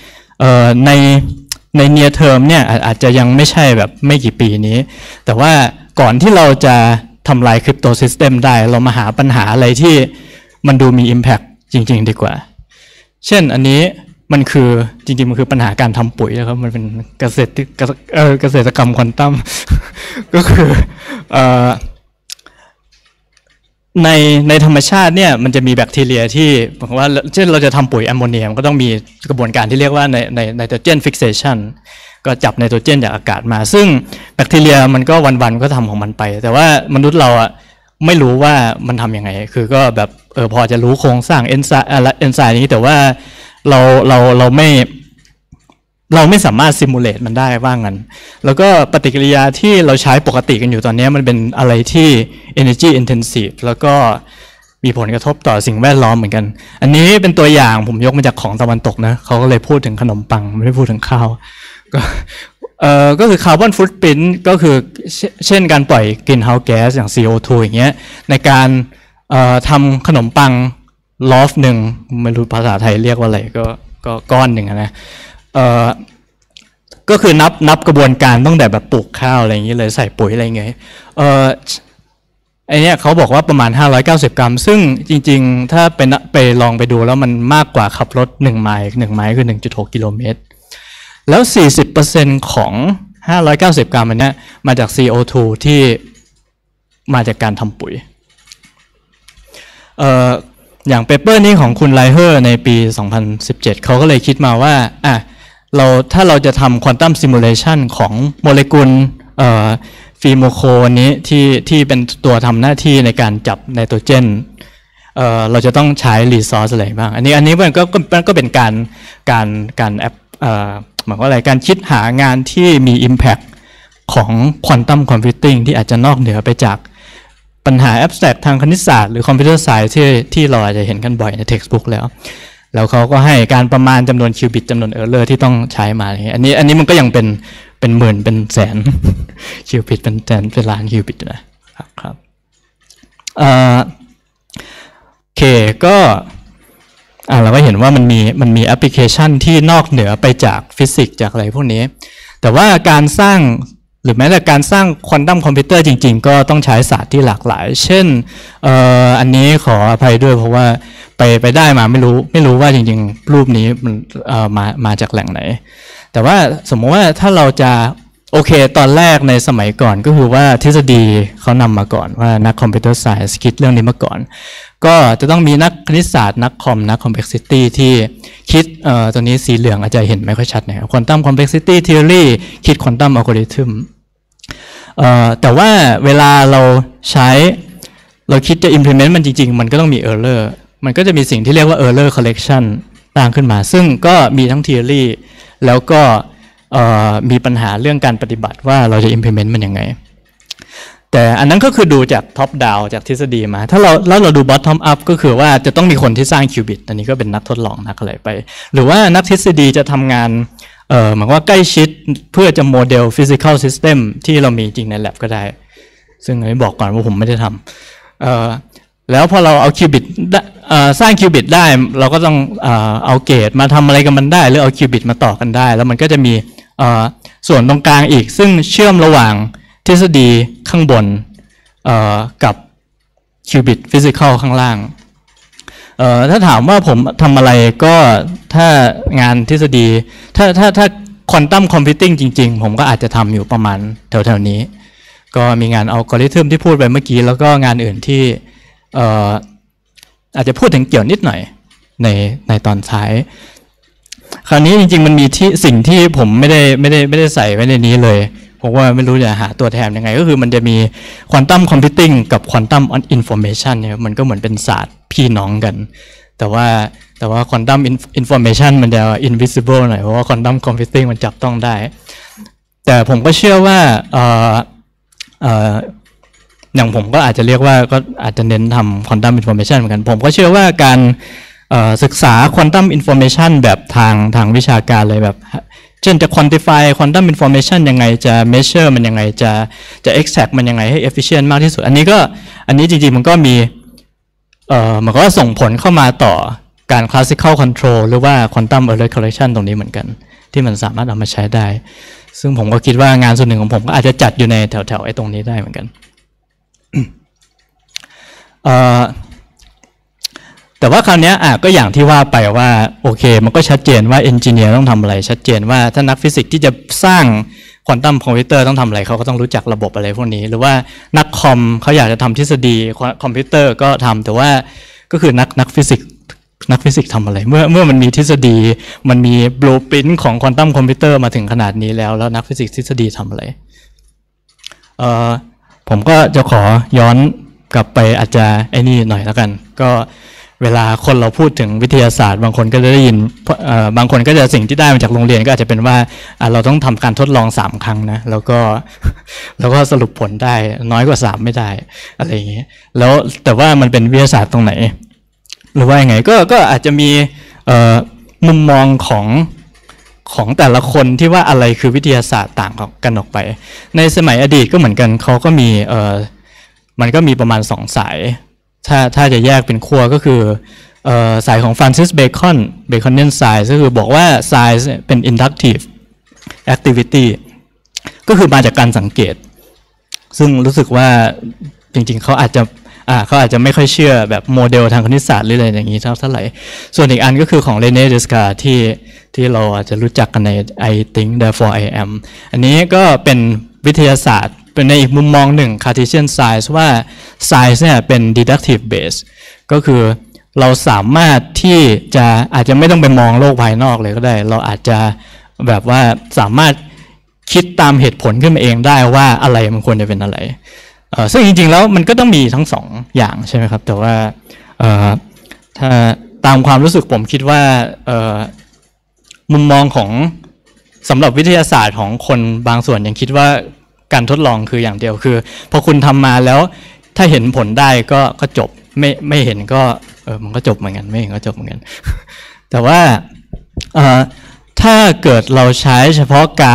ในnear term เนี่ยอาจจะยังไม่ใช่แบบไม่กี่ปีนี้แต่ว่าก่อนที่เราจะทำลายคริปโตซิสเต็มได้เรามาหาปัญหาอะไรที่มันดูมี impact จริงๆดีกว่าเช่นอันนี้มันคือจริงๆมันคือปัญหาการทำปุ๋ยนะครับมันเป็นเกษตรกรรมควอนตัม ก็คือในธรรมชาติเนี่ยมันจะมีแบคทีเรียที่บอกว่าเช่นเราจะทำปุ๋ยแอมโมเนียมก็ต้องมีกระบวนการที่เรียกว่าในไนโตรเจนฟิกเซชันก็จับไนโตรเจนจากอากาศมาซึ่งแบคทีเรียมันก็วันๆก็ทำของมันไปแต่ว่ามนุษย์เราอ่ะไม่รู้ว่ามันทำยังไงคือก็แบบพอจะรู้โครงสร้างเอนไซม์นี้แต่ว่าเราไม่สามารถซิมูเลตมันได้ว่างั้นแล้วก็ปฏิกิริยาที่เราใช้ปกติกันอยู่ตอนนี้มันเป็นอะไรที่ energy intensive แล้วก็มีผลกระทบต่อสิ่งแวดล้อมเหมือนกันอันนี้เป็นตัวอย่างผมยกมาจากของตะวันตกนะเขาก็เลยพูดถึงขนมปังไม่ได้พูดถึงข้าวก็คือคาร์บอนฟุตปรินท์ก็คือเช่นการปล่อยกลิ่นเฮาส์แก๊สอย่าง CO2 อย่างเงี้ยในการทำขนมปังลอฟหนึ่งไม่รู้ภาษาไทยเรียกว่าอะไรก็ก้อนหนึ่งนะก็คือนับกระบวนการตั้งแต่แบบปลูกข้าวอะไรอย่างนี้เลยใส่ปุ๋ยอะไรเงี้ยไอเนี้ยเขาบอกว่าประมาณ590 กรัมซึ่งจริงๆถ้าไปลองไปดูแล้วมันมากกว่าขับรถ1 ไมล์1 ไมล์คือ 1.6 กิโลเมตรแล้ว 40% ของ590 กรัมอันนี้มาจาก CO2 ที่มาจากการทำปุ๋ยอย่างเปเปอร์นี้ของคุณไลเฮอร์ในปี 2017 เขาก็เลยคิดมาว่าถ้าเราจะทำควอนตัมซิมูเลชันของโมเลกุลฟีโมโคนี้ที่เป็นตัวทำหน้าที่ในการจับไนโตรเจนเราจะต้องใช้รีซอสอะไรบ้างอันนี้มันก็เป็นการแอปหมายว่าอะไรการคิดหางานที่มี Impact ของควอนตัมคอมพิวติ้งที่อาจจะนอกเหนือไปจากปัญหาแอบสแตรกทางคณิตศาสตร์หรือคอมพิวเตอร์ไซน์ที่เราอาจจะเห็นกันบ่อยใน textbook แล้วเขาก็ให้การประมาณจำนวนคิวบิตจำนวนเออร์เลอร์ที่ต้องใช้มาอะไรเงี้ยอันนี้มันก็ยังเป็นหมื่นเป็นแสนคิวบิตเป็นแสนเป็นล้านคิวบิตนะครับโอเคก็เราก็เห็นว่ามันมีแอปพลิเคชันที่นอกเหนือไปจากฟิสิกส์จากอะไรพวกนี้แต่ว่าการสร้างหรือแม้แต่การสร้างควอนตัมคอมพิวเตอร์จริงๆก็ต้องใช้ศาสตร์ที่หลากหลายเช่นอันนี้ขออภัยด้วยเพราะว่าไปได้มาไม่รู้ว่าจริงๆรูปนี้มันมาจากแหล่งไหนแต่ว่าสมมติว่าถ้าเราจะโอเคตอนแรกในสมัยก่อนก็คือว่าทฤษฎีเขานำมาก่อนว่านักคอมพิวเตอร์ไซน์คิดเรื่องนี้มาก่อนก็จะต้องมีนักคณิตศาสตร์นักคอมเพล็กซิตี้ที่คิดตัวนี้สีเหลืองอาจจะเห็นไม่ค่อยชัดนะครับควอนตัมคอมเพล็กซิตี้ทฤษฎีคิดควอนตัมอัลกอริทึมแต่ว่าเวลาเราคิดจะ implement มันจริงๆมันก็ต้องมี error มันก็จะมีสิ่งที่เรียกว่า error correction ตั้งขึ้นมาซึ่งก็มีทั้ง theory แล้วก็มีปัญหาเรื่องการปฏิบัติว่าเราจะ implement มันยังไงแต่อันนั้นก็คือดูจาก top down จากทฤษฎีมาถ้าเราดู bottom up ก็คือว่าจะต้องมีคนที่สร้าง qubit อันนี้ก็เป็นนักทดลองนักอะไรไปหรือว่านักทฤษฎีจะทำงานหมายว่าใกล้ชิดเพื่อจะโมเดล physical system ที่เรามีจริงใน lab ก็ได้ซึ่งอันนี้บอกก่อนว่าผมไม่ได้ทำแล้วพอเราเอา qubit สร้าง qubit ได้เราก็ต้องเอาเกตมาทำอะไรกับมันได้หรือเอา qubit มาต่อกันได้แล้วมันก็จะมีส่วนตรงกลางอีกซึ่งเชื่อมระหว่างทฤษฎีข้างบนกับ qubit physical ข้างล่างถ้าถามว่าผมทำอะไรก็ถ้างานทฤษฎีถ้าควอนตัมคอมพิวติ้งจริงๆผมก็อาจจะทำอยู่ประมาณแถวๆนี้ก็มีงานอัลกอริทึมที่พูดไปเมื่อกี้แล้วก็งานอื่นที่อาจจะพูดถึงเกี่ยวนิดหน่อยในตอนท้ายคราวนี้จริงๆมันมีสิ่งที่ผมไม่ได้ใส่ไว้ในนี้เลยเพราะว่าไม่รู้จะหาตัวแทนยังไงก็คือมันจะมีควอนตัมคอมพิวติ้งกับควอนตัมอินโฟเมชันเนี่ยมันก็เหมือนเป็นศาสตร์พี่น้องกันแต่ว่าควอนตัมอินโฟเมชันมันจะ invisible หน่อยเพราะว่าควอนตัมคอมพิวติ้งมันจับต้องได้แต่ผมก็เชื่อว่าอย่างผมก็อาจจะเรียกว่าก็อาจจะเน้นทำควอนตัมอินโฟเมชันเหมือนกันผมก็เชื่อว่าการศึกษาควอนตัมอินโฟเมชันแบบทางวิชาการเลยแบบเช่นจะ quantify quantum information ยังไงจะ measure มันยังไงจะ exact มันยังไงให้ efficient มากที่สุดอันนี้จริงๆมันก็มีมันก็ส่งผลเข้ามาต่อการ classical control หรือว่า quantum error correction ตรงนี้เหมือนกันที่มันสามารถเอามาใช้ได้ซึ่งผมก็คิดว่างานส่วนหนึ่งของผมก็อาจจะจัดอยู่ในแถวๆไอ้ตรงนี้ได้เหมือนกัน แต่ว่าคราวนี้ก็อย่างที่ว่าไปว่าโอเคมันก็ชัดเจนว่าเอนจิเนียร์ต้องทำอะไรชัดเจนว่าถ้านักฟิสิกส์ที่จะสร้างควอนตัมคอมพิวเตอร์ต้องทำอะไรเขาก็ต้องรู้จักระบบอะไรพวกนี้หรือว่านักคอมเขาอยากจะทำทฤษฎีคอมพิวเตอร์ก็ทำแต่ว่าก็คือนักฟิสิกส์ทำอะไรเมื่อมันมีทฤษฎีมันมีบลูพรินท์ของควอนตัมคอมพิวเตอร์มาถึงขนาดนี้แล้วนักฟิสิกส์ทฤษฎีทำอะไรผมก็จะขอย้อนกลับไปอาจจะไอ้นี่หน่อยแล้วกันก็เวลาคนเราพูดถึงวิทยาศาสตร์บางคนก็จะได้ยินบางคนก็จะสิ่งที่ได้มาจากโรงเรียนก็อาจจะเป็นว่าเราต้องทำการทดลอง3 ครั้งนะแล้วก็สรุปผลได้น้อยกว่า3ไม่ได้อะไรอย่างเงี้ยแล้วแต่ว่ามันเป็นวิทยาศาสตร์ตรงไหนหรือว่ายังไงก็อาจจะมีมุมมองของแต่ละคนที่ว่าอะไรคือวิทยาศาสตร์ต่างกันออกไปในสมัยอดีตก็เหมือนกันเขาก็มีมันก็มีประมาณ2 สายถ้าจะแยกเป็นขั้วก็คือสายของฟรานซิสเบคอนเนียนไซส์ก็คือบอกว่าไซส์เป็น inductive activity ก็คือมาจากการสังเกตซึ่งรู้สึกว่าจริงๆเขาอาจจะไม่ค่อยเชื่อแบบโมเดลทางคณิตศาสตร์หรืออะไรอย่างนี้เท่าไหร่ส่วนอีกอันก็คือของเรเน่ เดสการ์ที่เราอาจจะรู้จักกันใน I think therefore I am อันนี้ก็เป็นวิทยาศาสตร์เป็นในอีกมุมมองหนึ่ง Cartesian science ว่า science เนี่ยเป็น deductive base ก็คือเราสามารถที่จะอาจจะไม่ต้องไปมองโลกภายนอกเลยก็ได้เราอาจจะแบบว่าสามารถคิดตามเหตุผลขึ้นมาเองได้ว่าอะไรมันควรจะเป็นอะไรซึ่งจริงๆแล้วมันก็ต้องมีทั้ง2 อย่างใช่ไหมครับแต่ว่าถ้าตามความรู้สึกผมคิดว่ามุมมองของสำหรับวิทยาศาสตร์ของคนบางส่วนยังคิดว่าการทดลองคืออย่างเดียวคือพอคุณทำมาแล้วถ้าเห็นผลได้ก็จบไม่เห็นก็มันก็จบเหมือนกันไม่เห็นก็จบเหมือนกัน แต่ว่าถ้าเกิดเราใช้เฉพาะการ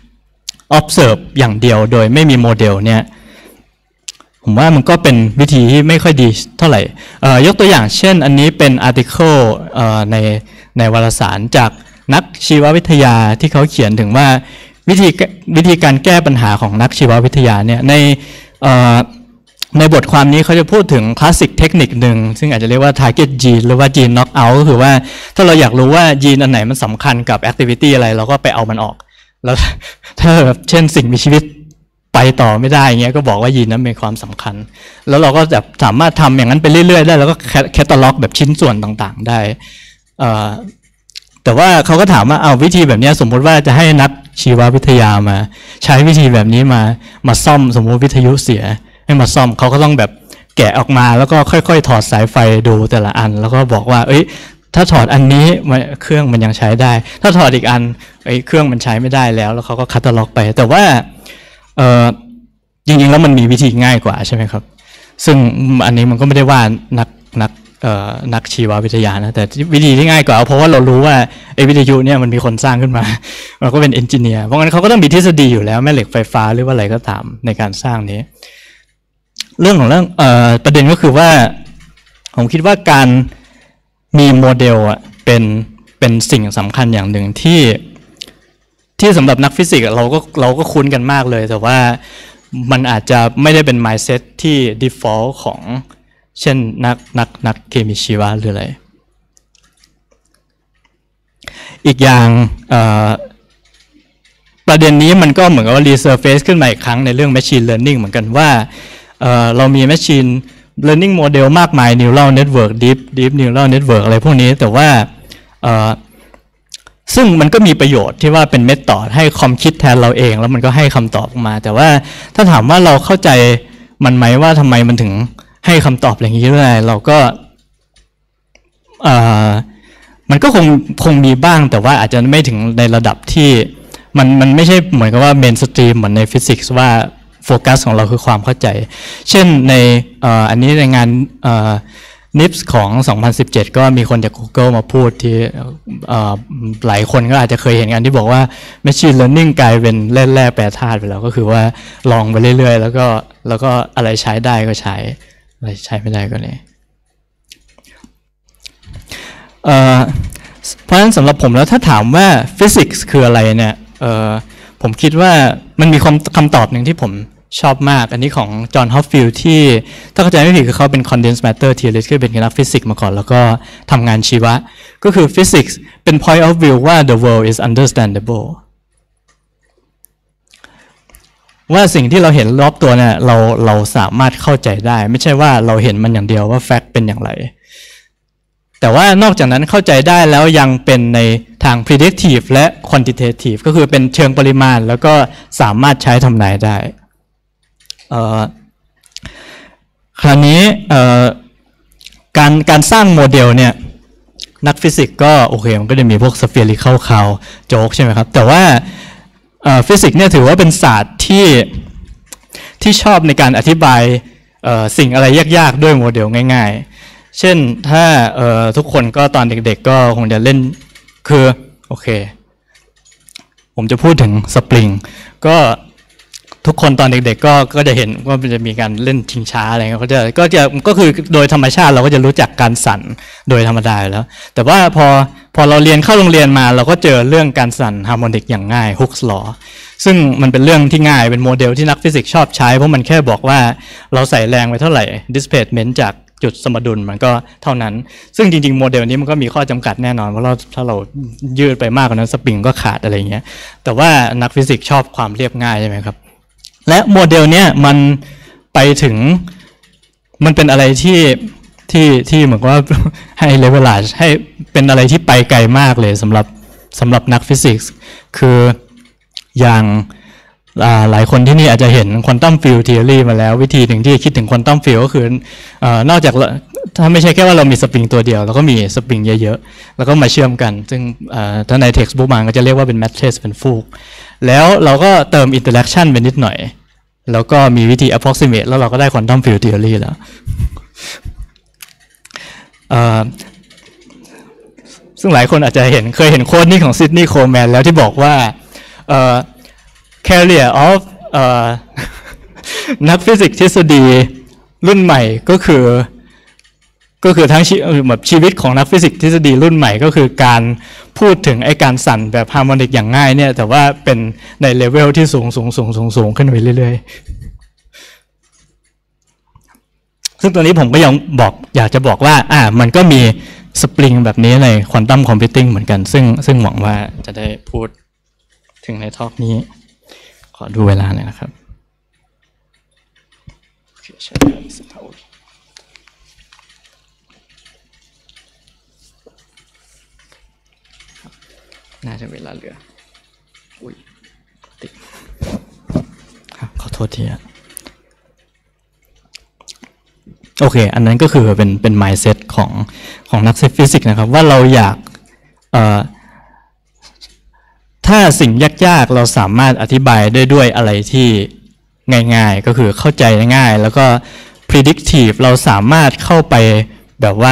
observe อย่างเดียวโดยไม่มีโมเดลเนี่ยผมว่ามันก็เป็นวิธีที่ไม่ค่อยดีเท่าไหร่ยกตัวอย่างเช่นอันนี้เป็น article ในวารสารจากนักชีววิทยาที่เขาเขียนถึงว่าวิธีการแก้ปัญหาของนักชีววิทยาเนี่ยในบทความนี้เขาจะพูดถึงคลาสสิกเทคนิคหนึ่งซึ่งอาจจะเรียกว่า target gene หรือว่า gene knockout ก็คือว่าถ้าเราอยากรู้ว่ายีนอันไหนมันสำคัญกับ activity อะไรเราก็ไปเอามันออกแล้วถ้าแบบเช่นสิ่งมีชีวิตไปต่อไม่ได้เงี้ยก็บอกว่ายีนนั้นมีความสำคัญแล้วเราก็จะสามารถทำอย่างนั้นไปเรื่อยๆได้แล้วก็แคตตาล็อกแบบชิ้นส่วนต่างๆได้แต่ว่าเขาก็ถามว่าเอาวิธีแบบนี้สมมติว่าจะให้นักชีววิทยามาใช้วิธีแบบนี้มาซ่อมสมมติวิทยุเสียให้มาซ่อมเขาก็ต้องแบบแกะออกมาแล้วก็ค่อยๆถอดสายไฟดูแต่ละอันแล้วก็บอกว่าถ้าถอดอันนี้เครื่องมันยังใช้ได้ถ้าถอดอีกอันเครื่องมันใช้ไม่ได้แล้วเขาก็คัตตาล็อกไปแต่ว่าจริงๆแล้วมันมีวิธีง่ายกว่าใช่ไหมครับซึ่งอันนี้มันก็ไม่ได้ว่านักชีววิทยานะแต่วิธีที่ง่ายกว่าเพราะว่าเรารู้ว่าวิทยุเนี่ยมันมีคนสร้างขึ้นมาเราก็เป็นเอนจิเนียร์เพราะงั้นเขาก็ต้องมีทฤษฎีอยู่แล้วแม่เหล็กไฟฟ้าหรือว่าอะไรก็ตามในการสร้างนี้เรื่องประเด็นก็คือว่าผมคิดว่าการมีโมเดลเป็นสิ่งสำคัญอย่างหนึ่งที่สำหรับนักฟิสิกส์เราก็คุ้นกันมากเลยแต่ว่ามันอาจจะไม่ได้เป็น mindset ที่ default ของเช่นนักเคมีชีวะหรืออะไรอีกอย่างประเด็นนี้มันก็เหมือนกับว่า resurface ขึ้นมาอีกครั้งในเรื่อง machine learning เหมือนกันว่าเรามี machine learning model มากมาย neural network deep neural network อะไรพวกนี้แต่ว่าซึ่งมันก็มีประโยชน์ที่ว่าเป็นเมธอดให้คอมคิดแทนเราเองแล้วมันก็ให้คำตอบออกมาแต่ว่าถ้าถามว่าเราเข้าใจมันไหมว่าทำไมมันถึงให้คำตอบอย่างนี้ได้เราก็มันก็คงมีบ้างแต่ว่าอาจจะไม่ถึงในระดับที่มันไม่ใช่เหมือนกับว่าเมนสตรีมเหมือนในฟิสิกส์ว่าโฟกัสของเราคือความเข้าใจเช่นในอันนี้ในงานNIPS ของ 2017 ก็มีคนจาก Google มาพูดที่หลายคนก็อาจจะเคยเห็นกันที่บอกว่า Machine Learning กลายเป็นเล่นแร่แปรธาตุไปแล้วก็คือว่าลองไปเรื่อยๆแล้วก็อะไรใช้ได้ก็ใช้อะไรใช้ไม่ได้ก็เลยเพราะฉะนั้นสำหรับผมแล้วถ้าถามว่า Physics คืออะไรเนี่ยผมคิดว่ามันมีคำตอบหนึ่งที่ผมชอบมากอันนี้ของจอห์นฮอฟฟิลด์ที่ถ้าเข้าใจไม่ผิดคือเขาเป็น condensed matter theorist คือเป็นนักฟิสิกส์มาก่อนแล้วก็ทำงานชีวะก็คือ physics เป็น point of view ว่า the world is understandable ว่าสิ่งที่เราเห็นรอบตัวเนี่ยเราสามารถเข้าใจได้ไม่ใช่ว่าเราเห็นมันอย่างเดียวว่าแฟกต์เป็นอย่างไรแต่ว่านอกจากนั้นเข้าใจได้แล้วยังเป็นในทาง predictive และ quantitative ก็คือเป็นเชิงปริมาณแล้วก็สามารถใช้ทำนายได้คราวนี้การสร้างโมเดลเนี่ยนักฟิสิกส์ก็โอเคมันก็จะมีพวก spherical cloud joke ใช่ไหมครับแต่ว่าฟิสิกส์เนี่ยถือว่าเป็นศาสตร์ที่ชอบในการอธิบายสิ่งอะไรยากๆด้วยโมเดลง่ายๆเช่นถ้าทุกคนก็ตอนเด็กๆก็คงจะเล่นคือโอเคผมจะพูดถึงสปริงก็ทุกคนตอนเด็กๆก็จะเห็นว่ามันจะมีการเล่นชิงช้าอะไรก็คือโดยธรรมชาติเราก็จะรู้จักการสั่นโดยธรรมดาแล้วแต่ว่าพอเราเรียนเข้าโรงเรียนมาเราก็เจอเรื่องการสั่นฮาร์โมนิกอย่างง่าย Hooke's law ซึ่งมันเป็นเรื่องที่ง่ายเป็นโมเดลที่นักฟิสิกส์ชอบใช้เพราะมันแค่บอกว่าเราใส่แรงไปเท่าไหร่ displacement จากจุดสมดุลมันก็เท่านั้นซึ่งจริงๆโมเดลนี้มันก็มีข้อจำกัดแน่นอนว่าถ้าเรายืดไปมากกว่านั้นสปริงก็ขาดอะไรเงี้ยแต่ว่านักฟิสิกส์ชอบความเรียบง่ายใช่ไหมครับและโมเดลเนี้ยมันไปถึงมันเป็นอะไรที่เหมือนว่าให้เลเวลาให้เป็นอะไรที่ไปไกลมากเลยสำหรับนักฟิสิกส์คืออย่างหลายคนที่นี่อาจจะเห็นควอนตัมฟิลด์ทีอรี่มาแล้ววิธีหนึ่งที่คิดถึงควอนตัมฟิลด์ก็คือนอกจากถ้าไม่ใช่แค่ว่าเรามีสปริงตัวเดียวเราก็มีสปริงเยอะๆแล้วก็มาเชื่อมกันซึ่งถ้าใน textbook มันก็จะเรียกว่าเป็น mattress เป็นฟูกแล้วเราก็เติม interaction ไปนิดหน่อยแล้วก็มีวิธี approximate แล้วเราก็ได้ quantum field theory แล้วซึ่งหลายคนอาจจะเคยเห็นโค้ดนี้ของซิดนีย์โคลแมนแล้วที่บอกว่าcarrier of นักฟิสิกส์ทฤษฎีรุ่นใหม่ก็คือทั้งแบบชีวิตของนักฟิสิกส์ทฤษฎีรุ่นใหม่ก็คือการพูดถึงไอ้การสั่นแบบฮาร์โมนิกอย่างง่ายเนี่ยแต่ว่าเป็นในเลเวลที่สูงขึ้นไปเรื่อยๆซึ่งตัวนี้ผมก็อยากจะบอกว่ามันก็มีสปริงแบบนี้ในควอนตัมคอมพิวติ้งเหมือนกันซึ่งหวังว่าจะได้พูดถึงในทอล์กนี้ขอดูเวลาหน่อยนะครับน่าจะเวลาเหลือติดขอโทษทีโอเคอันนั้นก็คือเป็น mindset ของนักฟิสิกส์นะครับว่าเราอยากถ้าสิ่งยากๆเราสามารถอธิบายได้ด้วยอะไรที่ง่ายๆก็คือเข้าใจง่ายแล้วก็ predictive เราสามารถเข้าไปแบบว่า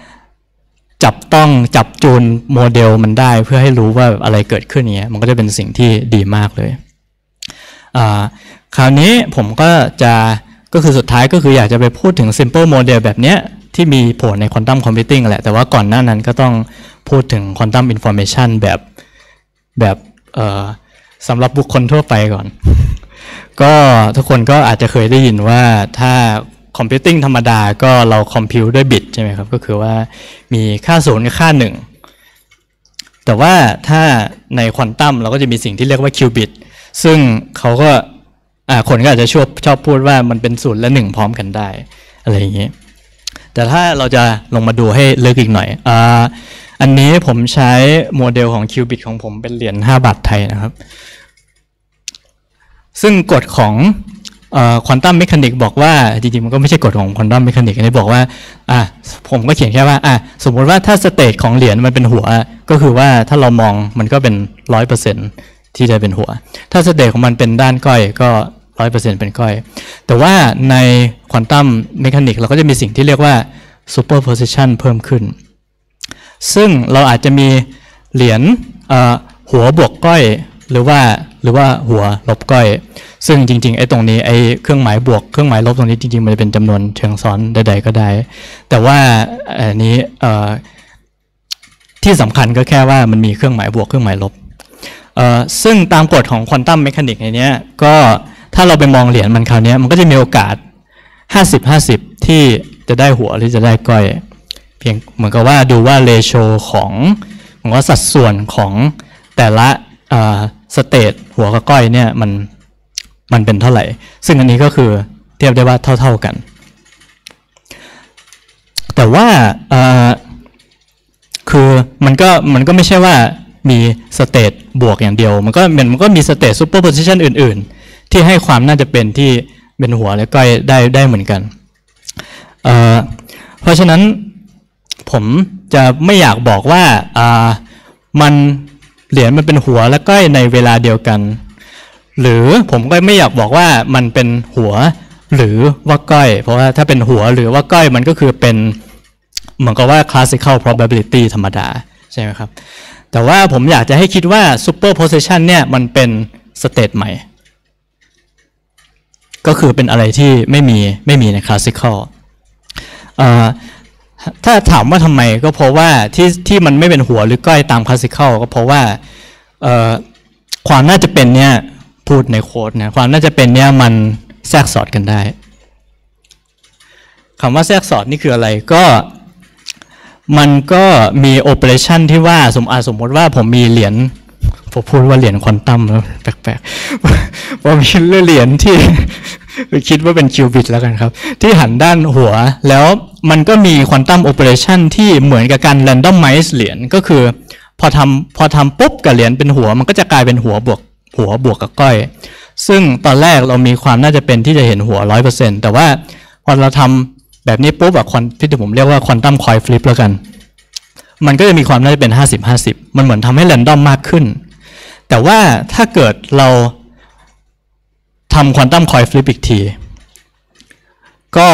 จับจูนโมเดลมันได้เพื่อให้รู้ว่าอะไรเกิดขึ้นเนี้ยมันก็จะเป็นสิ่งที่ดีมากเลยคราวนี้ผมก็คือสุดท้ายก็คืออยากจะไปพูดถึง simple model แบบเนี้ยที่มีผลใน quantum computing แหละแต่ว่าก่อนหน้านั้นก็ต้องพูดถึง quantum information แบบสำหรับบุคคลทั่วไปก่อน ก็ทุกคนก็อาจจะเคยได้ยินว่าถ้าคอมพิวติ้งธรรมดาก็เราคอมพิวด้วยบิตใช่ไหมครับก็คือว่ามีค่า0กับค่า1แต่ว่าถ้าในควอนตัมเราก็จะมีสิ่งที่เรียกว่าคิวบิตซึ่งเขาก็คนก็อาจจะชอบพูดว่ามันเป็น0และ1พร้อมกันได้อะไรอย่างนี้แต่ถ้าเราจะลงมาดูให้ลึกอีกหน่อยอันนี้ผมใช้โมเดลของคิวบิตของผมเป็นเหรียญ5 บาทไทยนะครับซึ่งกฎของควอนตัมเมคานิกบอกว่าจริงๆมันก็ไม่ใช่กฎของควอนตัมเมคานิกอันนี้บอกว่าผมก็เขียนแค่ว่าสมมติว่าถ้าสเตทของเหรียญมันเป็นหัวก็คือว่าถ้าเรามองมันก็เป็น 100% ที่จะเป็นหัวถ้าสเตทของมันเป็นด้านก้อยก็ 100% เป็นก้อยแต่ว่าในควอนตัมเมคานิกเราก็จะมีสิ่งที่เรียกว่า superposition เพิ่มขึ้นซึ่งเราอาจจะมีเหรียญหัวบวกก้อยหรือว่าหัวลบก้อยซึ่งจริงๆไอ้ตรงนี้ไอ้เครื่องหมายบวกเครื่องหมายลบตรงนี้จริงๆมันจะเป็นจำนวนเชิงซ้อนใดๆก็ได้แต่ว่าอันนี้ที่สำคัญก็แค่ว่ามันมีเครื่องหมายบวกเครื่องหมายลบซึ่งตามกฎของควอนตัมเมคานิกในนี้ก็ถ้าเราไปมองเหรียญมันคราวนี้มันก็จะมีโอกาส 50-50 ที่จะได้หัวหรือจะได้ก้อยเพียงเหมือนกับว่าดูว่าเรโชของว่าสัดส่วนของแต่ละสเตทหัวกับก้อยเนี่ยมันเป็นเท่าไหร่ซึ่งอันนี้ก็คือเทียบได้ว่าเท่ากันแต่ว่าคือมันก็ไม่ใช่ว่ามีสเตทบวกอย่างเดียวมันก็มีสเตทซูเปอร์โพซิชันอื่นๆที่ให้ความน่าจะเป็นที่เป็นหัวและก้อยได้เหมือนกันเพราะฉะนั้นผมจะไม่อยากบอกว่ามันเหรียญมันเป็นหัวและก้อยในเวลาเดียวกันหรือผมก็ไม่อยากบอกว่ามันเป็นหัวหรือว่าก้อยเพราะว่าถ้าเป็นหัวหรือว่าก้อยมันก็คือเป็นเหมือนกับว่า classical probability ธรรมดาใช่ไหมครับแต่ว่าผมอยากจะให้คิดว่า superposition เนี่ยมันเป็นสเตทใหม่ก็คือเป็นอะไรที่ไม่มีใน classical ถ้าถามว่าทำไมก็เพราะว่าที่มันไม่เป็นหัวหรือก้อยตาม classical ก็เพราะว่าความน่าจะเป็นเนี่ยพูดในโค้ดนะความน่าจะเป็นเนี่ยมันแทรกสอดกันได้คำว่าแทรกสอดนี่คืออะไรก็มันก็มีโอเปอเรชันที่ว่าสมมติว่าผมมีเหรียญผมพูดว่าเหรียญควอนตัมแล้วแปลกๆผมมีเหรียญที่คิดว่าเป็นคิวบิตแล้วกันครับที่หันด้านหัวแล้วมันก็มีควอนตัมโอเปอเรชันที่เหมือนกับการแรนดอมไมซ์เหรียญก็คือพอทำปุ๊บกับเหรียญเป็นหัวมันก็จะกลายเป็นหัวบวกกับก้อยซึ่งตอนแรกเรามีความน่าจะเป็นที่จะเห็นหัว 100% แต่ว่าพอเราทำแบบนี้ปุ๊บที่ผมเรียกว่าควอนตัมคอยฟลิปแล้วกันมันก็จะมีความน่าจะเป็น 50-50 มันเหมือนทำให้แรนดอมมากขึ้นแต่ว่าถ้าเกิดเราทำควอนตัมคอยฟลิปอีกทีก็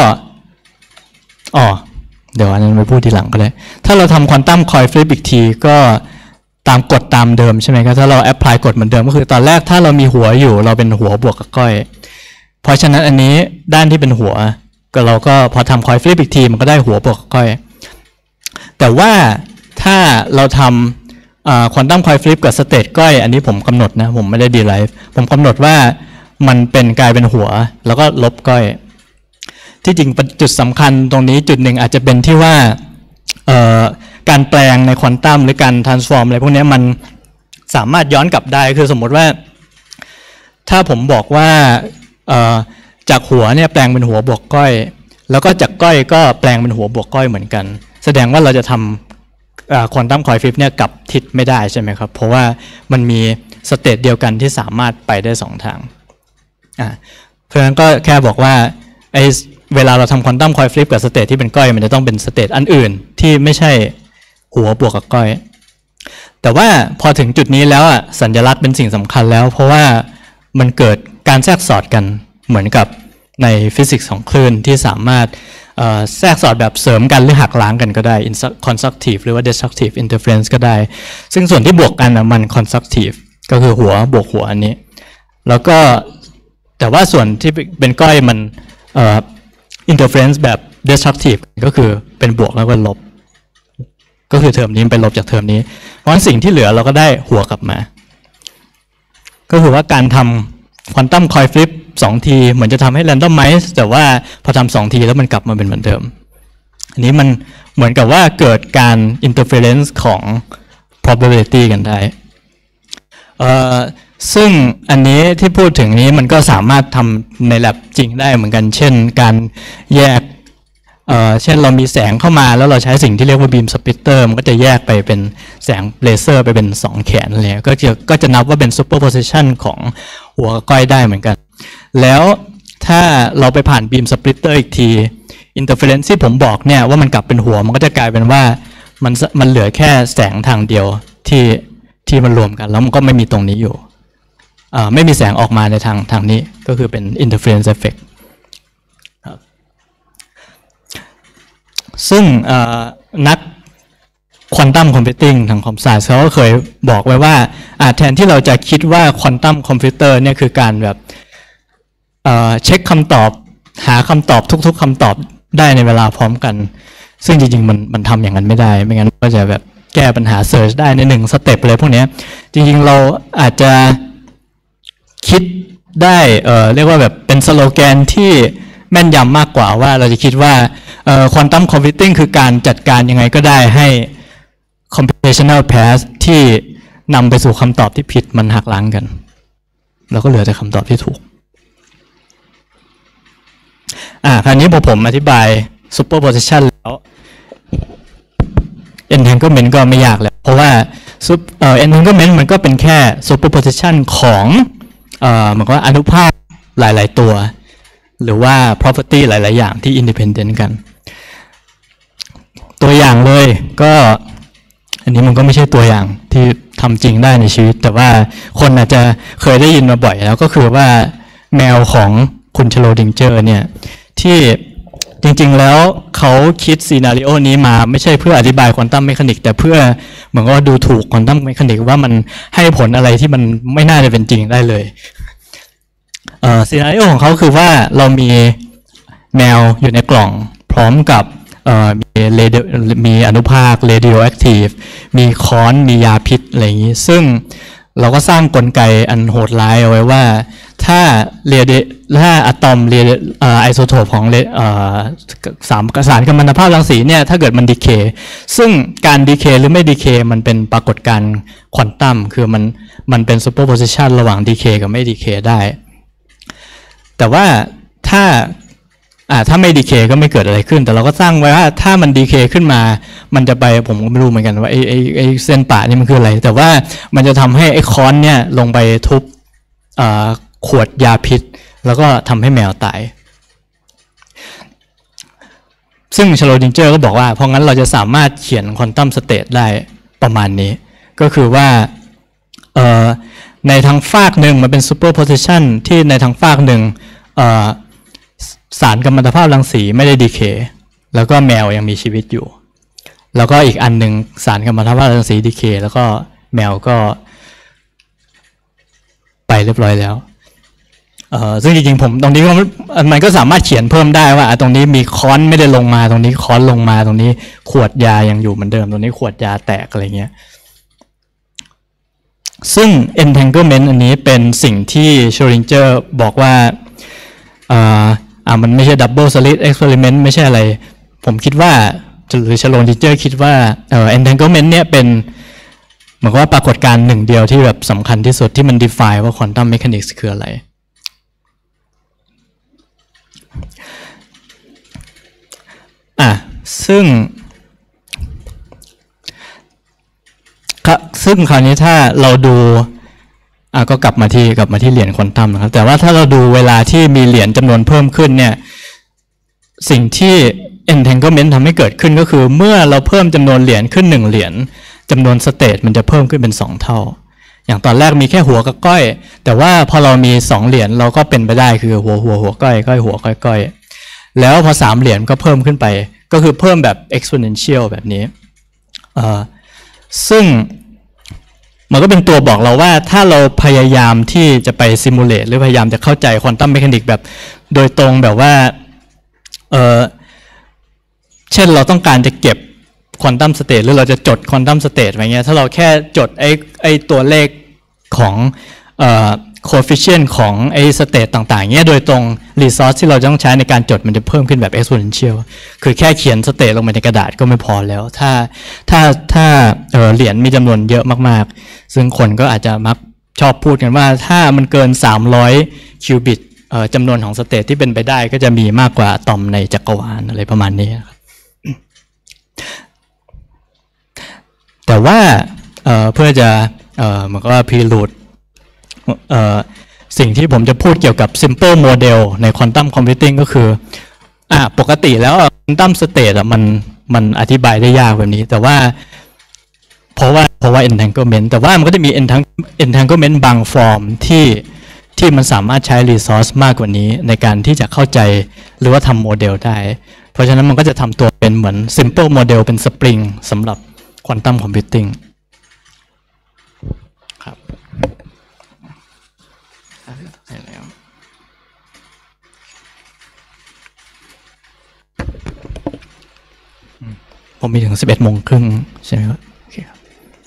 เดี๋ยวอันนั้นไปพูดทีหลังก็ได้ถ้าเราทำควอนตัมคอยฟลิปอีกทีก็ตามกฎตามเดิมใช่ไหมครับถ้าเราแอพพลายกฎเหมือนเดิมก็คือตอนแรกถ้าเรามีหัวอยู่เราเป็นหัวบวกกับก้อยเพราะฉะนั้นอันนี้ด้านที่เป็นหัวก็เราก็พอทำคอยฟลิปอีกทีมันก็ได้หัวบวกกับก้อยแต่ว่าถ้าเราทำควอนตัมคอยฟลิปกับสเตทก้อยอันนี้ผมกำหนดนะผมไม่ได้ดีไลฟ์ผมกำหนดว่ามันเป็นกลายเป็นหัวแล้วก็ลบก้อยที่จริงจุดสำคัญตรงนี้จุดหนึ่งอาจจะเป็นที่ว่าการแปลงในควอนตัมหรือการ transform อะไรพวกนี้มันสามารถย้อนกลับได้คือสมมติว่าถ้าผมบอกว่าจากหัวเนี่ยแปลงเป็นหัวบวกก้อยแล้วก็จากก้อยก็แปลงเป็นหัวบวกก้อยเหมือนกันแสดงว่าเราจะทำควอนตัมคอยฟลิปเนี่ยกลับทิศไม่ได้ใช่ไหมครับเพราะว่ามันมีสเตทเดียวกันที่สามารถไปได้2ทางเพราะฉะนั้นก็แค่บอกว่าเวลาเราทำควอนตัมคอยฟลิปกับสเตทที่เป็นก้อยมันจะต้องเป็นสเตทอันอื่นที่ไม่ใช่หัวบวกกับก้อยแต่ว่าพอถึงจุดนี้แล้วสัญลักษณ์เป็นสิ่งสำคัญแล้วเพราะว่ามันเกิดการแทรกสอดกันเหมือนกับในฟิสิกส์ของคลื่นที่สามารถแทรกสอดแบบเสริมกันหรือหักล้างกันก็ได้ constructive หรือว่า destructive interference ก็ได้ซึ่งส่วนที่บวกกันมัน constructive ก็คือหัวบวกหัวอันนี้แล้วก็แต่ว่าส่วนที่เป็นก้อยมันinterference แบบ destructive ก็คือเป็นบวกแล้วก็ลบก็คือเทอมนี้ไปลบจากเทอมนี้เพราะฉะนั้นสิ่งที่เหลือเราก็ได้หัวกลับมาก็คือว่าการทำควอนตัมคอยฟลิป2ทีเหมือนจะทำให้ randomize แต่ว่าพอทำ2ทีแล้วมันกลับมาเป็นเหมือนเดิมอันนี้มันเหมือนกับว่าเกิดการ interference ของ probability กันได้ซึ่งอันนี้ที่พูดถึงนี้มันก็สามารถทำใน lab จริงได้เหมือนกันเช่นการแยกเช่นเรามีแสงเข้ามาแล้วเราใช้สิ่งที่เรียกว่า beam splitter มันก็จะแยกไปเป็นแสงเลเซอร์ไปเป็น2แขนอะไรก็จะนับว่าเป็น superposition ของหัวกับก้อยได้เหมือนกันแล้วถ้าเราไปผ่าน beam splitter อีกที interference ที่ผมบอกเนี่ยว่ามันกลับเป็นหัวมันก็จะกลายเป็นว่ามันเหลือแค่แสงทางเดียวที่มันรวมกันแล้วมันก็ไม่มีตรงนี้อยู่ไม่มีแสงออกมาในทางนี้ก็คือเป็น interference effect ซึ่งนักควอนตัมคอมพิวติ้งทางคอมไซส์เขาก็เคยบอกไว้ว่าแทนที่เราจะคิดว่าควอนตัมคอมพิวเตอร์เนี่ยคือการแบบเช็คคำตอบหาคำตอบทุกๆคำตอบได้ในเวลาพร้อมกันซึ่งจริงๆมันทำอย่างนั้นไม่ได้ไม่งั้นก็จะแบบแก้ปัญหาเซิร์ชได้ใน1สเต็ปเลยพวกนี้จริงๆเราอาจจะคิดได้เรียกว่าแบบเป็นสโลแกนที่แม่นยำมากกว่าว่าเราจะคิดว่าควอนตัมคอมพิวติ้งคือการจัดการยังไงก็ได้ให้ computational path ที่นำไปสู่คำตอบที่ผิดมันหักล้างกันแล้วก็เหลือแต่คำตอบที่ถูกคราวนี้พอผมอธิบาย superposition แล้ว entanglement ก็ไม่ยากแล้วเพราะว่าentanglement มันก็เป็นแค่ superposition ของเหมือนว่าอนุภาคหลายๆตัวหรือว่า property หลายๆอย่างที่ independent กันตัวอย่างเลยก็อันนี้มันก็ไม่ใช่ตัวอย่างที่ทำจริงได้ในชีวิตแต่ว่าคนอาจจะเคยได้ยินมาบ่อยแล้วก็คือว่าแมวของคุณชโลดิงเจอร์เนี่ยที่จริงๆแล้วเขาคิดซีนาริโอนี้มาไม่ใช่เพื่ออธิบายควอนตัมเมคานิกแต่เพื่อเหมือนว่าดูถูกควอนตัมเมคานิกว่ามันให้ผลอะไรที่มันไม่น่าจะเป็นจริงได้เลยซีนาริโอของเขาคือว่าเรามีแมวอยู่ในกล่องพร้อมกับมีอนุภาค radioactive มีค้อนมียาพิษอะไรอย่างนี้ซึ่งเราก็สร้างกลไกอันโหดร้ายเอาไว้ว่าถ้าอะตอมไอโซโทปของสารกัมมันตภาพรังสีเนี่ยถ้าเกิดมันดีเคซึ่งการดีเคหรือไม่ดีเคมันเป็นปรากฏการณ์ควอนตัมคือมันเป็นซูเปอร์โพซิชันระหว่างดีเคกับไม่ดีเคได้แต่ว่าถ้าไม่ดีเคก็ไม่เกิดอะไรขึ้นแต่เราก็สร้างไว้ว่าถ้ามันดีเคขึ้นมามันจะไปผมก็ไม่รู้เหมือนกันว่าไอเส้นป่านี่มันคืออะไรแต่ว่ามันจะทำให้ไอค้อนเนี่ยลงไปทุบขวดยาพิษแล้วก็ทำให้แมวตายซึ่งชโลดิงเจอร์ก็บอกว่าเพราะงั้นเราจะสามารถเขียนควอนตัมสเตทได้ประมาณนี้ก็คือว่าในทางฝากหนึ่งมันเป็นซูเปอร์โพซิชันที่ในทางฝากหนึ่งสารกัมมันตภาพรังสีไม่ได้ดีเคแล้วก็แมวยังมีชีวิตอยู่แล้วก็อีกอันหนึ่งสารกัมมันตภาพรังสีดีเคแล้วก็แมวก็ไปเรียบร้อยแล้วซึ่งจริงๆผมตรงนี้มันก็สามารถเขียนเพิ่มได้ว่าตรงนี้มีค้อนไม่ได้ลงมาตรงนี้ค้อนลงมาตรงนี้ขวดยายังอยู่เหมือนเดิมตรงนี้ขวดยาแตกอะไรเงี้ยซึ่ง entanglement อันนี้เป็นสิ่งที่ Schrödinger บอกว่ามันไม่ใช่ double slit experiment ไม่ใช่อะไรผมคิดว่าหรือ Schrödinger คิดว่าentanglement เนี่ยเป็นเหมือนว่าปรากฏการณ์หนึ่งเดียวที่แบบสำคัญที่สุดที่มัน define ว่า quantum mechanics คืออะไรซึ่งคราวนี้ถ้าเราดูก็กลับมาที่เหรียญควอนตัมนะครับแต่ว่าถ้าเราดูเวลาที่มีเหรียญจำนวนเพิ่มขึ้นเนี่ยสิ่งที่ entanglement ทำให้เกิดขึ้นก็คือเมื่อเราเพิ่มจำนวนเหรียญขึ้น1เหรียญจำนวนสเตทมันจะเพิ่มขึ้นเป็น2เท่าอย่างตอนแรกมีแค่หัวกับก้อยแต่ว่าพอเรามี2เหรียญเราก็เป็นไปได้คือหัวก้อยหัวก้อยแล้วพอ3เหรียญก็เพิ่มขึ้นไปก็คือเพิ่มแบบ exponential แบบนี้ซึ่งมันก็เป็นตัวบอกเราว่าถ้าเราพยายามที่จะไปซิมูเลตหรือพยายามจะเข้าใจควอนตัมเมคานิกแบบโดยตรงแบบว่าเช่นเราต้องการจะเก็บควอนตัมสเตทหรือเราจะจดควอนตัมสเตทอะไรเงี้ยถ้าเราแค่จดไอตัวเลขของcoefficient ของไอ้สเตทต่างๆเงี้ยโดยตรง resource ที่เราต้องใช้ในการจดมันจะเพิ่มขึ้นแบบ exponential คือแค่เขียนสเตทลงไปในกระดาษก็ไม่พอแล้วถ้าเหรียญมีจำนวนเยอะมากๆซึ่งคนก็อาจจะมักชอบพูดกันว่าถ้ามันเกิน300คิวบิตจำนวนของสเตทที่เป็นไปได้ก็จะมีมากกว่าอะตอมในจักรวาลอะไรประมาณนี้ครับแต่ว่าเพื่อจะเหมือนกับว่า preludeสิ่งที่ผมจะพูดเกี่ยวกับ simple model ใน quantum computing ก็คือปกติแล้ว quantum state มันอธิบายได้ยากแบบนี้แต่ว่าเพราะว่า entanglement แต่ว่ามันก็จะมี entanglement บางฟอร์มที่มันสามารถใช้ resource มากกว่านี้ในการที่จะเข้าใจหรือว่าทำโมเดลได้เพราะฉะนั้นมันก็จะทำตัวเป็นเหมือน simple model เป็น spring สำหรับ quantum computing ครับผมมีถึง 11:30 ใช่ไหมครับโอเคครับ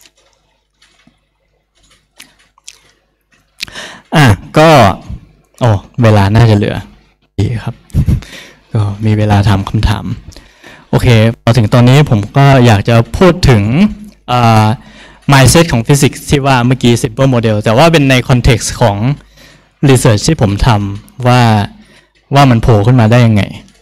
ก็เวลาน่าจะเหลือดีครับก็มีเวลาถามคำถามโอเคพอถึงตอนนี้ผมก็อยากจะพูดถึงmindset ของฟิสิกส์ที่ว่าเมื่อกี้ simple model แต่ว่าเป็นใน context ของ research ที่ผมทำว่ามันโผล่ขึ้นมาได้ยังไง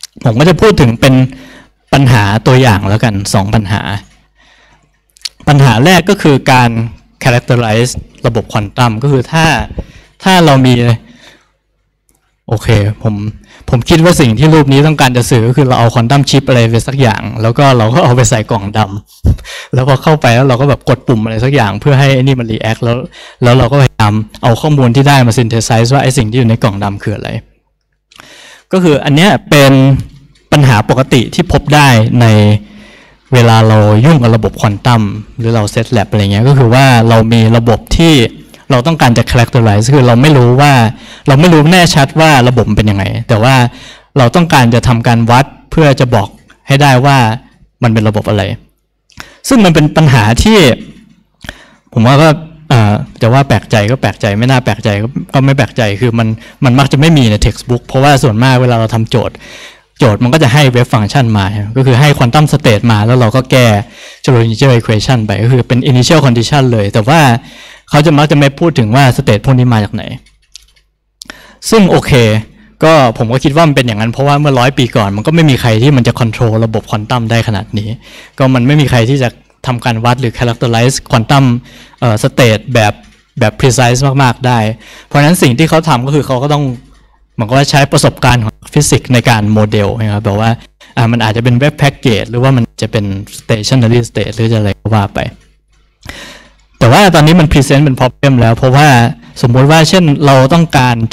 ผมก็จะพูดถึงเป็นปัญหาตัวอย่างแล้วกัน2ปัญหาแรกก็คือการ characterize ระบบควอนตัมก็คือถ้าเรามีโอเคผมคิดว่าสิ่งที่รูปนี้ต้องการจะสื่อก็คือเราเอาควอนตัมชิปอะไรไปสักอย่างแล้วก็เราก็เอาไปใส่กล่องดำแล้วพอเข้าไปแล้วเราก็แบบกดปุ่มอะไรสักอย่างเพื่อให้ไอ้นี่มัน react แล้วเราก็พยายามเอาข้อมูลที่ได้มา synthesize ว่าไอ้สิ่งที่อยู่ในกล่องดำคืออะไรก็คืออันเนี้ยเป็นปัญหาปกติที่พบได้ในเวลาเรายุ่งกับระบบควอนตัมหรือเราเซตแลบอะไรเงี้ยก็คือว่าเรามีระบบที่เราต้องการจะ characterize คือเราไม่รู้แน่ชัดว่าระบบเป็นยังไงแต่ว่าเราต้องการจะทำการวัดเพื่อจะบอกให้ได้ว่ามันเป็นระบบอะไรซึ่งมันเป็นปัญหาที่ผมว่าก็จะว่าแปลกใจก็แปลกใจไม่น่าแปลกใจก็ไม่แปลกใจคือมันมักจะไม่มีใน textbook เพราะว่าส่วนมากเวลาเราทำโจทย์มันก็จะให้เวฟฟังก์ชันมาก็คือให้ควอนตัมสเตทมาแล้วเราก็แก้ Schrödinger equation ไปก็คือเป็น initial condition เลยแต่ว่าเขาจะมักจะไม่พูดถึงว่าสเตทพวกนี้มาจากไหนซึ่งโอเคก็ผมก็คิดว่ามันเป็นอย่างนั้นเพราะว่าเมื่อ100 ปีก่อนมันก็ไม่มีใครที่มันจะ control ระบบควอนตัมได้ขนาดนี้ก็มันไม่มีใครที่จะทำการวัดหรือ characterize ควอนตัมสเตทแบบ precise มากๆได้เพราะฉะนั้นสิ่งที่เขาทำก็คือเขาก็ต้องมันก็ใช้ประสบการณ์ของฟิสิกส์ในการโมเดลนะครับแบบว่ามันอาจจะเป็นเว็บแพ็กเกจหรือว่ามันจะเป็น stationary state หรือจะอะไรก็ว่าไปแต่ว่าตอนนี้มัน present เป็น problem แล้วเพราะว่าสมมติว่าเช่นเราต้องการจะ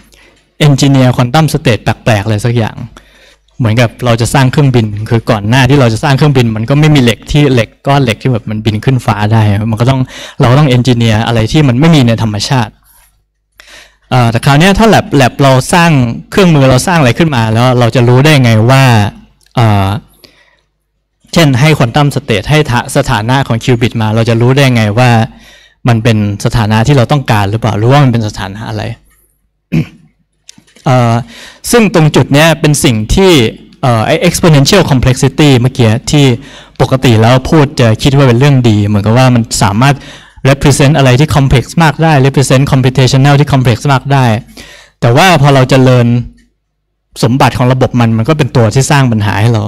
engineer quantum state แปลกๆอะไรสักอย่างเหมือนกับเราจะสร้างเครื่องบินคือก่อนหน้าที่เราจะสร้างเครื่องบินมันก็ไม่มีเหล็กก้อนเหล็กที่แบบมันบินขึ้นฟ้าได้มันก็ต้องเราต้อง engineer อะไรที่มันไม่มีในธรรมชาติแต่คราวนี้ถ้าแลบเราสร้างเครื่องมือเราสร้างอะไรขึ้นมาแล้วเราจะรู้ได้ไงว่าเช่นให้ควอนตัมสเตทให้สถานะของคิวบิตมาเราจะรู้ได้ไงว่ามันเป็นสถานะที่เราต้องการหรือเปล่าหรือว่ามันเป็นสถานะอะไร ซึ่งตรงจุดนี้เป็นสิ่งที่exponential complexity เมื่อกี้ที่ปกติแล้วพูดจะคิดว่าเป็นเรื่องดีเหมือนกับว่ามันสามารถrepresent อะไรที่ complex มากได้ represent computational ที่ complex มากได้แต่ว่าพอเราจะเรียนสมบัติของระบบมันก็เป็นตัวที่สร้างปัญหาให้เรา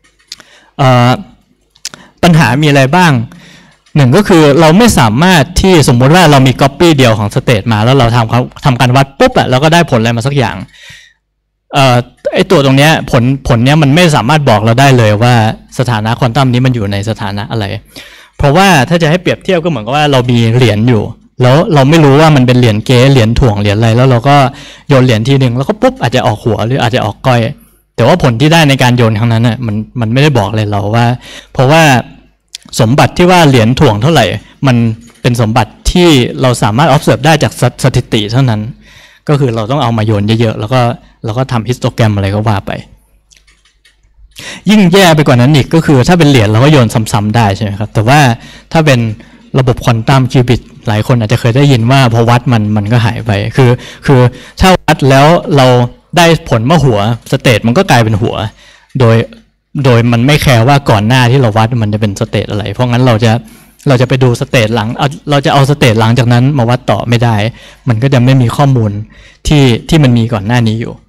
ปัญหามีอะไรบ้างหนึ่งก็คือเราไม่สามารถที่สมมุติว่าเรามี copy เดียวของ state มาแล้วเราทำการวัดปุ๊บแล้วก็ได้ผลอะไรมาสักอย่างไอตัวตรงนี้ผลเนี้ยมันไม่สามารถบอกเราได้เลยว่าสถานะควอนตัมนี้มันอยู่ในสถานะอะไรเพราะว่าถ้าจะให้เปรียบเทียบก็เหมือนกับว่าเรามีเหรียญอยู่แล้วเราไม่รู้ว่ามันเป็นเหรียญเก๊เหรียญถ่วงเหรียญอะไรแล้วเราก็โยนเหรียญทีหนึ่งแล้วก็ปุ๊บอาจจะออกหัวหรืออาจจะออกก้อยแต่ว่าผลที่ได้ในการโยนครั้งนั้นน่ะมันไม่ได้บอกเลยเราว่าเพราะว่าสมบัติที่ว่าเหรียญถ่วงเท่าไหร่มันเป็นสมบัติที่เราสามารถ observe ได้จากสถิติเท่านั้นก็คือเราต้องเอามาโยนเยอะๆแล้วก็ทำฮิสโตแกรมอะไรก็ว่าไปยิ่งแย่ไปกว่านั้นอีกก็คือถ้าเป็นเหรียญเราก็โยนซ้ำๆได้ใช่ไหมครับแต่ว่าถ้าเป็นระบบควอนตัมคิวบิตหลายคนอาจจะเคยได้ยินว่าพอวัดมันก็หายไปคือถ้าวัดแล้วเราได้ผลมาหัวสเตทมันก็กลายเป็นหัวโดยมันไม่แคร์ว่าก่อนหน้าที่เราวัดมันจะเป็นสเตทอะไรเพราะงั้นเราจะไปดูสเตทหลังเราจะเอาสเตทหลังจากนั้นมาวัดต่อไม่ได้มันก็จะไม่มีข้อมูลที่มันมีก่อนหน้านี้อยู่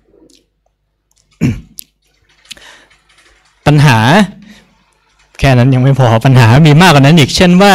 ปัญหาแค่นั้นยังไม่พอปัญหามีมากกว่านั้นอีกเช่นว่า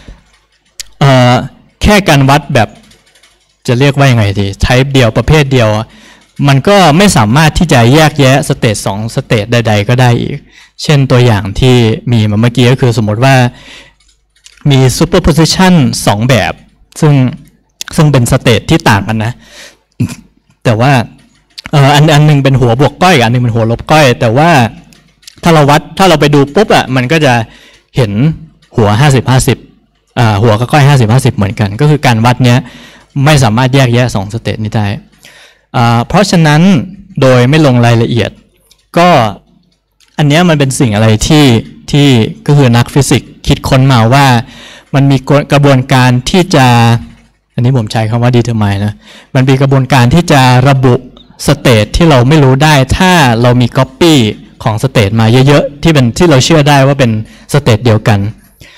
แค่การวัดแบบจะเรียกว่ายังไงดี type เดียวประเภทเดียวมันก็ไม่สามารถที่จะแยกแยะสเตท2สเตทใดๆก็ได้อีกเช่นตัวอย่างที่มีมาเมื่อกี้ก็คือสมมติว่ามี superposition 2แบบซึ่งเป็นสเตทที่ต่างกันนะแต่ว่าอันนึงเป็นหัวบวกก้อยอันนึงเป็นหัวลบก้อยแต่ว่าถ้าเราไปดูปุ๊บมันก็จะเห็นหัว50-50หัวกับก้อย50-50เหมือนกันก็คือการวัดเนี้ยไม่สามารถแยกแยะ2สเตทนี้ได้เพราะฉะนั้นโดยไม่ลงรายละเอียดก็อันนี้มันเป็นสิ่งอะไรที่ก็คือนักฟิสิกส์คิดค้นมาว่ามันมีกระบวนการที่จะอันนี้ผมใช้คำว่า determine นะมันมีกระบวนการที่จะระบุสเตทที่เราไม่รู้ได้ถ้าเรามี copy ของสเตทมาเยอะๆที่เราเชื่อได้ว่าเป็นสเตทเดียวกัน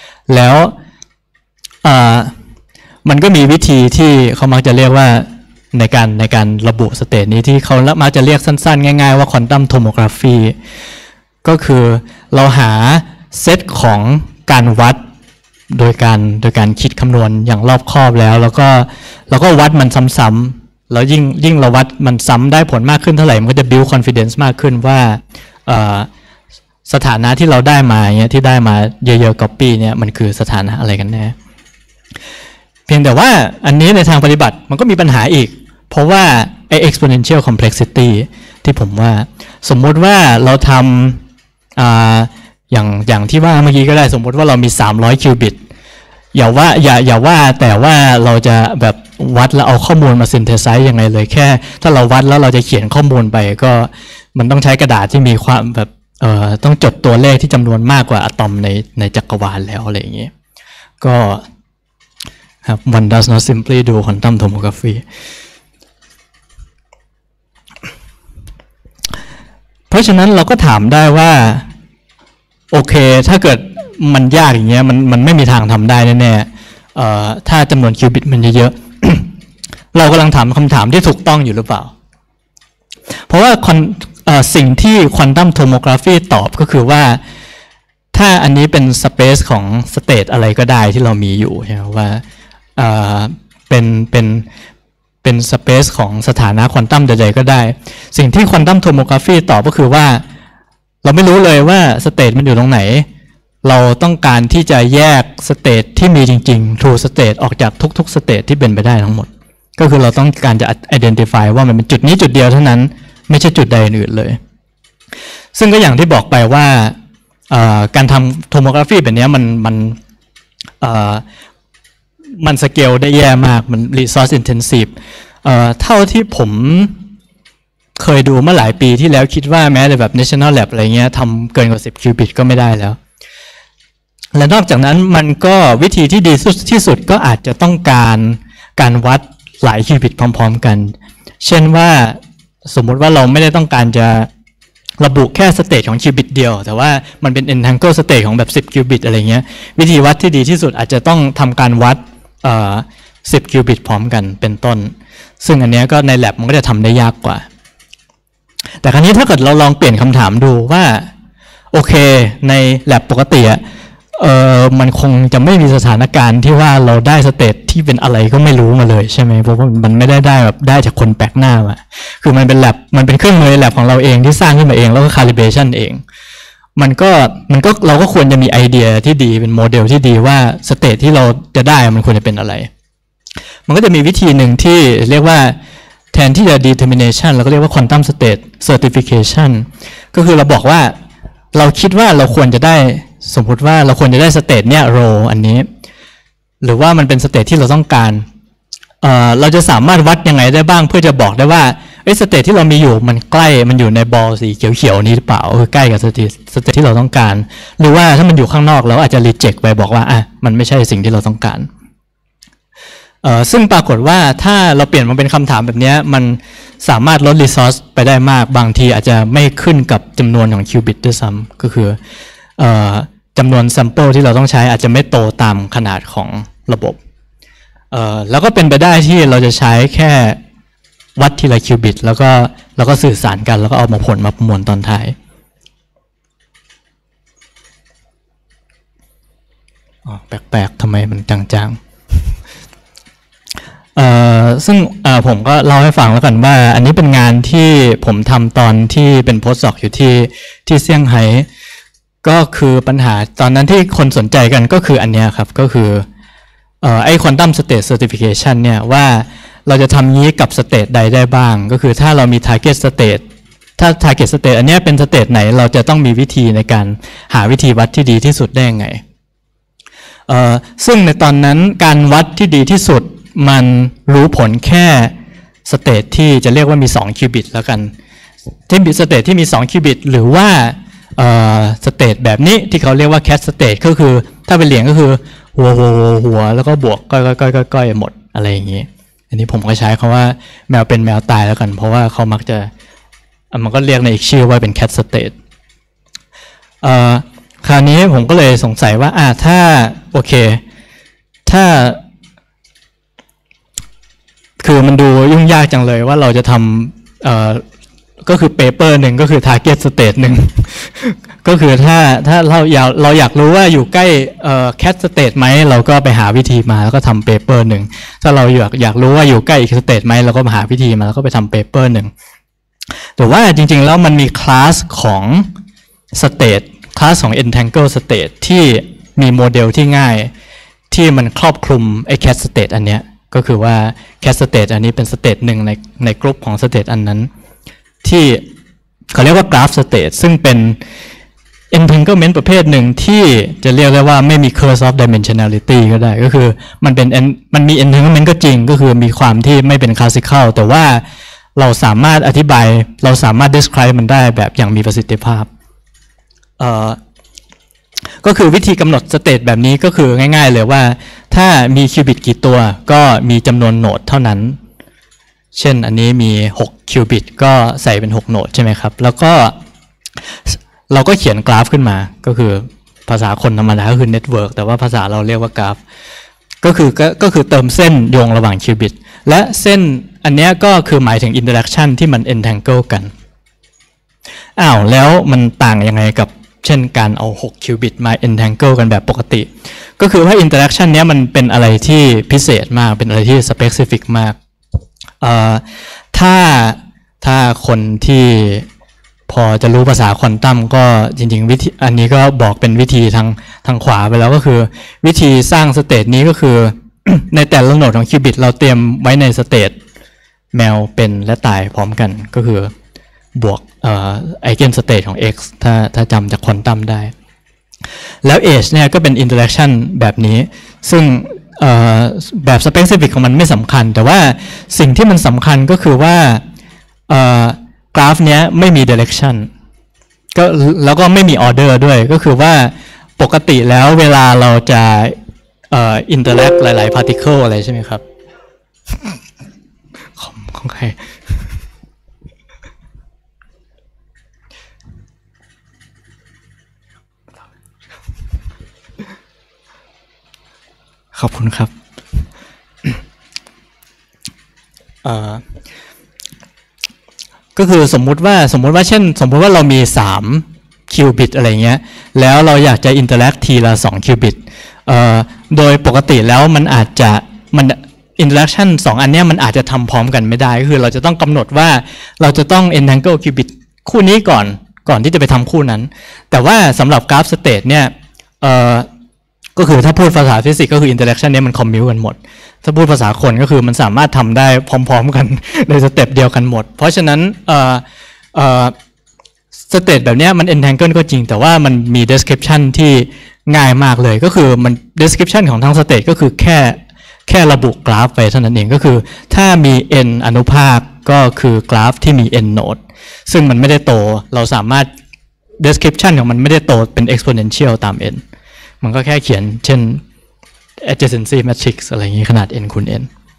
แล้วมันก็มีวิธีที่เขามักจะเรียกว่าในการระบุสเตทนี้ที่เขามักจะเรียกสั้นๆง่ายๆว่าควอนตัมโทโมกราฟีก็คือเราหาเซตของการวัดโดยการคิดคำนวณอย่างรอบคอบแล้วก็วัดมันซ้ำๆแล้วยิ่งเราวัดมันซ้ำได้ผลมากขึ้นเท่าไหร่มันก็จะ build confidence มากขึ้นว่าสถานะที่เราได้มาเนี่ยที่ได้มาเยอะๆ copy เนี่ยมันคือสถานะอะไรกันแน่เพียงแต่ว่าอันนี้ในทางปฏิบัติมันก็มีปัญหาอีกเพราะว่าไอ้ exponential complexity ที่ผมว่าสมมติว่าเราทำอย่างที่ว่าเมื่อกี้ก็ได้สมมติว่าเรามี300คิวบิตอย่าว่าแต่ว่าเราจะแบบวัดแล้วเอาข้อมูลมา synthesize ยังไงเลยแค่ถ้าเราวัดแล้วเราจะเขียนข้อมูลไปก็มันต้องใช้กระดาษที่มีความแบบต้องจดตัวเลขที่จำนวนมากกว่าอะตอมในจักรวาลแล้วอะไรอย่างเงี้ยก็ครับ one does not simply do quantum tomography เพราะฉะนั้นเราก็ถามได้ว่าโอเคถ้าเกิดมันยากอย่างเงี้ยมันไม่มีทางทำได้แน่ๆถ้าจำนวนคิวบิตมันเยอะๆ เรากำลังถามคำถามที่ถูกต้องอยู่หรือเปล่าเพราะว่าสิ่งที่ควอนตัมโทโมกราฟีตอบก็คือว่าถ้าอันนี้เป็นสเปซของสเตทอะไรก็ได้ที่เรามีอยู่ใช่ไหมว่าเป็นสเปซของสถานะควอนตัมใดๆก็ได้สิ่งที่ควอนตัมโทโมกราฟีตอบก็คือว่าเราไม่รู้เลยว่าสเตทมันอยู่ตรงไหนเราต้องการที่จะแยกสเตทที่มีจริงๆ true state ออกจากทุกๆสเตทที่เป็นไปได้ทั้งหมดก็คือเราต้องการจะ identify ว่ามันเป็นจุดนี้จุดเดียวเท่านั้นไม่ใช่จุดใดอื่นเลยซึ่งก็อย่างที่บอกไปว่าการทำโทโมกราฟีแบบนี้มันสเกลได้แย่มากมัน resource intensive เท่าที่ผมเคยดูเมื่อหลายปีที่แล้วคิดว่าแม้แต่แบบ National Lab อะไรเงี้ยทำเกินกว่า10คิวบิตก็ไม่ได้แล้วและนอกจากนั้นมันก็วิธีที่ดีที่สุดก็อาจจะต้องการวัดหลายคิวบิตพร้อมๆกันเช่นว่าสมมุติว่าเราไม่ได้ต้องการจะระบุแค่สเตจของคิวบิตเดียวแต่ว่ามันเป็น entangle state ของแบบ10คิวบิตอะไรเงี้ยวิธีวัดที่ดีที่สุดอาจจะต้องทำการวัด10คิวบิตพร้อมกันเป็นต้นซึ่งอันนี้ก็ใน lab มันก็จะทำได้ยากกว่าแต่ครั้นี้ถ้าเกิดเราลองเปลี่ยนคำถามดูว่าโอเคใน lab ปกติมันคงจะไม่มีสถานการณ์ที่ว่าเราได้สเตทที่เป็นอะไรก็ไม่รู้มาเลยใช่ไหมเพราะว่ามันไม่ได้แบบได้จากคนแปลกหน้ามาคือมันเป็น lab มันเป็นเครื่องมือ lab ของเราเองที่สร้างขึ้นมาเองแล้วก็ calibration เองมันก็เราก็ควรจะมีไอเดียที่ดีเป็นโมเดลที่ดีว่าสเตทที่เราจะได้มันควรจะเป็นอะไรมันก็จะมีวิธีหนึ่งที่เรียกว่าแทนที่จะ determination เราก็เรียกว่า quantum state certification ก็คือเราบอกว่าเราคิดว่าเราควรจะได้สมมติว่าเราควรจะได้สเตทเนี่ยโรอันนี้หรือว่ามันเป็นสเตทที่เราต้องการเราจะสามารถวัดยังไงได้บ้างเพื่อจะบอกได้ว่าสเตทที่เรามีอยู่มันใกล้มันอยู่ในบอลสีเขียวๆนี้หรือเปล่าคือใกล้กับสเตทที่เราต้องการหรือว่าถ้ามันอยู่ข้างนอกเราอาจจะรีเจ็คไปบอกว่ามันไม่ใช่สิ่งที่เราต้องการซึ่งปรากฏว่าถ้าเราเปลี่ยนมาเป็นคำถามแบบนี้มันสามารถลดรีซอสไปได้มากบางทีอาจจะไม่ขึ้นกับจำนวนของคิวบิตด้วยซ้ำก็คือจำนวนแซมเปิลที่เราต้องใช้อาจจะไม่โตตามขนาดของระบบแล้วก็เป็นไปได้ที่เราจะใช้แค่วัดทีละคิวบิตแล้วก็สื่อสารกันแล้วก็เอามาผลมาประมวลตอนท้ายแปลกๆทำไมมันจางๆซึ่งผมก็เล่าให้ฟังแล้วกันว่าอันนี้เป็นงานที่ผมทำตอนที่เป็นโพสต์ด็อกอยู่ที่เซี่ยงไฮ้ก็คือปัญหาตอนนั้นที่คนสนใจกันก็คืออันเนี้ยครับก็คือไอ้ Quantum State Certification เนี่ยว่าเราจะทำงี้กับสเตทใดได้บ้างก็คือถ้าเรามี Target State ถ้า Target State อันเนี้ยเป็นสเตทไหนเราจะต้องมีวิธีในการหาวิธีวัดที่ดีที่สุดได้ยังไงซึ่งในตอนนั้นการวัดที่ดีที่สุดมันรู้ผลแค่สเตทที่จะเรียกว่ามี2คิวบิตแล้วกันที่มีสเตทที่มี2คิวบิตหรือว่าสเตทแบบนี้ที่เขาเรียกว่า cat state ก็คือถ้าเป็นเหรียญก็คือหัวแล้วก็บวกก้อยหมดอะไรอย่างนี้อันนี้ผมก็ใช้คำว่าแมวเป็นแมวตายแล้วกันเพราะว่าเขามักจะมันก็เรียกในอีกชื่อว่าเป็น cat state คราวนี้ผมก็เลยสงสัยว่าถ้าโอเคถ้าคือมันดูยุ่งยากจังเลยว่าเราจะทำก็คือเปเปอร์หนึ่งก็คือ target state หนึ่ง ก็คือถ้าเราอยากรู้ว่าอยู่ใกล้cat state ไหมเราก็ไปหาวิธีมาแล้วก็ทำเปเปอร์หนึ่งถ้าเราอยากรู้ว่าอยู่ใกล้อีก state ไหมเราก็หาวิธีมาแล้วก็ไปทำเปเปอร์หนึ่งแต่ว่าจริงๆแล้วมันมีคลาสของ state คลาสของ entangle state ที่มีโมเดลที่ง่ายที่มันครอบคลุมไอ้ cat state อันเนี้ยก็คือว่า cat state อันนี้เป็น state หนึ่งในกลุ่มของ state อันนั้นที่เขาเรียกว่า graph state ซึ่งเป็น entanglement ประเภทหนึ่งที่จะเรียกได้ว่าไม่มี curse of dimensionality ก็ได้ก็คือมันมี entanglement ก็จริงก็คือมีความที่ไม่เป็น classical แต่ว่าเราสามารถอธิบายเราสามารถ describe มันได้แบบอย่างมีประสิทธิภาพก็คือวิธีกำหนดสเตทแบบนี้ก็คือง่ายๆเลยว่าถ้ามีคิวบิตกี่ตัวก็มีจำนวนโหนดเท่านั้นเช่นอันนี้มี6คิวบิตก็ใส่เป็น6โหนดใช่ไหมครับแล้วก็เราก็เขียนกราฟขึ้นมาก็คือภาษาคนธรรมดาก็คือเน็ตเวิร์กแต่ว่าภาษาเราเรียกว่ากราฟก็คือเติมเส้นโยงระหว่างคิวบิตและเส้นอันนี้ก็คือหมายถึงอินเตอร์แอคชั่นที่มัน entangle กันแล้วมันต่างยังไงกับเช่นการเอา6คิวบิตมา entangle กันแบบปกติก็คือว่า interaction เนี้ยมันเป็นอะไรที่พิเศษมากเป็นอะไรที่ specific มากถ้าคนที่พอจะรู้ภาษาควอนตัมก็จริงๆวิธีอันนี้ก็บอกเป็นวิธีทางขวาไปแล้วก็คือวิธีสร้างสเตทนี้ก็คือ ในแต่ละโหนดของคิวบิตเราเตรียมไว้ในสเตทแมวเป็นและตายพร้อมกันก็คือบวกไอเกนสเตทของ x ถ้าจำจากควอนตัมได้แล้ว age เนี่ยก็เป็น interaction แบบนี้ซึ่งแบบ specific ของมันไม่สำคัญแต่ว่าสิ่งที่มันสำคัญก็คือว่ากราฟเนี้ยไม่มี direction ก็แล้วก็ไม่มี order ด้วยก็คือว่าปกติแล้วเวลาเราจะinteract หลายๆ particle อะไรใช่ไหมครับ ของใครขอบคุณครับก็คือสมมุติว่าเรามี3คิวบิตอะไรเงี้ยแล้วเราอยากจะอินเตอร์แอคทีละ2คิวบิตโดยปกติแล้วมันอินเตอร์แอคชั่น2อันเนี้ยมันอาจจะทำพร้อมกันไม่ได้ก็คือเราจะต้องกำหนดว่าเราจะต้อง entangle คิวบิตคู่นี้ก่อนที่จะไปทำคู่นั้นแต่ว่าสำหรับกราฟสเตทเนี่ยก็คือถ้าพูดภาษาฟิสิกส์ก็คืออินเตอร์แอคชั่นนี้มันคอมมิวกันหมดถ้าพูดภาษาคนก็คือมันสามารถทำได้พร้อมๆกันในสเต็ปเดียวกันหมดเพราะฉะนั้นสเตทแบบนี้มัน entangle ก็จริงแต่ว่ามันมี description ที่ง่ายมากเลยก็คือมัน description ของทั้งสเตทก็คือแค่ระบุกราฟไปเท่านั้นเองก็คือถ้ามี n อนุภาคก็คือกราฟที่มี n โนดซึ่งมันไม่ได้โตเราสามารถ description ของมันไม่ได้โตเป็น exponential ตาม nมันก็แค่เขียนเช่น adjacency matrix อะไรอย่างนี้ขนาด n คูณ n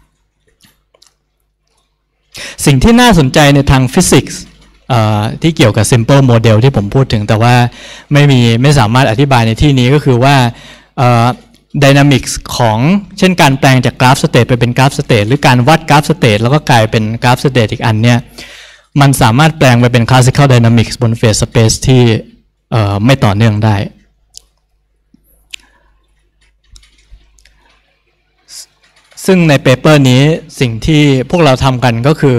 สิ่งที่น่าสนใจในทางฟิสิกส์ที่เกี่ยวกับ simple model ที่ผมพูดถึงแต่ว่าไม่สามารถอธิบายในที่นี้ก็คือว่า dynamics ของเช่นการแปลงจากกราฟ state ไปเป็นกราฟ state หรือการวัดกราฟ state แล้วก็กลายเป็นกราฟ state อีกอันเนี่ยมันสามารถแปลงไปเป็น classical dynamics บน phase space ที่ไม่ต่อเนื่องได้ซึ่งในเปเปอร์นี้สิ่งที่พวกเราทำกันก็คือ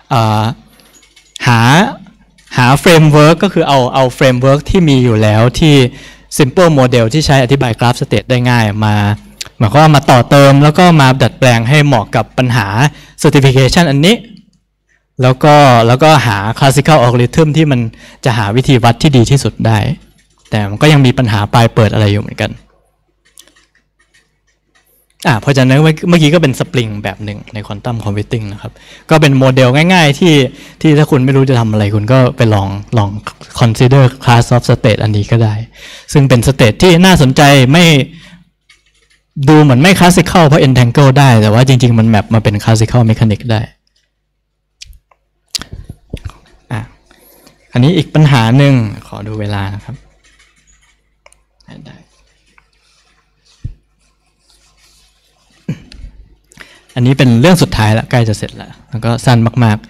หาเฟรมเวิร์กก็คือเอาเฟรมเวิร์กที่มีอยู่แล้วที่ simple model ที่ใช้อธิบายกราฟ state ได้ง่ายมาหมายความว่ามาต่อเติมแล้วก็มาดัดแปลงให้เหมาะกับปัญหา certification อันนี้แล้วก็หา classical algorithm ที่มันจะหาวิธีวัดที่ดีที่สุดได้แต่มันก็ยังมีปัญหาปลายเปิดอะไรอยู่เหมือนกันเพราะฉะนั้นเมื่อกี้ก็เป็นสปริงแบบหนึ่งในควอนตัมคอมพิวติ้งนะครับก็เป็นโมเดลง่ายๆที่ถ้าคุณไม่รู้จะทำอะไรคุณก็ไปลอง consider class of state อันนี้ก็ได้ซึ่งเป็นสเตทที่น่าสนใจไม่ดูเหมือนไม่ classical เพราะ entangle ได้แต่ว่าจริงๆมันแมปมาเป็น classical mechanics ได้อันนี้อีกปัญหาหนึ่งขอดูเวลานะครับได้อันนี้เป็นเรื่องสุดท้ายละใกล้จะเสร็จแล้วแล้วก็สั้นมาก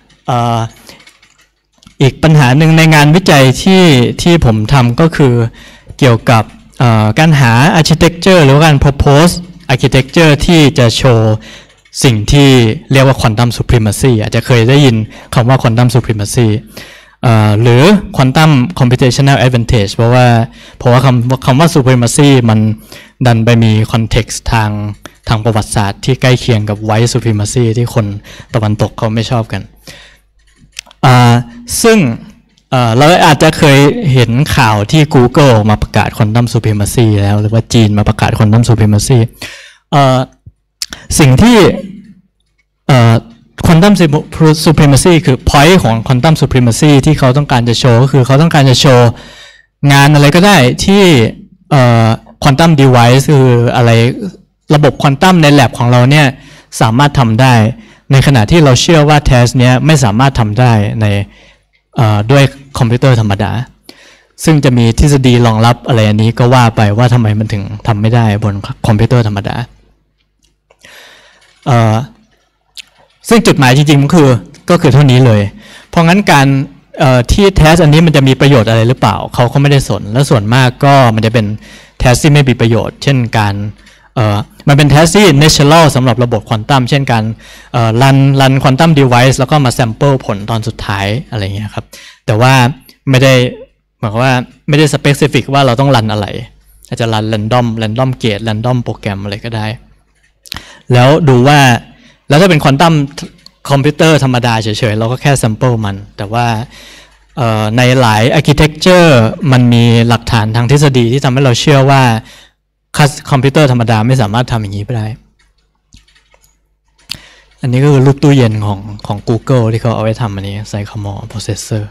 ๆอีกปัญหาหนึ่งในงานวิจัยที่ผมทำก็คือเกี่ยวกับการหา architecture หรือว่าการ propose architecture ที่จะโชว์สิ่งที่เรียกว่า quantum supremacy อาจจะเคยได้ยินคำว่า quantum supremacy หรือ quantum computational advantage เพราะว่าคำว่า supremacy มันดันไปมี context ทางประวัติศาสตร์ที่ใกล้เคียงกับ white supremacy ที่คนตะวันตกเขาไม่ชอบกันซึ่งเราอาจจะเคยเห็นข่าวที่ Google มาประกาศ quantum supremacy แล้วหรือว่าจีนมาประกาศ quantum supremacy สิ่งที่quantum supremacy คือ point ของ quantum supremacy ที่เขาต้องการจะโชว์ก็คือเขาต้องการจะโชว์งานอะไรก็ได้ที่quantum device คืออะไรระบบควอนตัมใน lab ของเราเนี่ยสามารถทำได้ในขณะที่เราเชื่อว่า task เนี้ยไม่สามารถทำได้ในด้วยคอมพิวเตอร์ธรรมดาซึ่งจะมีทฤษฎีรองรับอะไรอันนี้ก็ว่าไปว่าทำไมมันถึงทำไม่ได้บนคอมพิวเตอร์ธรรมดาซึ่งจุดหมายจริงๆก็คือเท่านี้เลยเพราะงั้นการที่แทสอันนี้มันจะมีประโยชน์อะไรหรือเปล่าเขาก็ไม่ได้สนและส่วนมากก็มันจะเป็นแทสที่ไม่มีประโยชน์เช่นการมันเป็นแทสที่ natural สำหรับระบบควอนตัมเช่นการรันควอนตัม device แล้วก็มา sample ผลตอนสุดท้ายอะไรเงี้ยครับแต่ว่าไม่ได้หมายความว่าไม่ได้ specific ว่าเราต้องรันอะไรอาจจะรัน random gate random โปรแกรมอะไรก็ได้แล้วดูว่าแล้วถ้าเป็นควอนตัมคอมพิวเตอร์ธรรมดาเฉยๆเราก็แค่ sample มันแต่ว่าในหลาย architecture มันมีหลักฐานทางทฤษฎีที่ทำให้เราเชื่อว่าคอมพิวเตอร์ธรรมดาไม่สามารถทำอย่างนี้ไปได้อันนี้ก็คือรูปตู้เย็นของ Google ที่เขาเอาไว้ทำอันนี้ Sycamore Processor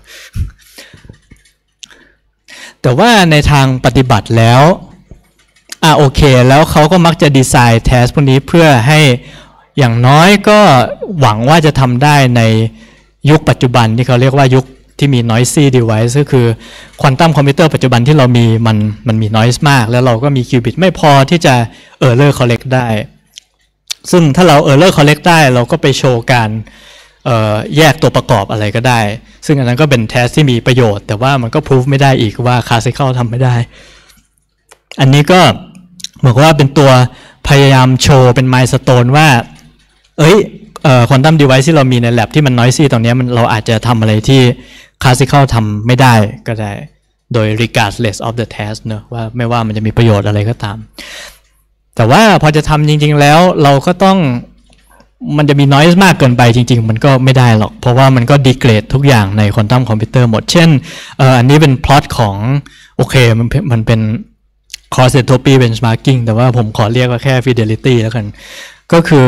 แต่ว่าในทางปฏิบัติแล้วโอเคแล้วเขาก็มักจะดีไซน์แทสพวกนี้เพื่อให้อย่างน้อยก็หวังว่าจะทำได้ในยุคปัจจุบันที่เขาเรียกว่ายุคที่มี noisy device ก็คือควอนตัมคอมพิวเตอร์ปัจจุบันที่เรามีมันมี noise มากแล้วเราก็มี qubit ไม่พอที่จะ error correct ได้ซึ่งถ้าเรา error correct ได้เราก็ไปโชว์การแยกตัวประกอบอะไรก็ได้ซึ่งอันนั้นก็เป็น test ที่มีประโยชน์แต่ว่ามันก็ prove ไม่ได้อีกว่า classical ทำไม่ได้อันนี้ก็เหมือนว่าเป็นตัวพยายามโชว์เป็น milestone ว่าควอนตัม device ที่เรามีใน lab ที่มัน noisy ตรงนี้เราอาจจะทำอะไรที่ classical ทำไม่ได้ก็ได้โดย regardless of the test เนอะว่าไม่ว่ามันจะมีประโยชน์อะไรก็ตามแต่ว่าพอจะทำจริงๆแล้วเราก็ต้องมันจะมี noise มากเกินไปจริงๆมันก็ไม่ได้หรอกเพราะว่ามันก็ degrade ทุกอย่างในควอนตัมคอมพิวเตอร์หมดเช่นอันนี้เป็น plot ของโอเคมันเป็น cross entropy benchmarking แต่ว่าผมขอเรียกว่าแค่ fidelity แล้วกันก็คือ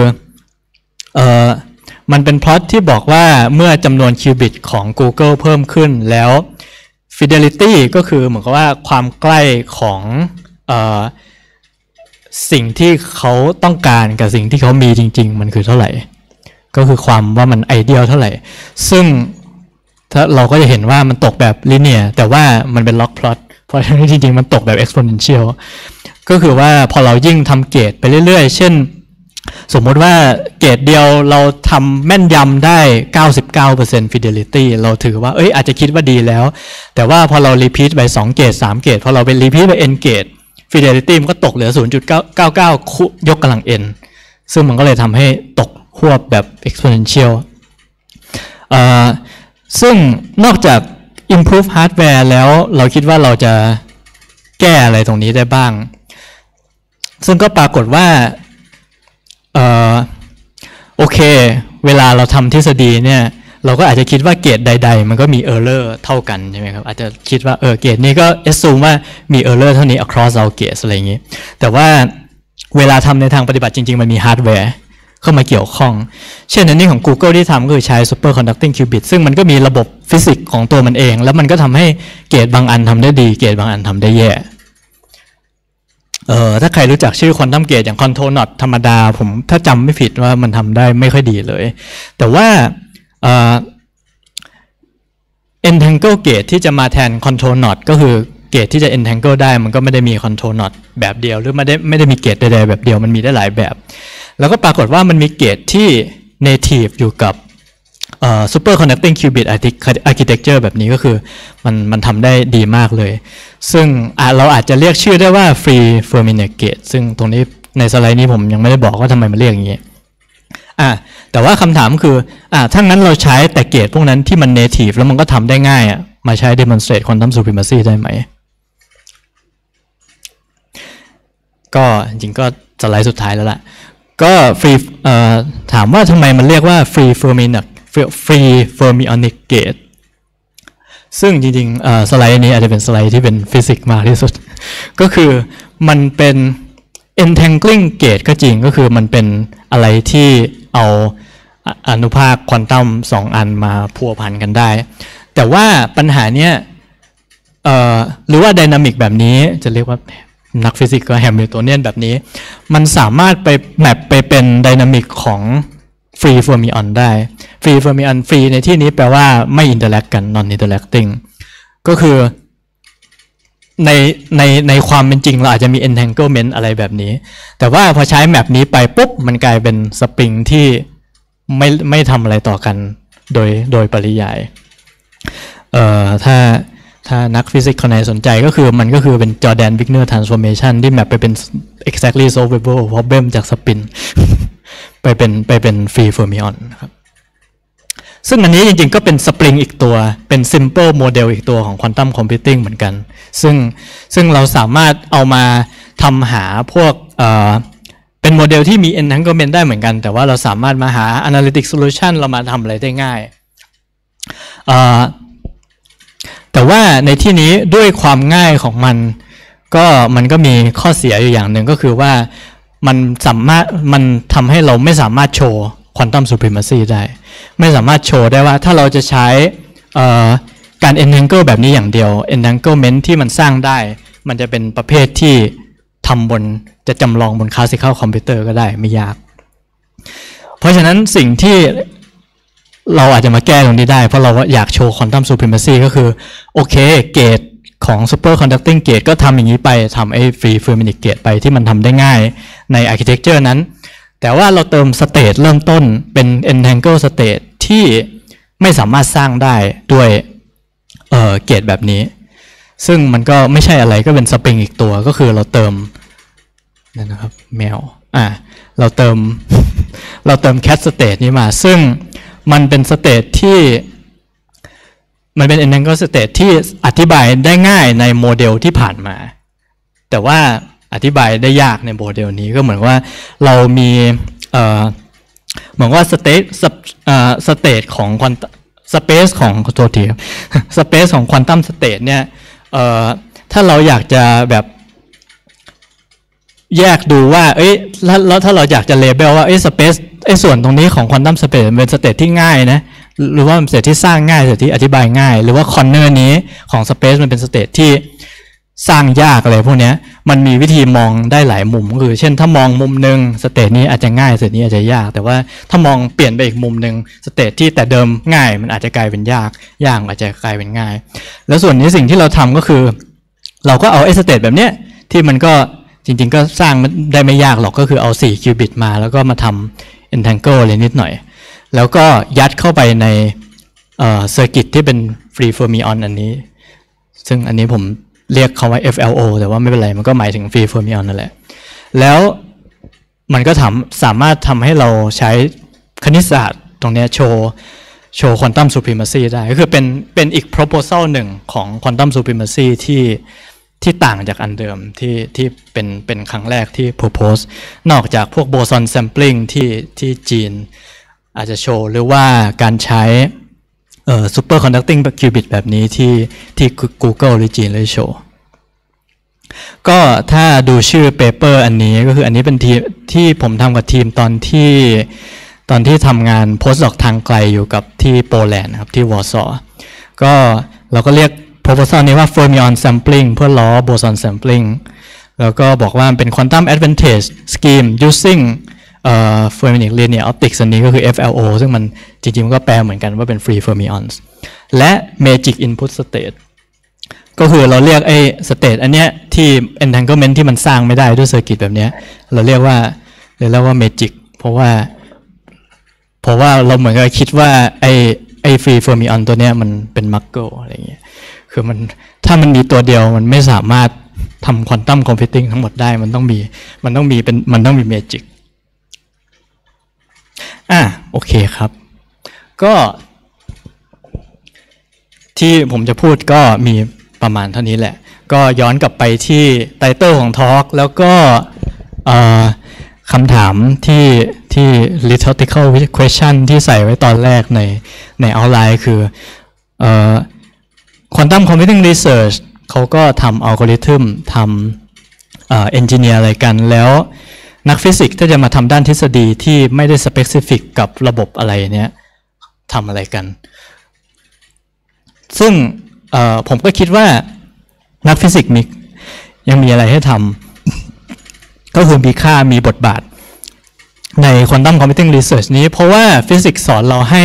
มันเป็นพล็อตที่บอกว่าเมื่อจำนวนคิวบิตของ Google เพิ่มขึ้นแล้ว fidelity ก็คือเหมือนกับว่าความใกล้ของสิ่งที่เขาต้องการกับสิ่งที่เขามีจริงๆมันคือเท่าไหร่ก็คือความว่ามันไอเดียลเท่าไหร่ซึ่งถ้าเราก็จะเห็นว่ามันตกแบบ linear แต่ว่ามันเป็น log plot เพราะฉะนั้นจริงๆมันตกแบบ exponential ก็คือว่าพอเรายิ่งทำเกรดไปเรื่อยๆเช่นสมมติว่าเกรดเดียวเราทำแม่นยำได้ 99% fidelity เราถือว่าอาจจะคิดว่าดีแล้วแต่ว่าพอเรา repeat ไป2เกรด3เกรดพอเราไป repeat ไป n เกรด fidelity มันก็ตกเหลือ 0.99 ยกกำลัง n ซึ่งมันก็เลยทำให้ตกหวบแบบ exponential ซึ่งนอกจาก improve hardware แล้วเราคิดว่าเราจะแก้อะไรตรงนี้ได้บ้างซึ่งก็ปรากฏว่าโอเคเวลาเราทำทฤษฎีเนี่ยเราก็อาจจะคิดว่าเกรดใดๆมันก็มี error เท่ากันใช่ไหมครับอาจจะคิดว่าเกรดนี้ก็ assume ว่ามี error เท่านี้ across all grades อะไรอย่างนี้แต่ว่าเวลาทำในทางปฏิบัติจริงๆมันมี hardware เข้ามาเกี่ยวข้องเช่นอันนี้ของ Google ที่ทำก็คือใช้ superconducting qubit ซึ่งมันก็มีระบบฟิสิกส์ของตัวมันเองแล้วมันก็ทำให้เกรดบางอันทำได้ดีเกรดบางอันทำได้แย่ถ้าใครรู้จักชื่อควอนตัมเกตอย่าง control knot ธรรมดาผมถ้าจำไม่ผิดว่ามันทำได้ไม่ค่อยดีเลยแต่ว่าentangle gate ที่จะมาแทน control knot ก็คือเกตที่จะ entangle ได้มันก็ไม่ได้มี control knot แบบเดียวหรือไม่ได้มีเกตใดๆแบบเดียวมันมีได้หลายแบบแล้วก็ปรากฏว่ามันมีเกตที่ native อยู่กับsuper conducting qubit architecture แบบนี้ก็คือมันทำได้ดีมากเลยซึ่งเราอาจจะเรียกชื่อได้ว่า free Fermi gate ซึ่งตรงนี้ในสไลด์นี้ผมยังไม่ได้บอกว่าทำไมมันเรียกอย่างนี้แต่ว่าคำถามคือถ้างั้นเราใช้แต่เกตพวกนั้นที่มัน native แล้วมันก็ทำได้ง่ายมาใช้ demonstrate quantum supremacy ได้ไหมก็จริงๆก็สไลด์สุดท้ายแล้วล่ะก็ฟรีถามว่าทำไมมันเรียกว่า free fermionic gate ซึ่งจริงๆสไลด์นี้อาจจะเป็นสไลด์ที่เป็นฟิสิกส์มากที่สุดก็คือมันเป็น entangling gate ก็จริงก็คือมันเป็นอะไรที่เอาอนุภาคควอนตัม2อันมาพัวพันกันได้แต่ว่าปัญหาเนี้ยหรือว่าไดนามิกแบบนี้จะเรียกว่านักฟิสิกส์ก็แฮมิลโตเนียนแบบนี้มันสามารถไปแมปไปเป็นไดนามิกของฟรีเฟอร์มิออนได้ฟรีเฟอร์มิออนฟรีในที่นี้แปลว่าไม่อินเตอร์แลกกัน non interacting ก็คือในความเป็นจริงเราอาจจะมี entanglement อะไรแบบนี้แต่ว่าพอใช้แมปนี้ไปปุ๊บมันกลายเป็นสปริงที่ไม่ทำอะไรต่อกันโดยปริยายถ้านักฟิสิกส์คนไหนสนใจก็คือมันก็คือเป็น Jordan-Wigner transformation ที่แมปไปเป็น exactly solvable problem จากสปิน ไปเป็น free fermion ครับซึ่งอันนี้จริงๆก็เป็นสปริงอีกตัวเป็น simple model อีกตัวของ quantum computing เหมือนกันซึ่งเราสามารถเอามาทำหาพวกเป็นโมเดลที่มี entanglement ได้เหมือนกันแต่ว่าเราสามารถมาหา analytic solution เรามาทำอะไรได้ง่ายแต่ว่าในที่นี้ด้วยความง่ายของมันก็มีข้อเสียอยู่อย่างหนึ่งก็คือว่ามันทำให้เราไม่สามารถโชว์ quantum supremacy ได้ไม่สามารถโชว์ได้ว่าถ้าเราจะใช้การ entangle แบบนี้อย่างเดียว entanglement ที่มันสร้างได้มันจะเป็นประเภทที่จะจำลองบน classical computer ก็ได้ไม่ยากเพราะฉะนั้นสิ่งที่เราอาจจะมาแก้ตรงนี้ได้เพราะเราอยากโชว์ quantum supremacy ก็คือโอเคเกตของ super conducting gate ก็ทำอย่างนี้ไปทำไอ้ free fermionic gate ไปที่มันทำได้ง่ายใน architecture นั้นแต่ว่าเราเติม state เริ่มต้นเป็น entangle state ที่ไม่สามารถสร้างได้ด้วยเกตแบบนี้ซึ่งมันก็ไม่ใช่อะไรก็เป็นสปริงอีกตัวก็คือเราเติมนั่นนะครับแมวเราเติม cat state นี้มาซึ่งมันเป็นสเตทที่มันเป็น entangle state ที่อธิบายได้ง่ายในโมเดลที่ผ่านมาแต่ว่าอธิบายได้ยากในโมเดลนี้ก็เหมือนว่าเรามีเหมือนว่าสเตทของสเปซของตัวทีสเปซของควอนตัมสเตทเนี่ยถ้าเราอยากจะแบบแยกดูว่าแล้วถ้าเราอยากจะเลเบลว่าสเปซส่วนตรงนี้ของควอนตัมสเตทเป็นสเตทที่ง่ายนะหรือว่าเป็นสเตทที่สร้างง่ายสเตทที่อธิบายง่ายหรือว่าคอร์เนอร์นี้ของสเปซมันเป็นสเตทที่สร้างยากอะไรพวกนี้มันมีวิธีมองได้หลายมุมคือเช่นถ้ามองมุมนึงสเตทนี้อาจจะง่ายสเตทนี้อาจจะยากแต่ว่าถ้ามองเปลี่ยนไปอีกมุมนึงสเตทที่แต่เดิมง่ายมันอาจจะกลายเป็นยากอาจจะกลายเป็นง่ายแล้วส่วนนี้สิ่งที่เราทำก็คือเราก็เอาสเตทแบบเนี้ยที่มันก็จริงๆก็สร้างได้ไม่ยากหรอกก็คือเอา4คิวบิตมาแล้วก็มาทำ entangle อะไรนิดหน่อยแล้วก็ยัดเข้าไปในเซอร์กิตที่เป็น free fermion อันนี้ซึ่งอันนี้ผมเรียกเขาว่า FLO แต่ว่าไม่เป็นไรมันก็หมายถึง free fermion นั่นแหละแล้วมันก็สามารถทำให้เราใช้คณิตศาสตร์ตรงนี้โชว์ quantum supremacy ได้ก็คือเป็นอีก proposal หนึ่งของ quantum supremacy ที่ต่างจากอันเดิมที่เป็นครั้งแรกที่ propose นอกจากพวก boson sampling ที่จีนอาจจะโชว์หรือว่าการใช้super conducting qubit แบบนี้ที่ Google หรือจีนเลยโชว์ก็ถ้าดูชื่อ paper อันนี้ก็คืออันนี้เป็นทีมที่ผมทำกับทีมตอนที่ทำงาน postdoc ทางไกลอยู่กับที่โปแลนด์ครับที่วอร์ซอก็เราก็เรียก proposal นี้ว่า fermion sampling เพื่อล้อ boson sampling แล้วก็บอกว่าเป็น quantum advantage scheme using fermionic linear optics อันนี้ก็คือ FLO ซึ่งมันจริงๆมันก็แปลเหมือนกันว่าเป็น free fermions และ magic input state ก็คือเราเรียกstate อันเนี้ยที่ entanglement ที่มันสร้างไม่ได้ด้วยเซอร์กิตแบบเนี้ยเราเรียกว่าmagic เพราะว่าเราเหมือนกับคิดว่าไอ้ฟรีเฟอร์มิออนตัวเนี้ยมันเป็นมักเกิลอะไรเงี้ยคือมันถ้ามันมีตัวเดียวมันไม่สามารถทำควอนตัมคอมพิวติ้งทั้งหมดได้มันต้องมีเมจิกโอเคครับก็ที่ผมจะพูดก็มีประมาณเท่านี้แหละก็ย้อนกลับไปที่ไตเติลของทอล์กแล้วก็คำถามที่ rhetorical question ที่ใส่ไว้ตอนแรกใน outline คือquantum computing research เขาก็ทำอัลกอริทึมทำengineer อะไรกันแล้วนักฟิสิกส์ถ้าจะมาทำด้านทฤษฎีที่ไม่ได้ specific กับระบบอะไรเนี้ยทำอะไรกันซึ่งผมก็คิดว่านักฟิสิกส์ยังมีอะไรให้ทำก็คือมีค่ามีบทบาทใน Quantum Computing Research นี้เพราะว่าฟิสิกส์สอนเราให้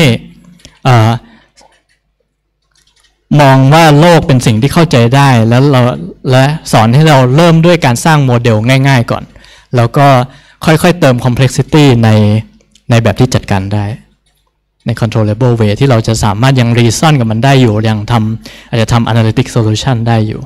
มองว่าโลกเป็นสิ่งที่เข้าใจได้และสอนให้เราเริ่มด้วยการสร้างโมเดลง่ายๆก่อนแล้วก็ค่อยๆเติม complexity ในแบบที่จัดการได้ใน controllable way ที่เราจะสามารถยัง reason กับมันได้อยู่ยังอาจจะทำ analytic solution ได้อยู่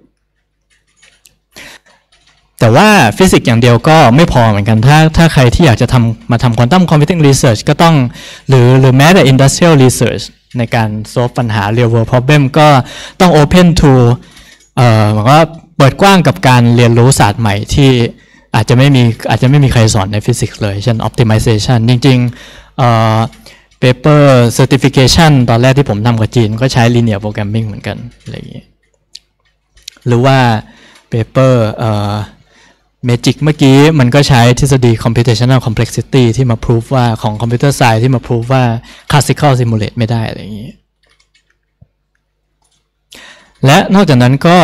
แต่ว่าฟิสิกส์อย่างเดียวก็ไม่พอเหมือนกันถ้าใครที่อยากจะมาทำ quantum computing research ก็ต้องหรือแม้แต่ industrial research ในการ solve ปัญหา real world problem ก็ต้อง open to หมายว่าเปิดกว้างกับการเรียนรู้ศาสตร์ใหม่ที่อาจจะไม่มีใครสอนในฟิสิกส์เลยเช่น optimization จริงๆpaper certification ตอนแรกที่ผมทำกับจีนก็ใช้ linear programming เหมือนกันอะไรอย่างนี้หรือว่า paper Magic เมื่อกี้มันก็ใช้ทฤษฎี computational complexity ที่มา prove ว่าของ computer science ที่มา prove ว่า classical simulate ไม่ได้อะไรอย่างนี้และนอกจากนั้นก็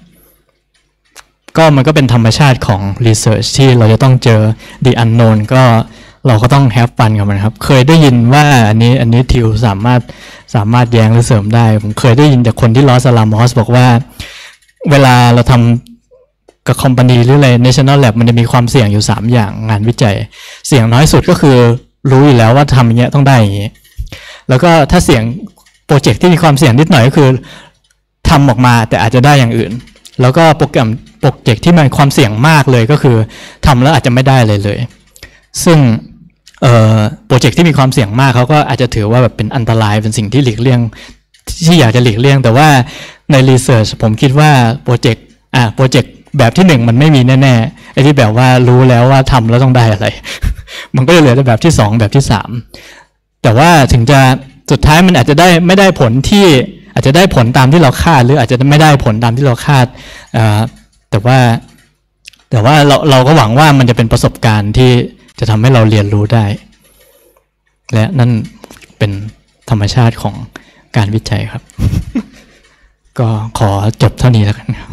มันก็เป็นธรรมชาติของ research ที่เราจะต้องเจอ the unknown ก็เราก็ต้อง have fun กับมันครับเคยได้ยินว่าอันนี้ทิวสามารถแย้งหรือเสริมได้ผมเคยได้ยินจากคนที่ลอสซาลามอสบอกว่าเวลาเราทำกับคอมพานีหรืออะไร National Lab มันจะมีความเสี่ยงอยู่3อย่างงานวิจัยเสี่ยงน้อยสุดก็คือรู้อยู่แล้วว่าทำอย่างเงี้ยต้องได้อย่างงี้แล้วก็ถ้าเสี่ยงโปรเจกต์ที่มีความเสี่ยงนิดหน่อยก็คือทำออกมาแต่อาจจะได้อย่างอื่นแล้วก็โปรเจกต์ที่มีความเสี่ยงมากเลยก็คือทำแล้วอาจจะไม่ได้เลยซึ่งโปรเจกต์ที่มีความเสี่ยงมากเขาก็อาจจะถือว่าแบบเป็นอันตรายเป็นสิ่งที่หลีกเลี่ยงที่อยากจะหลีกเลี่ยงแต่ว่าในรีเสิร์ชผมคิดว่าโปรเจกต์แบบที่1มันไม่มีแน่ๆไอ้ที่แบบว่ารู้แล้วว่าทำแล้วต้องได้อะไร มันก็จะเหลือแต่แบบที่2แบบที่3แต่ว่าถึงจะสุดท้ายมันอาจจะได้ไม่ได้ผลที่อาจจะได้ผลตามที่เราคาดหรืออาจจะไม่ได้ผลตามที่เราคาดแต่ว่าเราก็หวังว่ามันจะเป็นประสบการณ์ที่จะทำให้เราเรียนรู้ได้และนั่นเป็นธรรมชาติของการวิจัยครับ ก็ขอจบเท่านี้แล้วกันครับ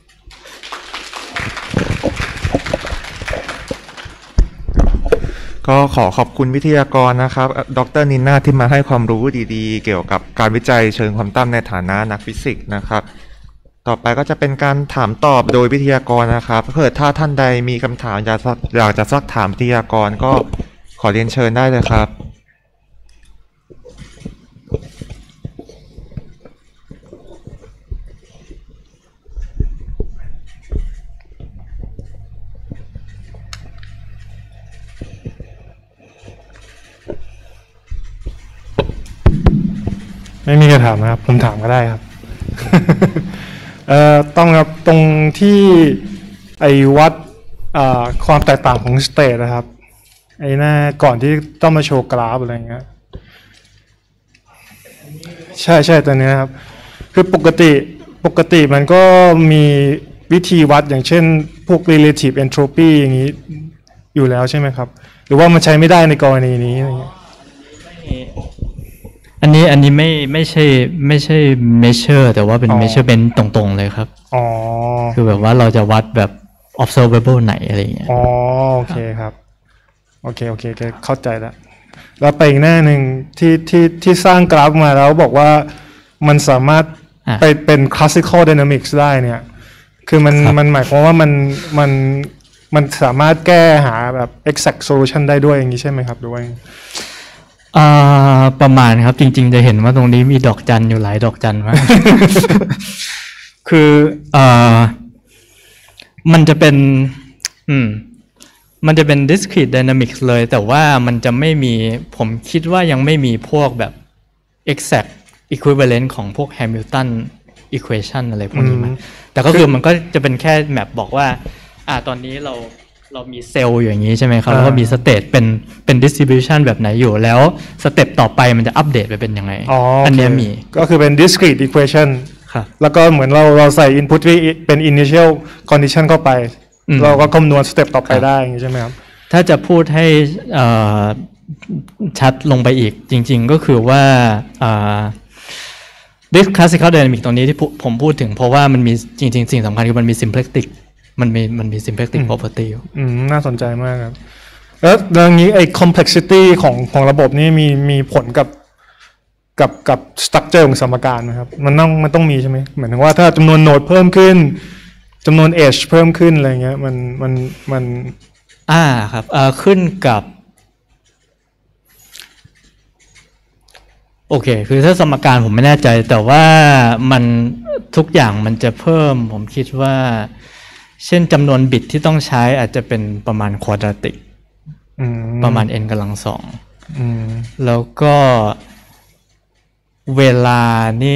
ก็ขอขอบคุณวิทยากรนะครับดร.นินนาที่มาให้ความรู้ดีๆเกี่ยวกับการวิจัยเชิงควอนตัมในฐานะนักฟิสิกส์นะครับต่อไปก็จะเป็นการถามตอบโดยวิทยากรนะครับถ้าท่านใดมีคำถามอยากจะซักถามวิทยากรก็ขอเรียนเชิญได้เลยครับไม่มีใครถามนะครับผมถามก็ได้ครับ ต้องครับตรงที่ไอ้วัดความแตกต่างของสเตทนะครับไอ้หน้าก่อนที่ต้องมาโชว์กราฟอะไรเงี้ยใช่ตัวนี้ครับคือปกติมันก็มีวิธีวัดอย่างเช่นพวก relative entropy อย่างนี้อยู่แล้วใช่ไหมครับหรือว่ามันใช้ไม่ได้ในกรณีนี้อะไรเงี้ยอันนี้ไม่ใช่ measure แต่ว่าเป็น measurement ตรงๆเลยครับอ๋อคือแบบว่าเราจะวัดแบบ observable ไหนอะไรอย่างเงี้ยอ๋อโอเคครับโอเคเข้าใจแล้วไปอีกหน้าหนึ่งที่สร้างกราฟมาแล้วบอกว่ามันสามารถไปเป็น classical dynamics ได้เนี่ยคือมันหมายความว่ามันมันสามารถแก้หาแบบ exact solution ได้ด้วยอย่างนี้ใช่ไหมครับหรือว่าประมาณครับจริงๆจะเห็นว่าตรงนี้มีดอกจันอยู่หลายดอกจันมาก คือมันจะเป็นมันจะเป็น discrete dynamics เลยแต่ว่ามันจะไม่มีผมคิดว่ายังไม่มีพวกแบบ exact equivalent ของพวก Hamilton equation อะไรพวกนี้มั้ยแต่ก็คือมันก็จะเป็นแค่แมปบอกว่าตอนนี้เรามีเซลล์อย่างนี้ใช่ไหมครับแล้วก็มีสเตทเป็น distribution แบบไหนอยู่แล้วสเต็ปต่อไปมันจะอัปเดตไปเป็นยังไงอันนี้มีก็คือเป็น discrete equation แล้วก็เหมือนเราใส่ input ที่เป็น initial condition เข้าไปเราก็คำนวณสเต็ปต่อไปได้อย่างนี้ใช่ไหมครับถ้าจะพูดให้ชัดลงไปอีกจริงๆก็คือว่าthis classical dynamic ตรงนี้ที่ผมพูดถึงเพราะว่ามันมีจริงๆสิ่งสำคัญคือมันมี symplectic มันมี symplectic property อยู่น่าสนใจมากครับแล้วอย่างนี้ไอ้ complexity ของระบบนี้มีผลกับ structure ของสมการไหมครับมันต้องมีใช่ไหมหมายถึงว่าถ้าจำนวนโนดเพิ่มขึ้นจำนวน edge เพิ่มขึ้นอะไรเงี้ยมันครับขึ้นกับโอเคคือถ้าสมการผมไม่แน่ใจแต่ว่ามันทุกอย่างมันจะเพิ่มผมคิดว่าเช่นจำนวนบิตที่ต้องใช้อาจจะเป็นประมาณควอดราติกประมาณ n กำลัง2แล้วก็เวลา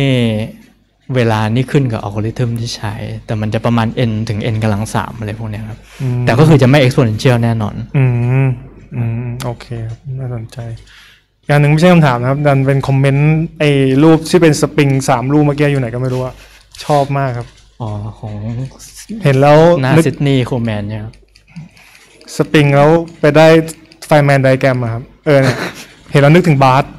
นี่ขึ้นกับอัลกอริทึมที่ใช้แต่มันจะประมาณ n ถึง n กำลัง3อะไรพวกนี้ครับแต่ก็คือจะไม่ exponential แน่นอนโอเคครับน่าสนใจอย่างหนึ่งไม่ใช่คำถามนะครับดันเป็นคอมเมนต์ไอ้รูปที่เป็นสปริง3รูปเมื่อกี้อยู่ไหนก็ไม่รู้อะชอบมากครับของเห็นแล้วหน้าซิดนีย์โคแมนเนี่ยครับสปริงแล้วไปได้ไฟแมนไดแกรมครับเห็นแล้วนึกถึงบาร์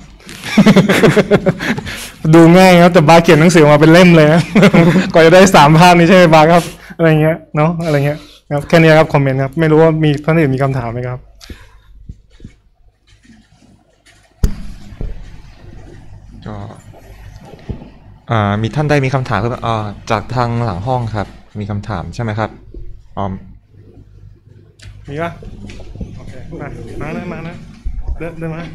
ดูง่ายครับแต่บาร์เขียนหนังสือมาเป็นเล่มเลยนะก่อนจะได้3ภาพนี้ใช่ไหมบาร์ครับอะไรเงี้ยเนาะอะไรเงี้ยครับแค่นี้ครับคอมเมนต์ครับไม่รู้ว่ามีท่านอื่นมีคำถามไหมครับก็มีท่านใดมีคำถามครับจากทางหลังห้องครับมีคำถามใช่ไหมครับมีป่ะโอเคมานะเดินมา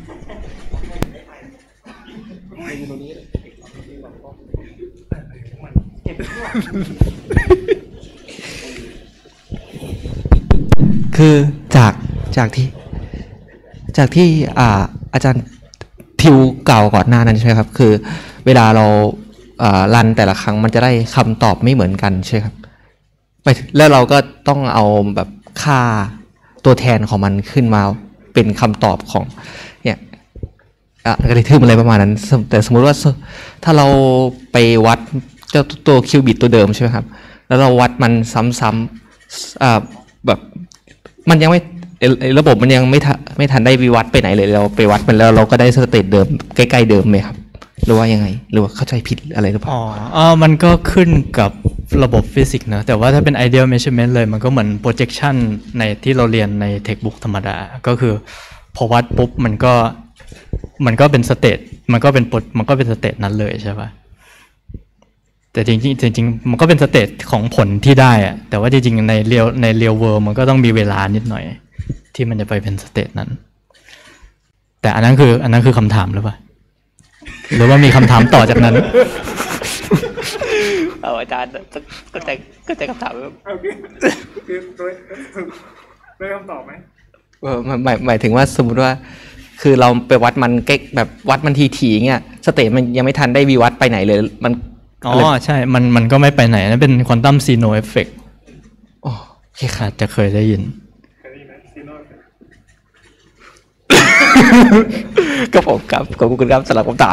คือจากที่อาจารย์ทิวเก่าก่อนหน้านั้นใช่ไหมครับคือเวลาเรารันแต่ละครั้งมันจะได้คำตอบไม่เหมือนกันใช่ครับแล้วเราก็ต้องเอาแบบค่าตัวแทนของมันขึ้นมาเป็นคำตอบของเนี่ยอัลกอริทึมอะไรประมาณนั้นแต่สมมุติว่าถ้าเราไปวัดเจ้าตัวคิวบิตตัวเดิมใช่ไหมครับแล้วเราวัดมันซ้ำแบบมันยังไม่ระบบมันยังไม่ทันได้วิวัฒน์ไปไหนเลยเราไปวัดมันแล้วเราก็ได้สเตตเดิมใกล้ๆเดิมไหมครับหรือว่ายังไงหรือว่าเข้าใจผิดอะไรหรือเปล่ามันก็ขึ้นกับระบบฟิสิกส์นะแต่ว่าถ้าเป็น ideal measurement เลยมันก็เหมือน projection ในที่เราเรียนใน textbook ธรรมดาก็คือพอวัดปุ๊บมันก็เป็นสเตตมันก็เป็นสเตตนั้นเลยใช่ป่ะแต่จริงมันก็เป็นสเตตของผลที่ได้อะแต่ว่าจริงๆใน real world มันก็ต้องมีเวลานิดหน่อยที่มันจะไปเป็นสเตตนั้นแต่อันนั้นคือคำถามหรือเปล่าหรือว่ามีคำถามต่อจากนั้นอาจารย์ก็ใจคำถามได้คำตอบไหมหมายถึงว่าสมมติว่าคือเราไปวัดมันใกล้แบบวัดมันทีๆเงี้ยสเตตมันยังไม่ทันได้วิวัฒน์ไปไหนเลยมันใช่มันก็ไม่ไปไหนนั่นเป็นควอนตัมซีโนเอฟเฟกต์โอเคค่ะจะเคยได้ยินก็ผมครับขอบคุณครับสำหรับคำถาม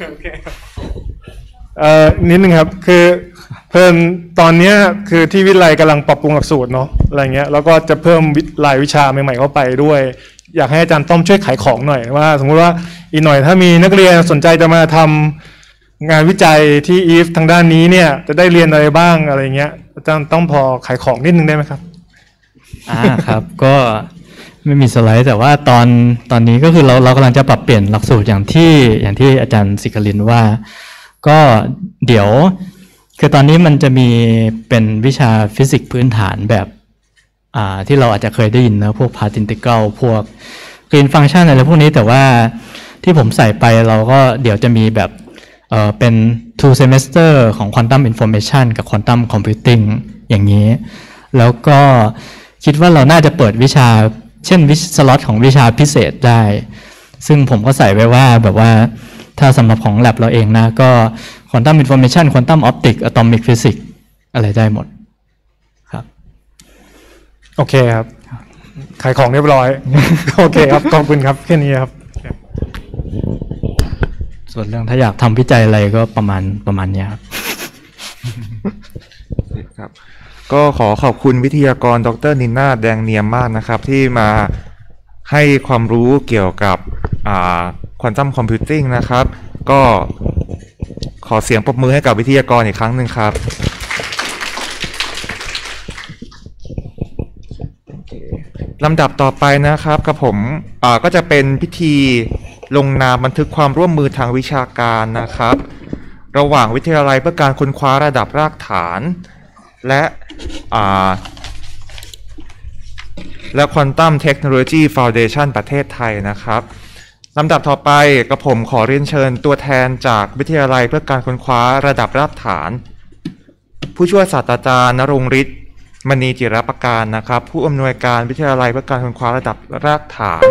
นิดนึงครับคือเพิ่มตอนนี้คือที่วิทยาลัยกำลังปรับปรุงหลักสูตรเนาะอะไรเงี้ยแล้วก็จะเพิ่มรายวิชาใหม่ๆเข้าไปด้วยอยากให้อาจารย์ต้อมช่วยขายของหน่อยว่าสมมติว่าอีกหน่อยถ้ามีนักเรียนสนใจจะมาทำงานวิจัยที่อีฟทางด้านนี้เนี่ยจะได้เรียนอะไรบ้างอะไรเงี้ยอาจารย์ต้องพอขายของนิดนึงได้ไหมครับครับก็ไม่มีสไลด์แต่ว่าตอนนี้ก็คือเรากำลังจะปรับเปลี่ยนหลักสูตรอย่างที่อาจารย์ศิกลินว่าก็เดี๋ยวคือตอนนี้มันจะมีเป็นวิชาฟิสิกส์พื้นฐานแบบที่เราอาจจะเคยได้ยินนะพวก path integral พวก green function อะไรพวกนี้แต่ว่าที่ผมใส่ไปเราก็เดี๋ยวจะมีแบบเป็น 2 semester ของ quantum information กับ quantum computing อย่างนี้แล้วก็คิดว่าเราน่าจะเปิดวิชาเช่นสล็อตของวิชาพิเศษได้ซึ่งผมก็ใส่ไว้ว่าแบบว่าถ้าสำหรับของ lab เราเองนะก็ quantum information quantum optics atomic physics อะไรได้หมดครับโอเคครับขายของเรียบร้อย โอเคครับขอบคุณครับแค่นี้ครับส่วนเรื่องถ้าอยากทำวิจัยอะไรก็ประมาณนี้ครับครับก็ขอขอบคุณวิทยากรดร.นิน่าแดงเนียมมากนะครับที่มาให้ความรู้เกี่ยวกับควอนตัมคอมพิวติ้งนะครับก็ขอเสียงปรบมือให้กับวิทยากรอีกครั้งหนึ่งครับลำดับต่อไปนะครับกับผมก็จะเป็นพิธีลงนามบันทึกความร่วมมือทางวิชาการนะครับระหว่างวิทยาลัยเพื่อการค้นคว้าระดับรากฐานและQuantum Technology Foundation ประเทศไทยนะครับลำดับต่อไปกับผมขอเรียนเชิญตัวแทนจากวิทยาลัยเพื่อการค้นคว้าระดับรากฐานผู้ช่วยศาสตราจารย์ณรงค์ฤทธิ์มณีจิรประการนะครับผู้อำนวยการวิทยาลัยเพื่อการค้นคว้าระดับรากฐาน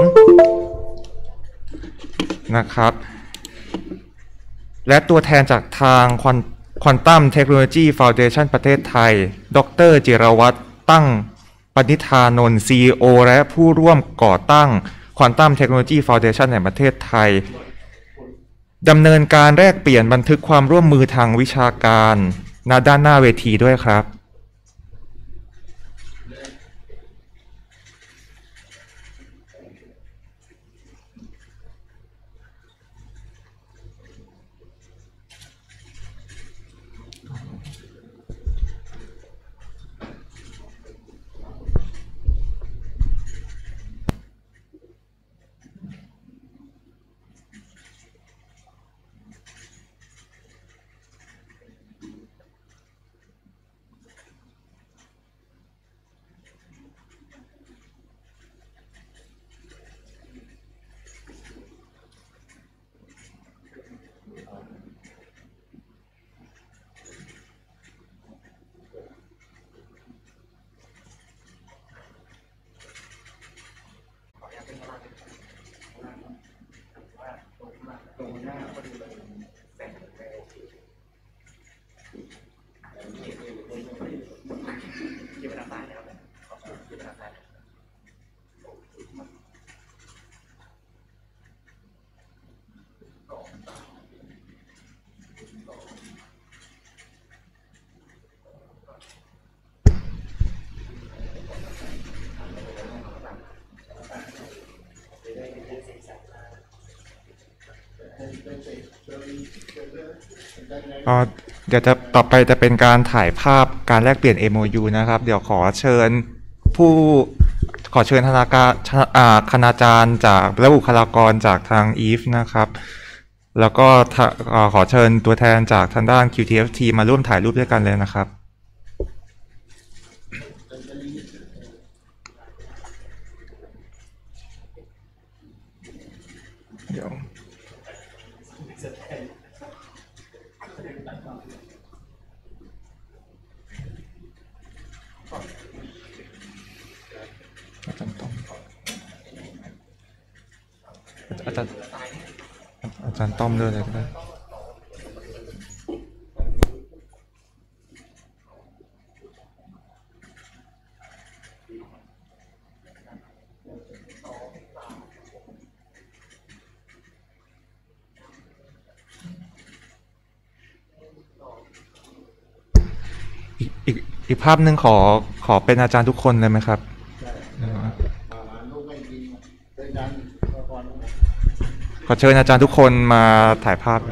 นะครับและตัวแทนจากทางQuantum Technology Foundation ประเทศไทยดร.จิรวัตรตั้งปณิธานนท์ CEO และผู้ร่วมก่อตั้ง Quantum Technology Foundation แห่งประเทศไทยดำเนินการแลกเปลี่ยนบันทึกความร่วมมือทางวิชาการณด้านหน้าเวทีด้วยครับเดี๋ยวจะต่อไปจะเป็นการถ่ายภาพการแลกเปลี่ยน MOU นะครับเดี๋ยวขอเชิญคณาจารย์จากและบุคลากรจากทาง EVE นะครับแล้วก็ขอเชิญตัวแทนจากทางด้าน QTFT มาร่วมถ่ายรูปด้วยกันเลยนะครับเดี๋ยวอาจารย์ต้อมด้วยเลยก็ได้อีกภาพหนึ่งขอเป็นอาจารย์ทุกคนเลยไหมครับขอเชิญอาจารย์ทุกคนมาถ่ายภาพ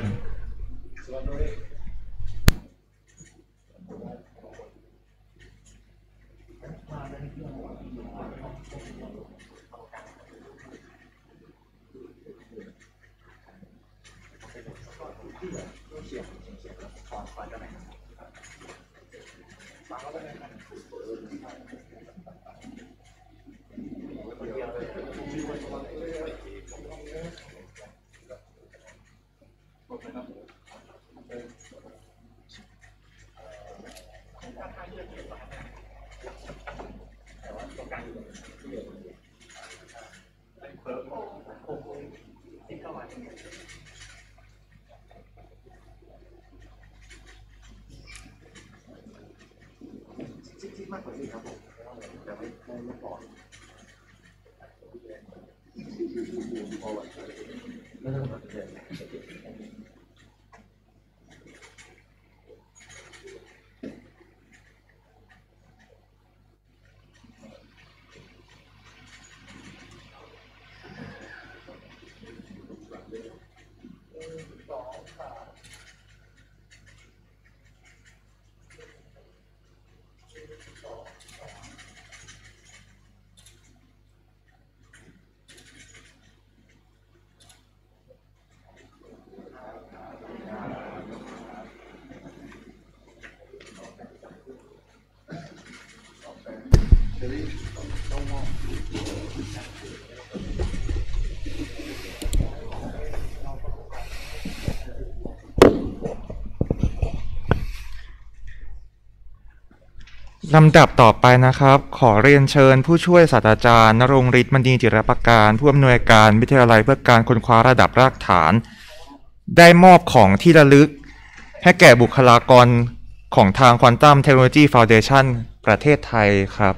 ลำดับต่อไปนะครับขอเรียนเชิญผู้ช่วยศาสตราจารย์ณรงค์ฤทธิ์มณีจิรประการผู้อำนวยการวิทยาลัยเพื่อการค้นคว้าระดับรากฐานได้มอบของที่ระลึกให้แก่บุคลากรของทาง Quantum Technology Foundation ประเทศไทยครับ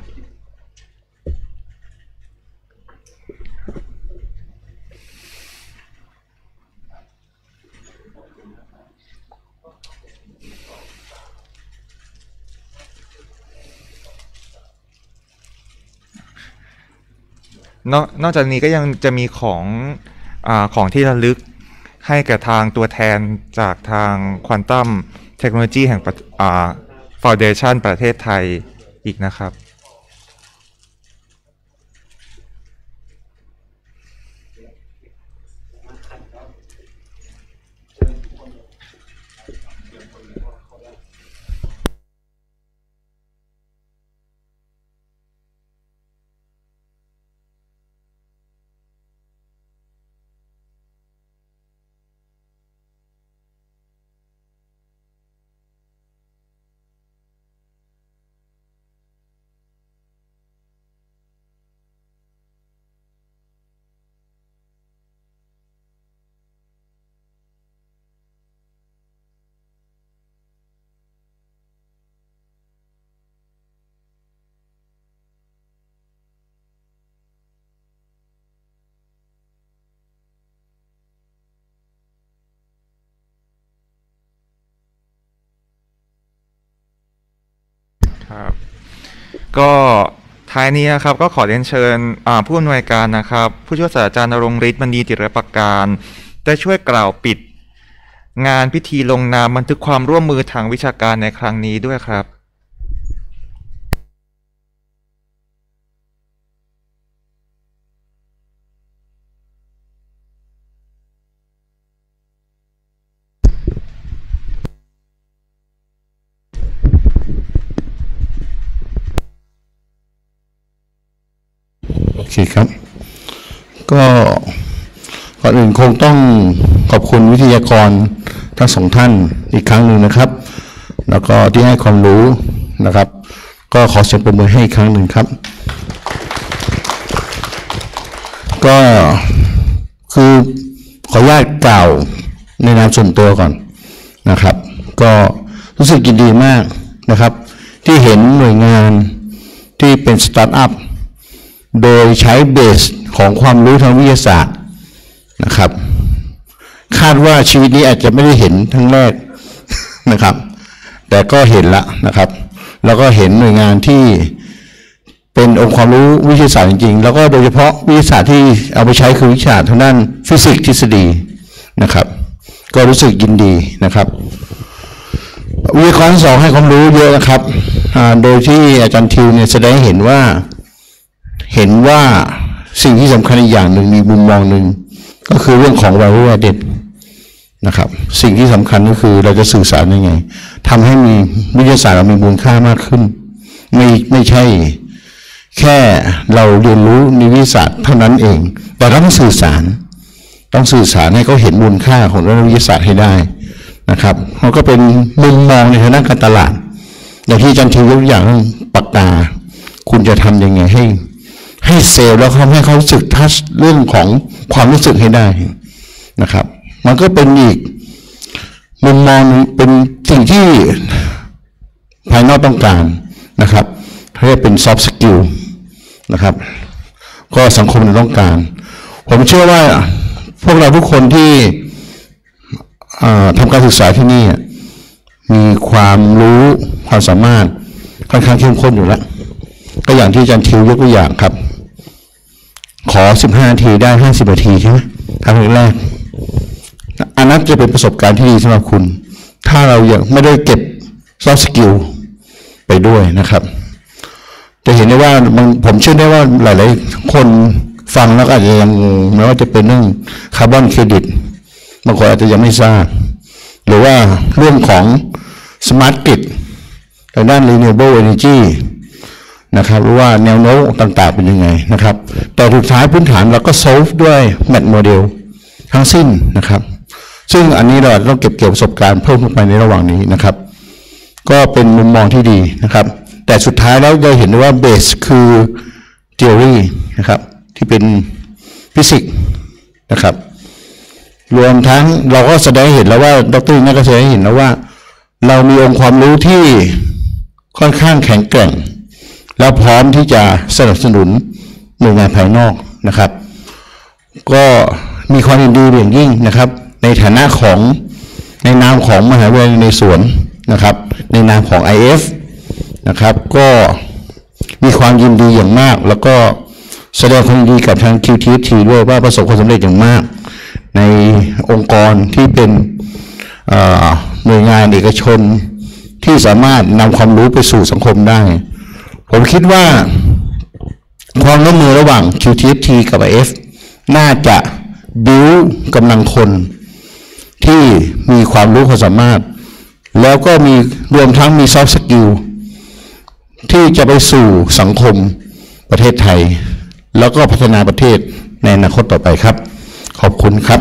นอกจากนี้ก็ยังจะมีของที่ระลึกให้กับทางตัวแทนจากทาง Quantum Technology แห่งFoundation ประเทศไทยอีกนะครับก็ท้ายนี้นะครับก็ขอเรียนเชิญผู้อำนวยการนะครับผู้ช่วยศาสตราจารย์ณรงค์ฤทธิ์มณีจิรประการได้ช่วยกล่าวปิดงานพิธีลงนามบันทึกความร่วมมือทางวิชาการในครั้งนี้ด้วยครับโอเคครับก็ก่อนอื่นคงต้องขอบคุณวิทยากรทั้งสองท่านอีกครั้งหนึ่งนะครับแล้วก็ที่ให้ความรู้นะครับก็ขอเสียงปรบมือให้อีกครั้งหนึ่งครับก็คือขออนุญาตกล่าวในนามส่วนตัวก่อนนะครับก็รู้สึกยินดีมากนะครับที่เห็นหน่วยงานที่เป็นสตาร์ทอัพโดยใช้เบสของความรู้ทางวิทยาศาสตร์นะครับคาดว่าชีวิตนี้อาจจะไม่ได้เห็นทั้งแรกนะครับแต่ก็เห็นละนะครับแล้วก็เห็นหน่วยงานที่เป็นองค์ความรู้วิทยาศาสตร์จริงๆแล้วก็โดยเฉพาะวิทยาศาสตร์ที่เอาไปใช้คือวิชาทางด้านฟิสิกส์ทฤษฎีนะครับก็รู้สึกยินดีนะครับวิทยากรทั้งสองให้ความรู้เยอะนะครับโดยที่อาจารย์ทิวเนี่ยแสดงให้เห็นว่าสิ่งที่สำคัญอีกอย่างหนึ่งมีมุมมองหนึ่งก็คือเรื่องของ value added นะครับสิ่งที่สำคัญก็คือเราจะสื่อสารยังไงทำให้มีวิทยาศาสตร์เรามีมูลค่ามากขึ้นไม่ใช่แค่เราเรียนรู้นิวิทยาศาสตร์เท่านั้นเองแต่เราต้องสื่อสารให้เขาเห็นมูลค่าของนิวิทยาศาสตร์ให้ได้นะครับมันก็เป็นมุมมองในทางด้านการตลาดอย่างที่อาจารย์ทียกตัวอย่างปากกาคุณจะทำยังไงให้เซลล์แล้วให้เขารู้สึกทัชเรื่องของความรู้สึกให้ได้นะครับมันก็เป็นอีกมุมมองเป็นสิ่งที่ภายนอกต้องการนะครับเรียกเป็นซอฟต์สกิลนะครับก็สังคมต้องการผมเชื่อว่าพวกเราทุกคนที่ทำการศึกษาที่นี่มีความรู้ความสามารถค่อนข้างเข้มข้นอยู่แล้วก็อย่างที่อาจารย์ทิวยกตัวอย่างครับขอ15 นาทีได้50 นาทีใช่ไหมครั้งแรกอันนั้นจะเป็นประสบการณ์ที่ดีสำหรับคุณถ้าเรายังไม่ได้เก็บซอฟต์สกิลไปด้วยนะครับจะเห็นได้ว่าผมเชื่อได้ว่าหลายๆคนฟังแล้วอาจจะยังงงไม่ว่าจะเป็นเรื่องคาร์บอนเครดิตบางคนอาจจะยังไม่ทราบหรือว่าเรื่องของสมาร์ทกริดทางด้าน renewable energy นะครับหรือว่าแนวโน้มต่างๆเป็นยังไงนะครับแต่สุดท้ายพื้นฐานเราก็ solve ด้วย math model ทั้งสิ้นนะครับซึ่งอันนี้เราต้องเก็บเกี่ยวประสบการณ์เพิ่มขึ้นไปในระหว่างนี้นะครับก็เป็นมุมมองที่ดีนะครับแต่สุดท้ายแล้วเราเห็นว่าเบสคือ theory นะครับที่เป็นฟิสิกส์นะครับรวมทั้งเราก็แสดงเห็นแล้วว่าดร.นักก็แสดงเห็นแล้วว่าเรามีองค์ความรู้ที่ค่อนข้างแข็งแกร่งแล้วพร้อมที่จะสนับสนุนหน่วยงานภายนอกนะครับก็มีความยินดีอย่างยิ่งนะครับในฐานะของในนามของมหาวิทยาลัยในสวนนะครับในนามของ IF นะครับก็มีความยินดีอย่างมากแล้วก็แสดงความยินดีกับทาง QTFT ด้วยว่าประสบความสำเร็จอย่างมากในองค์กรที่เป็นหน่วยงานเอกชนที่สามารถนำความรู้ไปสู่สังคมได้ผมคิดว่าความร่วมมือระหว่าง QTFT กับ IF น่าจะบิ้วกำลังคนที่มีความรู้ความสามารถแล้วก็มีรวมทั้งมีซอฟต์สกิลที่จะไปสู่สังคมประเทศไทยแล้วก็พัฒนาประเทศในอนาคตต่อไปครับขอบคุณครับ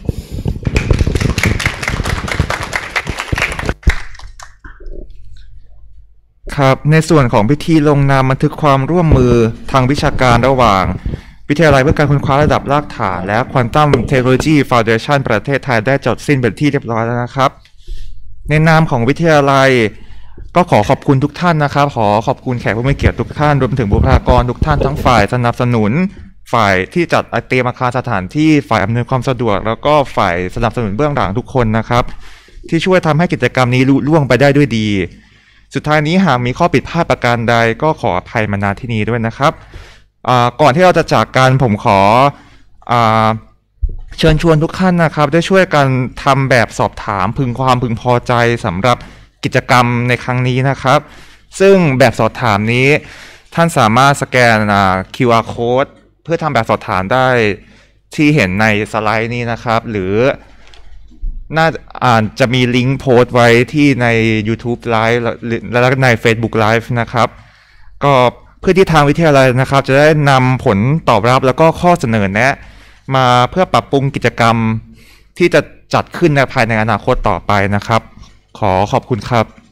ครับในส่วนของพิธีลงนามบันทึกความร่วมมือทางวิชาการระหว่างวิทยาลัยเพื่อการค้นคว้าระดับรากฐานและ Quantum Technology Foundation ประเทศไทยได้จบสิ้นเป็นที่เรียบร้อยแล้วนะครับในนามของวิทยาลัยก็ขอขอบคุณทุกท่านนะครับขอขอบคุณแขกผู้มีเกียรติทุกท่านรวมถึงบุคลากรทุกท่านทั้งฝ่ายสนับสนุนฝ่ายที่จัดเตรียมอาคารสถานที่ฝ่ายอำนวยความสะดวกแล้วก็ฝ่ายสนับสนุนเบื้องหลังทุกคนนะครับที่ช่วยทำให้กิจกรรมนี้ลุล่วงไปได้ด้วยดีสุดท้ายนี้หากมีข้อผิดพลาดประการใดก็ขออภัยมาณที่นี้ด้วยนะครับก่อนที่เราจะจากกันผมขอเชิญชวนทุกท่านนะครับได้ช่วยกันทำแบบสอบถามพึงพอใจสำหรับกิจกรรมในครั้งนี้นะครับซึ่งแบบสอบถามนี้ท่านสามารถสแกนQR code เพื่อทำแบบสอบถามได้ที่เห็นในสไลด์นี้นะครับหรือน่าจะมีลิงก์โพสต์ไว้ที่ใน YouTube Live และใน Facebook Live นะครับก็เพื่อที่ทางวิทยาลัยนะครับจะได้นำผลตอบรับแล้วก็ข้อเสนอแนะมาเพื่อปรับปรุงกิจกรรมที่จะจัดขึ้นในภายในอนาคตต่อไปนะครับขอขอบคุณครับ